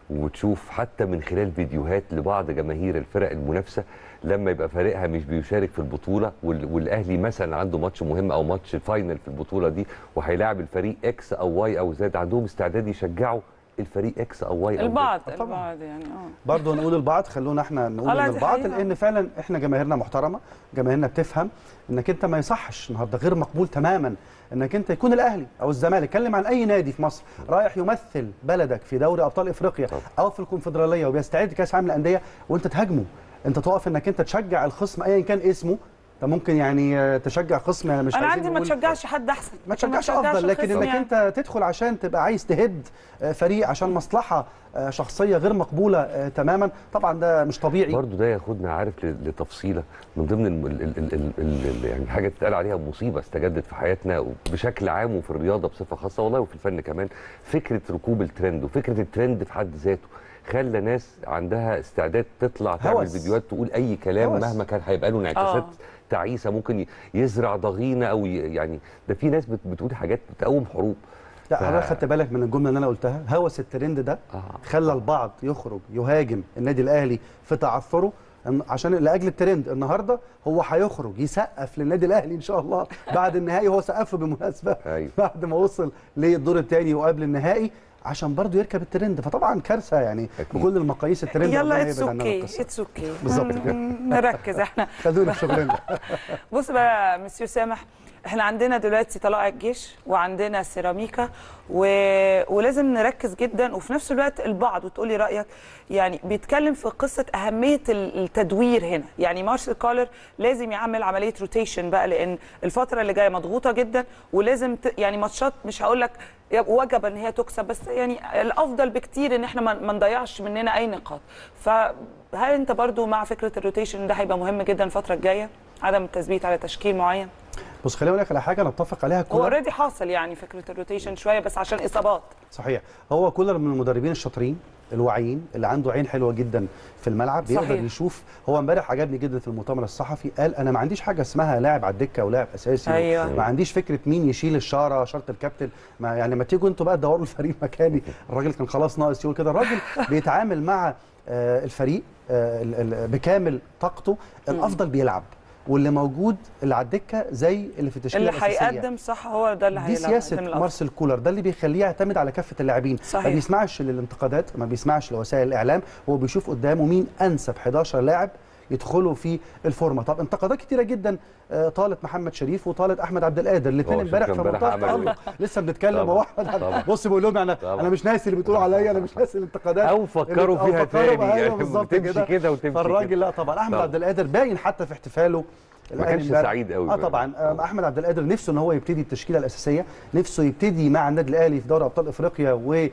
وتشوف حتى من خلال فيديوهات لبعض جماهير الفرق المنافسه لما يبقى فريقها مش بيشارك في البطوله والاهلي مثلا عنده ماتش مهم او ماتش فاينل في البطوله دي وهيلاعب الفريق اكس او واي او زد، عندهم استعداد يشجعوا الفريق اكس او واي او البعض زد. البعض يعني اه برضه نقول البعض، خلونا احنا نقول البعض، لان فعلا احنا جماهيرنا محترمه، جماهيرنا بتفهم انك انت ما يصحش النهارده، غير مقبول تماما انك انت يكون الاهلي او الزمالك، اتكلم عن اي نادي في مصر رايح يمثل بلدك في دوري ابطال افريقيا او في الكونفدراليه وبيستعد كاس العالم للانديه وانت تهاجمه، انت تقف انك انت تشجع الخصم ايا كان اسمه. انت ممكن يعني تشجع خصم، انا مش انا عايزين عندي ما تشجعش حد احسن، ما تشجعش افضل، لكن انك يعني. انت تدخل عشان تبقى عايز تهد فريق عشان مصلحه شخصيه غير مقبوله تماما، طبعا ده مش طبيعي. برضه ده ياخدنا عارف لتفصيله من ضمن ال ال ال ال ال يعني حاجه تتقال عليها مصيبه استجدت في حياتنا بشكل عام وفي الرياضه بصفه خاصه والله وفي الفن كمان، فكره ركوب الترند وفكره الترند في حد ذاته خلى ناس عندها استعداد تطلع تعمل فيديوهات تقول اي كلام هوس. مهما كان هيبقى له انعكاسات تعيسه، ممكن يزرع ضغينه او يعني ده في ناس بتقول حاجات بتقوم حروب. لا حضرتك ف... خدت بالك من الجمله اللي انا قلتها؟ هوس الترند ده آه. خلى البعض يخرج يهاجم النادي الاهلي في تعثره عشان لاجل الترند. النهارده هو هيخرج يسقف للنادي الاهلي ان شاء الله بعد النهائي، هو سقف له بالمناسبه أيوه. بعد ما وصل للدور الثاني وقبل النهائي عشان برضه يركب الترند، فطبعا كارثه يعني أكيد. بكل المقاييس الترند. يلا اتس اوكي اتس اوكي بالظبط كده، نركز احنا خلونا في شغلنا. بص بقى مسيو سامح، احنا عندنا دلوقتي طلائع الجيش وعندنا سيراميكا و... ولازم نركز جدا، وفي نفس الوقت البعض وتقولي رايك يعني بيتكلم في قصه اهميه التدوير هنا، يعني مارسيل كولر لازم يعمل عمليه روتيشن بقى لان الفتره اللي جايه مضغوطه جدا، ولازم ت... يعني ماتشات مش هقول لك وجب ان هي تكسب، بس يعني الافضل بكتير ان احنا ما نضيعش مننا اي نقاط. فهل انت برضو مع فكره الروتيشن ده هيبقى مهم جدا الفتره الجايه، عدم التثبيت على تشكيل معين؟ بص خليني اقول لك على حاجه نتفق عليها، كولر هو اوريدي حاصل يعني فكره الروتيشن شويه بس عشان اصابات. صحيح، هو كولر من المدربين الشاطرين الواعيين اللي عنده عين حلوه جدا في الملعب، بيقدر صحيح. يشوف. هو امبارح عجبني جدا في المؤتمر الصحفي، قال انا ما عنديش حاجه اسمها لاعب على الدكه ولاعب اساسي. أيوة. ما عنديش فكره مين يشيل الشاره شاره الكابتن، ما يعني ما تيجوا انتوا بقى تدوروا الفريق مكاني. الراجل كان خلاص ناقص يقول كده، الراجل بيتعامل مع الفريق بكامل طاقته، الافضل بيلعب واللي موجود اللي على الدكه زي اللي في التشكيله الاساسيه اللي هيقدم صح، هو ده اللي هيلعب. دي سياسه مارسيل كولر، ده اللي بيخليه يعتمد على كافه اللاعبين، ما بيسمعش للانتقادات، ما بيسمعش لوسائل الاعلام، هو بيشوف قدامه مين انسب حداشر لاعب يدخلوا في الفورمه. طب انتقادات كتيره جدا طالت محمد شريف وطالت احمد عبد القادر، الاثنين امبارح في منتهى التالق، لسه بنتكلم هو احمد بص بقول لهم انا انا مش ناسي اللي بتقولوا عليا، انا مش ناسي الانتقادات او فكروا فيها تاني يعني بالظبط كده وتمشي. فالراجل لا طبعا احمد عبد القادر باين حتى في احتفاله ما كانش سعيد قوي. اه طبعا آه احمد عبد القادر نفسه ان هو يبتدي التشكيله الاساسيه، نفسه يبتدي مع النادي الاهلي في دوري ابطال افريقيا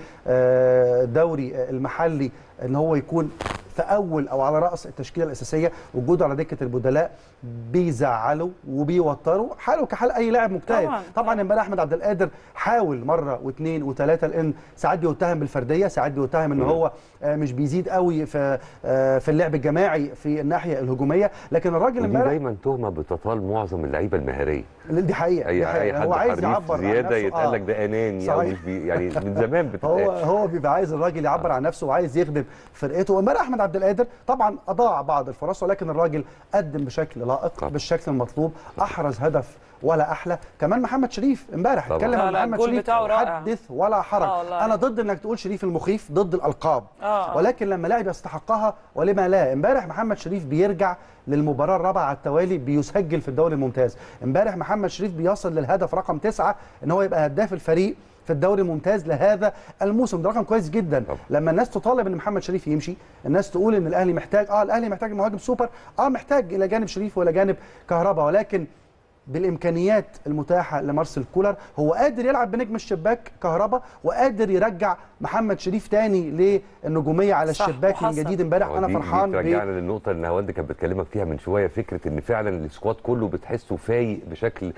ودوري المحلي ان هو يكون في اول او على راس التشكيله الاساسيه. وجوده على دكه البدلاء بيزعله وبيوتره، حاله كحال اي لاعب مجتهد. طبعا طبعا امبارح احمد عبد القادر حاول مره واثنين وثلاثه، لان ساعات بيتهم بالفرديه، ساعات بيتهم ان هو مش بيزيد قوي في في اللعب الجماعي في الناحيه الهجوميه، لكن الراجل امبارح دايما تهمه بتطال معظم اللعيبه المهاريه. دي حقيقه اي, دي حقيقة. أي حد هو عايز يعبر زياده يتقال لك ده اناني او مش بي يعني من زمان بتتقال. هو هو بيبقى عايز الراجل يعبر عن نفسه وعايز يخدم فرقته. وامبارح احمد عبد القادر طبعا اضاع بعض الفرص، ولكن الراجل قدم بشكل لائق بالشكل المطلوب، احرز هدف ولا احلى. كمان محمد شريف امبارح اتكلم عن محمد شريف حدث ولا حرج. انا ضد انك تقول شريف المخيف، ضد الالقاب، آه. ولكن لما لاعب يستحقها ولما لا. امبارح محمد شريف بيرجع للمباراه الرابعه على التوالي بيسجل في الدوري الممتاز. امبارح محمد شريف بيصل للهدف رقم تسعة ان هو يبقى هداف الفريق في الدوري الممتاز لهذا الموسم، ده رقم كويس جدا. طبعا. لما الناس تطالب ان محمد شريف يمشي، الناس تقول ان الاهلي محتاج اه الاهلي محتاج مهاجم سوبر، اه محتاج الى جانب شريف والى جانب كهربا، ولكن بالامكانيات المتاحه لمارسيل كولر هو قادر يلعب بنجم الشباك كهربا، وقادر يرجع محمد شريف تاني للنجوميه على الشباك من جديد. امبارح انا فرحان بيه. رجعنا للنقطه اللي نهاوند كانت بتكلمك فيها من شويه، فكره ان فعلا السكواد كله بتحسه فايق بشكل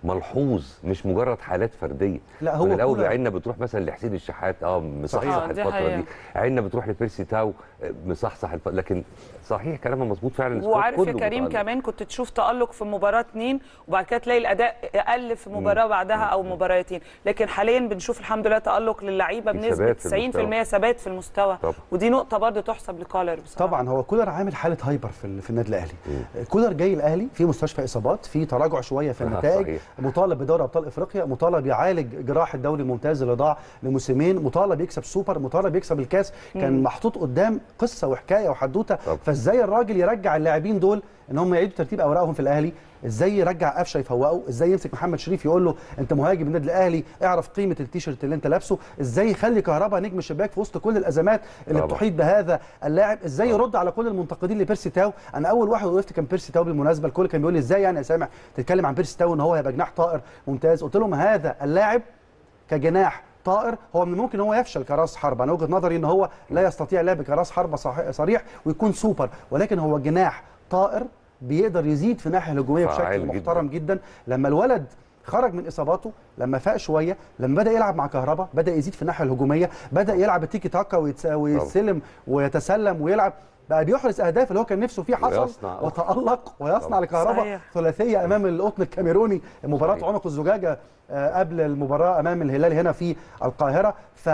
ملحوظ، مش مجرد حالات فرديه. لا هو من الاول كولر- عيننا بتروح مثلا لحسين الشحات اه مصحصح آه، دي الفتره حقيقة. دي، عيننا بتروح لبيرسي تاو آه، مصحصح الفترة. لكن صحيح كلامها مظبوط فعلا. السكواد وعارف يا كله كريم متألق. كمان كنت تشوف تألق في مباراة اتنين وبعد كده تلاقي الأداء أقل في مباراة بعدها أو مباراتين، لكن حاليا بنشوف الحمد لله تألق للعيبة في بنسبة ثبات في تسعين بالمية ثبات في المستوى. طبعا. ودي نقطة برضه تحسب لكولر بصراحة. طبعا هو كولر عامل حاله هايبر في ال- في النادي الاهلي. كولر جاي الاهلي في مستشفى اصابات، في تراجع شويه في آه، النتائج، صحيح. مطالب بدوري ابطال افريقيا، مطالب يعالج جراح الدوري الممتاز اللي ضاع لموسمين، مطالب يكسب سوبر، مطالب يكسب الكاس. كان محطوط قدام قصه وحكايه وحدوته. طبعا. فازاي الراجل يرجع اللاعبين دول ان هم يعيدوا ترتيب اوراقهم في الاهلي؟ ازاي يرجع قفشه يفوقه؟ ازاي يمسك محمد شريف يقول له انت مهاجم النادي الاهلي اعرف قيمه التيشيرت اللي انت لابسه؟ ازاي يخلي كهربا نجم الشباك في وسط كل الازمات اللي طبعا. بتحيط بهذا اللاعب؟ ازاي يرد على كل المنتقدين لبيرسي تاو؟ انا اول واحد وقفت كان بيرسي تاو بالمناسبه، الكل كان بيقول لي ازاي يعني يا سامح تتكلم عن بيرسي تاو ان هو هيبقى جناح طائر ممتاز؟ قلت لهم هذا اللاعب كجناح طائر هو من الممكن ان هو يفشل كراس حرب. انا وجهه نظري ان هو لا يستطيع لعب كراس حرب صح- صريح ويكون سوبر، ولكن هو جناح طائر بيقدر يزيد في الناحيه الهجوميه فعال بشكل جداً. محترم جدا. لما الولد خرج من اصاباته، لما فاق شويه، لما بدا يلعب مع كهربا، بدا يزيد في الناحيه الهجوميه، بدا يلعب التيكي تاكا ويتس- ويستلم ويتسلم ويلعب، بقى بيحرز اهداف اللي هو كان نفسه فيه حصل، ويصنع. وتالق ويصنع طبعا. لكهربا صحيح. ثلاثيه امام القطن الكاميروني، مباراه صحيح. عنق الزجاجه آه، قبل المباراه امام الهلال هنا في القاهره.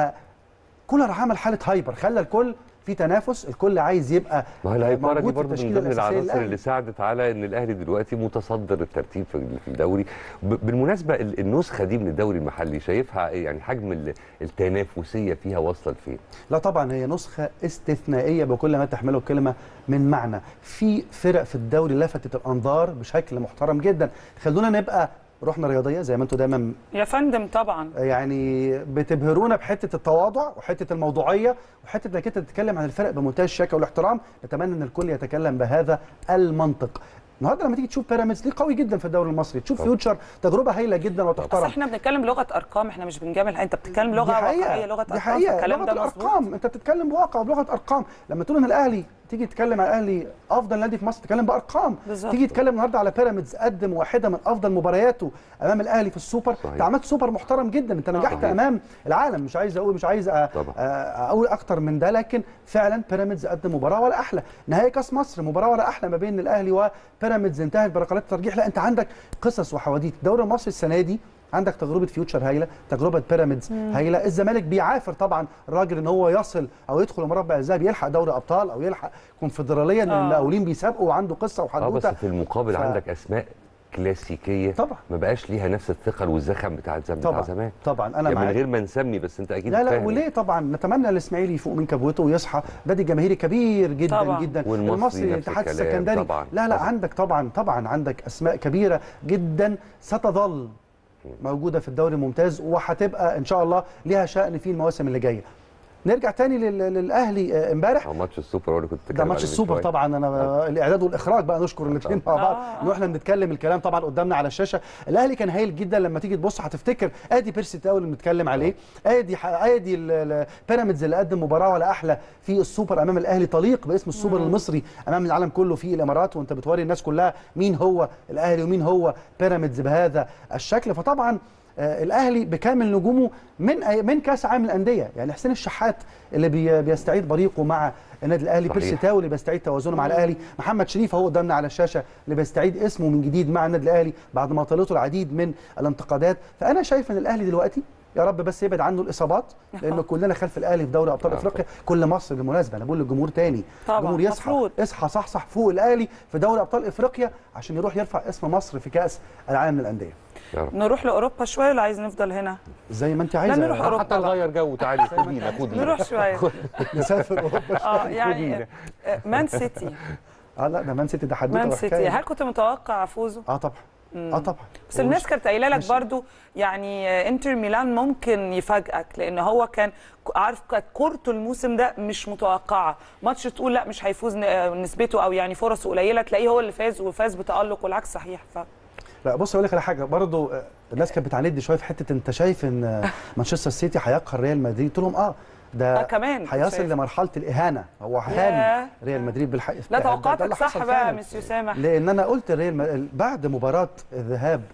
فكولر عمل حاله هايبر، خلى الكل في تنافس، الكل عايز يبقى ما هي الهيبره دي موجود في برضه من التشكيلة ضمن الأساسية العناصر للأهلي. اللي ساعدت على ان الاهلي دلوقتي متصدر الترتيب في في الدوري. ب- بالمناسبه ال- النسخه دي من الدوري المحلي شايفها إيه؟ يعني حجم ال- التنافسيه فيها واصله لفين؟ لا طبعا هي نسخة استثنائية بكل ما تحمله الكلمة من معنى. في فرق في الدوري لفتت الأنظار بشكل محترم جدا. خلونا نبقى روحنا رياضية زي ما انتم دايما يا فندم طبعا. يعني بتبهرونا بحتة التواضع وحتة الموضوعية وحتة انك انت تتكلم عن الفرق بمنتهى الشياكة والاحترام. نتمنى ان الكل يتكلم بهذا المنطق. النهارده لما تيجي تشوف بيراميدز ليه قوي جدا في الدوري المصري، تشوف طبعا. فيوتشر تجربه هايله جدا بس وتحترم. احنا بنتكلم لغه ارقام، احنا مش بنجامل، انت بتتكلم لغه دي حقيقة. واقعيه، لغه دي ارقام. حقيقة. فالكلام لغة ده مظبوط. الارقام، انت بتتكلم بواقع وبلغه ارقام. لما تقول ان الاهلي تيجي تتكلم عن الاهلي افضل نادي في مصر تتكلم بارقام. بالظبط. تيجي تتكلم النهارده على بيراميدز قدم واحده من افضل مبارياته امام الاهلي في السوبر. صحيح. انت عملت سوبر محترم جدا، انت نجحت صحيح. امام العالم. مش عايز اقول مش عايز أ- طبعا. أ- اقول اكتر من ده، لكن فعلا بيراميدز قدم مباراه ولا احلى. نهائي كاس مصر مباراه ولا احلى ما بين الاهلي وبيراميدز انتهت بركلات الترجيح. لا انت عندك قصص وحواديت. الدوري المصري السنه دي عندك تجربه فيوتشر هايله، تجربه بيراميدز هايله. الزمالك بيعافر طبعا الراجل ان هو يصل او يدخل المربع الذهبي، يلحق دوري ابطال او يلحق كونفدراليه، ان آه. المقاولين بيسابقوا وعنده قصه اه بس وحدوته. في المقابل ف- عندك اسماء كلاسيكيه طبعا. ما بقاش ليها نفس الثقل والزخم بتاع بتاع طبعا زمان. طبعا انا يعني من معاك. غير ما نسمي، بس انت اكيد لا لا فاهم. وليه طبعا نتمنى الاسماعيلي يفوق من كبوته ويصحى. نادي جماهيري كبير جدا طبعا. جدا. والمصري نفس الاتحاد الكلام السكندري. طبعا. لا لا طبعا. عندك طبعا طبعا عندك اسماء كبيره جدا ستظل موجوده في الدوري الممتاز، وهتبقى ان شاء الله ليها شأن في المواسم اللي جايه. نرجع تاني لل- للاهلي آه، امبارح. اه ماتش السوبر هو اللي كنت ده بتكلم ماتش عليه من السوبر شوية. طبعا. انا الاعداد والاخراج بقى نشكر الاثنين مع بعض آه. ان احنا بنتكلم الكلام طبعا قدامنا على الشاشه. الاهلي كان هايل جدا. لما تيجي تبص هتفتكر ادي بيرسي تاو اللي بنتكلم عليه، ادي ح- ادي ال- ال- بيراميدز اللي قدم مباراه ولا احلى في السوبر امام الاهلي، تليق باسم السوبر المصري امام العالم كله في الامارات، وانت بتوري الناس كلها مين هو الاهلي ومين هو بيراميدز بهذا الشكل. فطبعا آه، الاهلي بكامل نجومه من أي- من كاس عالم الانديه. يعني حسين الشحات اللي بي بيستعيد بريقه مع النادي الاهلي، صحيح. بيرسي تاو اللي بيستعيد توازنه مع الاهلي، محمد شريف اهو قدامنا على الشاشه اللي بيستعيد اسمه من جديد مع النادي الاهلي بعد ما طالته العديد من الانتقادات. فانا شايف ان الاهلي دلوقتي يا رب بس يبعد عنه الاصابات، لان كلنا خلف الاهلي في دوري ابطال آه. افريقيا. كل مصر بالمناسبه، انا بقول للجمهور تاني، طبعاً، الجمهور يصحى مفروض. اصحى صحصح فوق الاهلي في دوري ابطال افريقيا عشان يروح يرفع اسم مصر في كاس العالم للانديه. يا رب. نروح لاوروبا شويه ولا عايز نفضل هنا؟ زي ما انت عايزه. لا، نروح أوروبا. حتى نغير جو، تعالي خدينا خدينا نروح شويه. نسافر اوروبا. اه يعني آه، مان سيتي. اه لا ده مان سيتي ده حدوته مان سيتي وحكاية. هل كنت متوقع فوزه؟ اه طبعا. اه طبعا. بس الناس كانت قايله لك مش- برضو يعني آه، انتر ميلان ممكن يفاجئك، لان هو كان ك- عارف كانت كورته الموسم ده مش متوقعه. ماتش تقول لا مش هيفوز ن- آه، نسبته او يعني فرصه قليله، تلاقيه هو اللي فاز وفاز بتالق، والعكس صحيح. ف لا بص اقول لك على حاجه برضو. آه، الناس كانت بتعاند شويه في حته انت شايف ان آه، مانشستر سيتي هيقهر ريال مدريد. قلت لهم اه ده آه، كمان كنت هيصل شايف. لمرحله الاهانه. هو ياه. هان ريال مدريد بالحقيقه. لا ده- ده اللي توقعاتك صح حصل بقى فعلاً. مسيو سامح. لان انا قلت الريال م- بعد مباراه الذهاب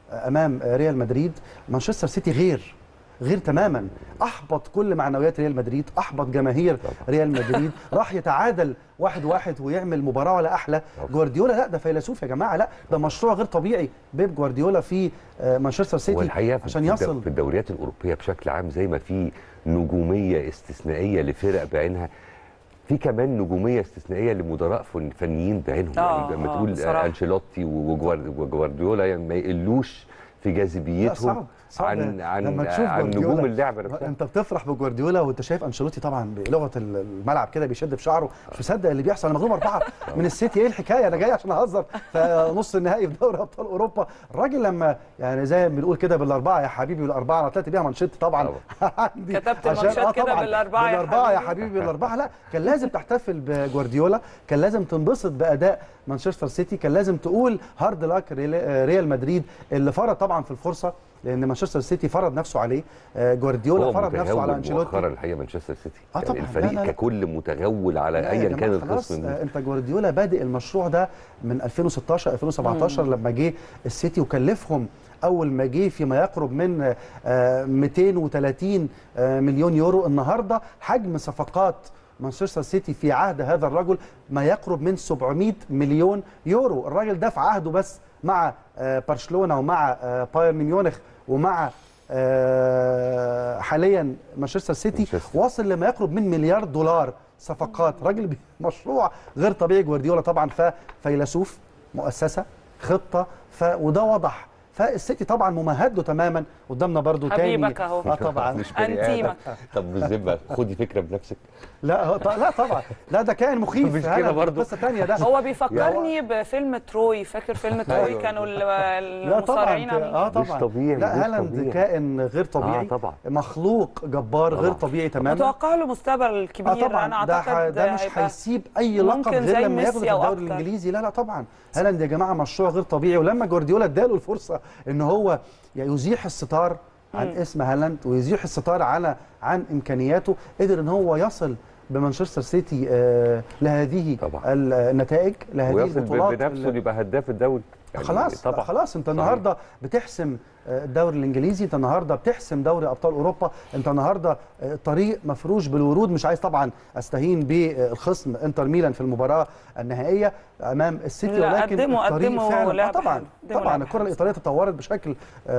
امام ريال مدريد. مانشستر سيتي غير غير تماما، احبط كل معنويات ريال مدريد، احبط جماهير ريال مدريد، راح يتعادل واحد واحد ويعمل مباراه ولا احلى. جوارديولا لا ده فيلسوف يا جماعه، لا ده مشروع غير طبيعي بيب جوارديولا في مانشستر سيتي عشان يصل. في الدوريات الاوروبيه بشكل عام زي ما في نجوميه استثنائيه لفرق بعينها، في كمان نجوميه استثنائيه لمدراء فنيين بعينهم. آه يعني لما آه تقول بصراحة. انشيلوتي وجوارديولا يعني ما يقلوش في جاذبيتهم صعب. صعب. عن عن لما تشوف عن نجوم اللعبه نفسها. انت بتفرح بجوارديولا وانت شايف انشيلوتي طبعا بلغه الملعب كده بيشد في شعره، مش مصدق اللي بيحصل. انا مغلوب اربعه من السيتي، ايه الحكايه؟ انا جاي عشان اهزر في نص النهائي في دوري ابطال اوروبا. الراجل لما يعني زي ما بنقول كده بالاربعه يا حبيبي بالاربعه، انا طلعت بيها مانشيت طبعا عندي كتبت الماتشات كده بالاربعه بالاربعه يا حبيبي بالاربعه. لا كان لازم تحتفل بجوارديولا، كان لازم تنبسط باداء مانشستر سيتي، كان لازم تقول هارد لاك ريال مدريد اللي فرض طبعا في الفرصه، لان مانشستر سيتي فرض نفسه عليه. جوارديولا فرض نفسه على انشيلوتي مؤخرا الحقيقه مانشستر سيتي. آه يعني الفريق لا لا ككل متغول على ايا كان الخصم. انت جوارديولا بادئ المشروع ده من ألفين وستاشر ألفين وسبعتاشر مم. لما جه السيتي وكلفهم اول ما جه فيما يقرب من مئتين وثلاثين مليون يورو. النهارده حجم صفقات مانشستر سيتي في عهد هذا الرجل ما يقرب من سبعمئة مليون يورو. الراجل ده في عهده بس مع برشلونه ومع بايرن ميونخ ومع حاليا مانشستر سيتي واصل لما يقرب من مليار دولار صفقات. راجل مشروع غير طبيعي. جوارديولا طبعا فيلسوف، مؤسسه، خطه، ف وده وضح. فالسيتي طبعا ممهد له تماما. قدامنا برضو تاني حبيبك اهو. اه طبعا انتيمك. طب بالذمه خدي فكره بنفسك. لا لا طبعا، لا ده كائن مخيف. مش كده برضه قصه ثانيه ده. هو بيفكرني بفيلم تروي، فاكر فيلم تروي؟ كانوا المصارعين اه طبعا مش طبيعي. لا هالاند كائن غير طبيعي. آه طبعا. مخلوق جبار طبعا. غير طبيعي تماما. متوقع له مستقبل كبير. آه طبعا. انا اعتقد ده, ده مش هيسيب اي لقب غير لما ياخد في الدوري الانجليزي. لا لا طبعا هالاند يا جماعه مشروع غير طبيعي. ولما جوارديولا اداله الفرصه ان هو يزيح الستار عن م. اسم هالاند ويزيح الستار على عن امكانياته، قدر ان هو يصل بمانشستر سيتي آه لهذه طبعا. النتائج، لهذه البطولات. بنفسه يبقى هداف الدوري يعني. خلاص طبعا. خلاص انت النهارده بتحسم الدوري الانجليزي، انت النهارده بتحسم دوري ابطال اوروبا، انت النهارده طريق مفروش بالورود. مش عايز طبعا استهين بالخصم انتر ميلان في المباراه النهائيه امام السيتي، ولكن قدموا الطريق قدموا فعلا طبعا طبعا الكره الايطاليه تطورت بشكل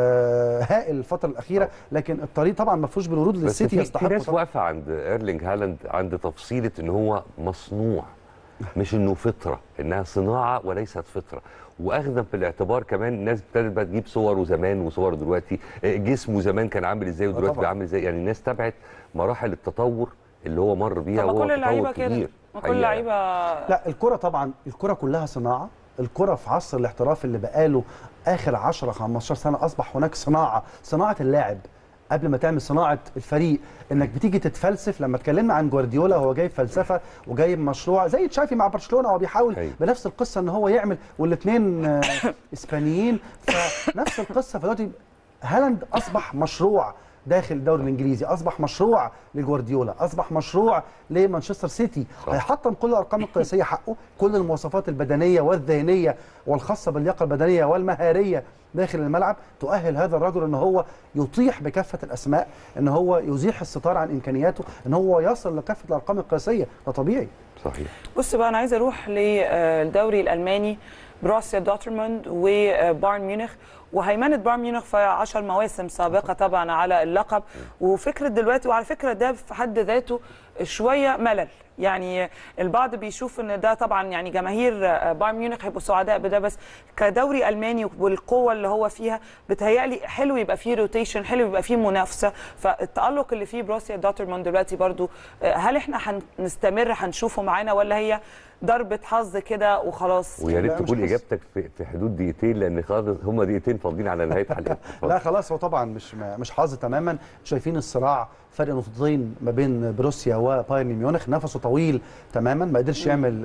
آه هائل الفتره الاخيره، لكن الطريق طبعا مفروش بالورود للسيتي. يستحق. في ناس واقفه عند ايرلينج هالاند عند تفصيله ان هو مصنوع، مش انه فطره، انها صناعه وليست فطره. واخذا في الاعتبار كمان الناس ابتدت بقى تجيب صوره زمان وصور دلوقتي، جسمه زمان كان عامل ازاي ودلوقتي بقى عامل ازاي. يعني الناس تابعت مراحل التطور اللي هو مر بيها، وهو تطور كبير. كل لعيبه لا الكره طبعا الكره كلها صناعه. الكره في عصر الاحتراف اللي بقاله اخر عشرة خمستاشر سنه اصبح هناك صناعه، صناعه اللاعب قبل ما تعمل صناعه الفريق. انك بتيجي تتفلسف. لما اتكلمنا عن جوارديولا هو جايب فلسفه وجايب مشروع زي تشافي مع برشلونه، هو بيحاول هي. بنفس القصه ان هو يعمل، والاثنين اسبانيين فنفس القصه. فدلوقتي هالاند اصبح مشروع داخل الدوري الانجليزي، اصبح مشروع لجوارديولا، اصبح مشروع لمانشستر سيتي. هيحطم كل الارقام القياسيه حقه، كل المواصفات البدنيه والذهنيه والخاصه باللياقه البدنيه والمهاريه داخل الملعب تؤهل هذا الرجل ان هو يطيح بكافه الاسماء، ان هو يزيح الستار عن امكانياته، ان هو يصل لكافه الارقام القياسيه. ده طبيعي. صحيح. بص بقى، انا عايزه اروح للدوري الالماني، بروسيا دورتموند وبايرن ميونخ، وهيمنه بايرن ميونخ في عشر مواسم سابقه طبعا على اللقب. وفكره دلوقتي، وعلى فكره ده في حد ذاته شويه ملل. يعني البعض بيشوف ان ده طبعا يعني جماهير بايرن ميونخ هيبقوا سعداء بده، بس كدوري الماني والقوه اللي هو فيها بتهيألي حلو يبقى فيه روتيشن، حلو يبقى فيه منافسه. فالتألق اللي فيه بروسيا دورتموند دلوقتي برضو، هل احنا هنستمر هنشوفه معانا، ولا هي ضربه حظ كده وخلاص؟ ويا ريت تكون اجابتك في في حدود دقيقتين، لان خلاص هم دقيقتين فاضلين على نهايه حلقتنا. لا خلاص، هو طبعا مش مش حظ تماما. شايفين الصراع فرق نقطتين ما بين بروسيا وبايرن ميونخ، نفسه طويل تماما، ما قدرش يعمل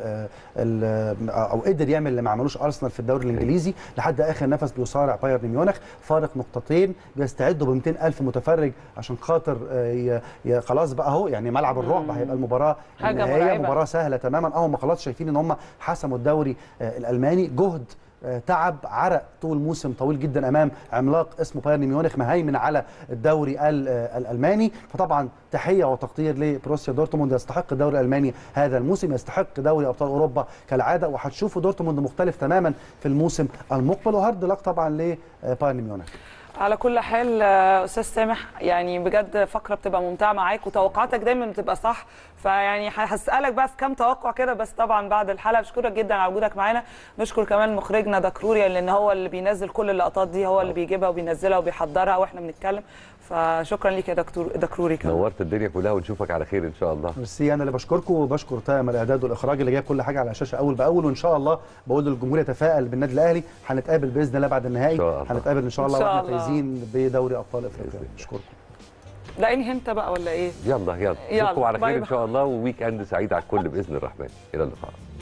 او قدر يعمل اللي ما عملوش ارسنال في الدوري الانجليزي. لحد اخر نفس بيصارع بايرن ميونخ، فارق نقطتين. بيستعدوا ب مئتين ألف متفرج عشان خاطر خلاص بقى اهو، يعني ملعب الرعب هيبقى المباراه النهائيه، مباراه سهله تماما. اه هم خلاص شايفين ان هم حسموا الدوري الالماني. جهد تعب عرق طول موسم طويل جدا امام عملاق اسمه بايرن ميونخ مهيمن على الدوري الالماني. فطبعا تحيه وتقدير لبروسيا دورتموند، يستحق الدوري الالماني هذا الموسم، يستحق دوري ابطال اوروبا كالعاده، وهتشوفوا دورتموند مختلف تماما في الموسم المقبل. وهارد لك طبعا لبايرن ميونخ. على كل حال استاذ سامح، يعني بجد فقره بتبقى ممتعه معاك وتوقعاتك دايما بتبقى صح، فيعني هسالك بقى في كام توقع كده بس طبعا بعد الحلقه. بشكرك جدا على وجودك معانا، نشكر كمان مخرجنا دكروري لان هو اللي بينزل كل اللقطات دي، هو اللي بيجيبها وبينزلها وبيحضرها واحنا بنتكلم، فشكرا ليك يا دكتور دكروري كمان. نورت الدنيا كلها ونشوفك على خير ان شاء الله. ميرسي، انا اللي بشكركم وبشكر طاقم الاعداد والاخراج اللي جايب كل حاجه على الشاشه اول باول، وان شاء الله بقول للجمهور يتفائل بالنادي الاهلي، هنتقابل باذن الله بعد النهائي، هنتقابل ان شاء الله واحنا فايزين بدوري ابطال افريقيا. اشكركم. لا انهي انت بقى ولا ايه؟ يلا يلا نشوفكم على خير ان شاء الله، وويك اند سعيد على الكل باذن الرحمن. الى اللقاء.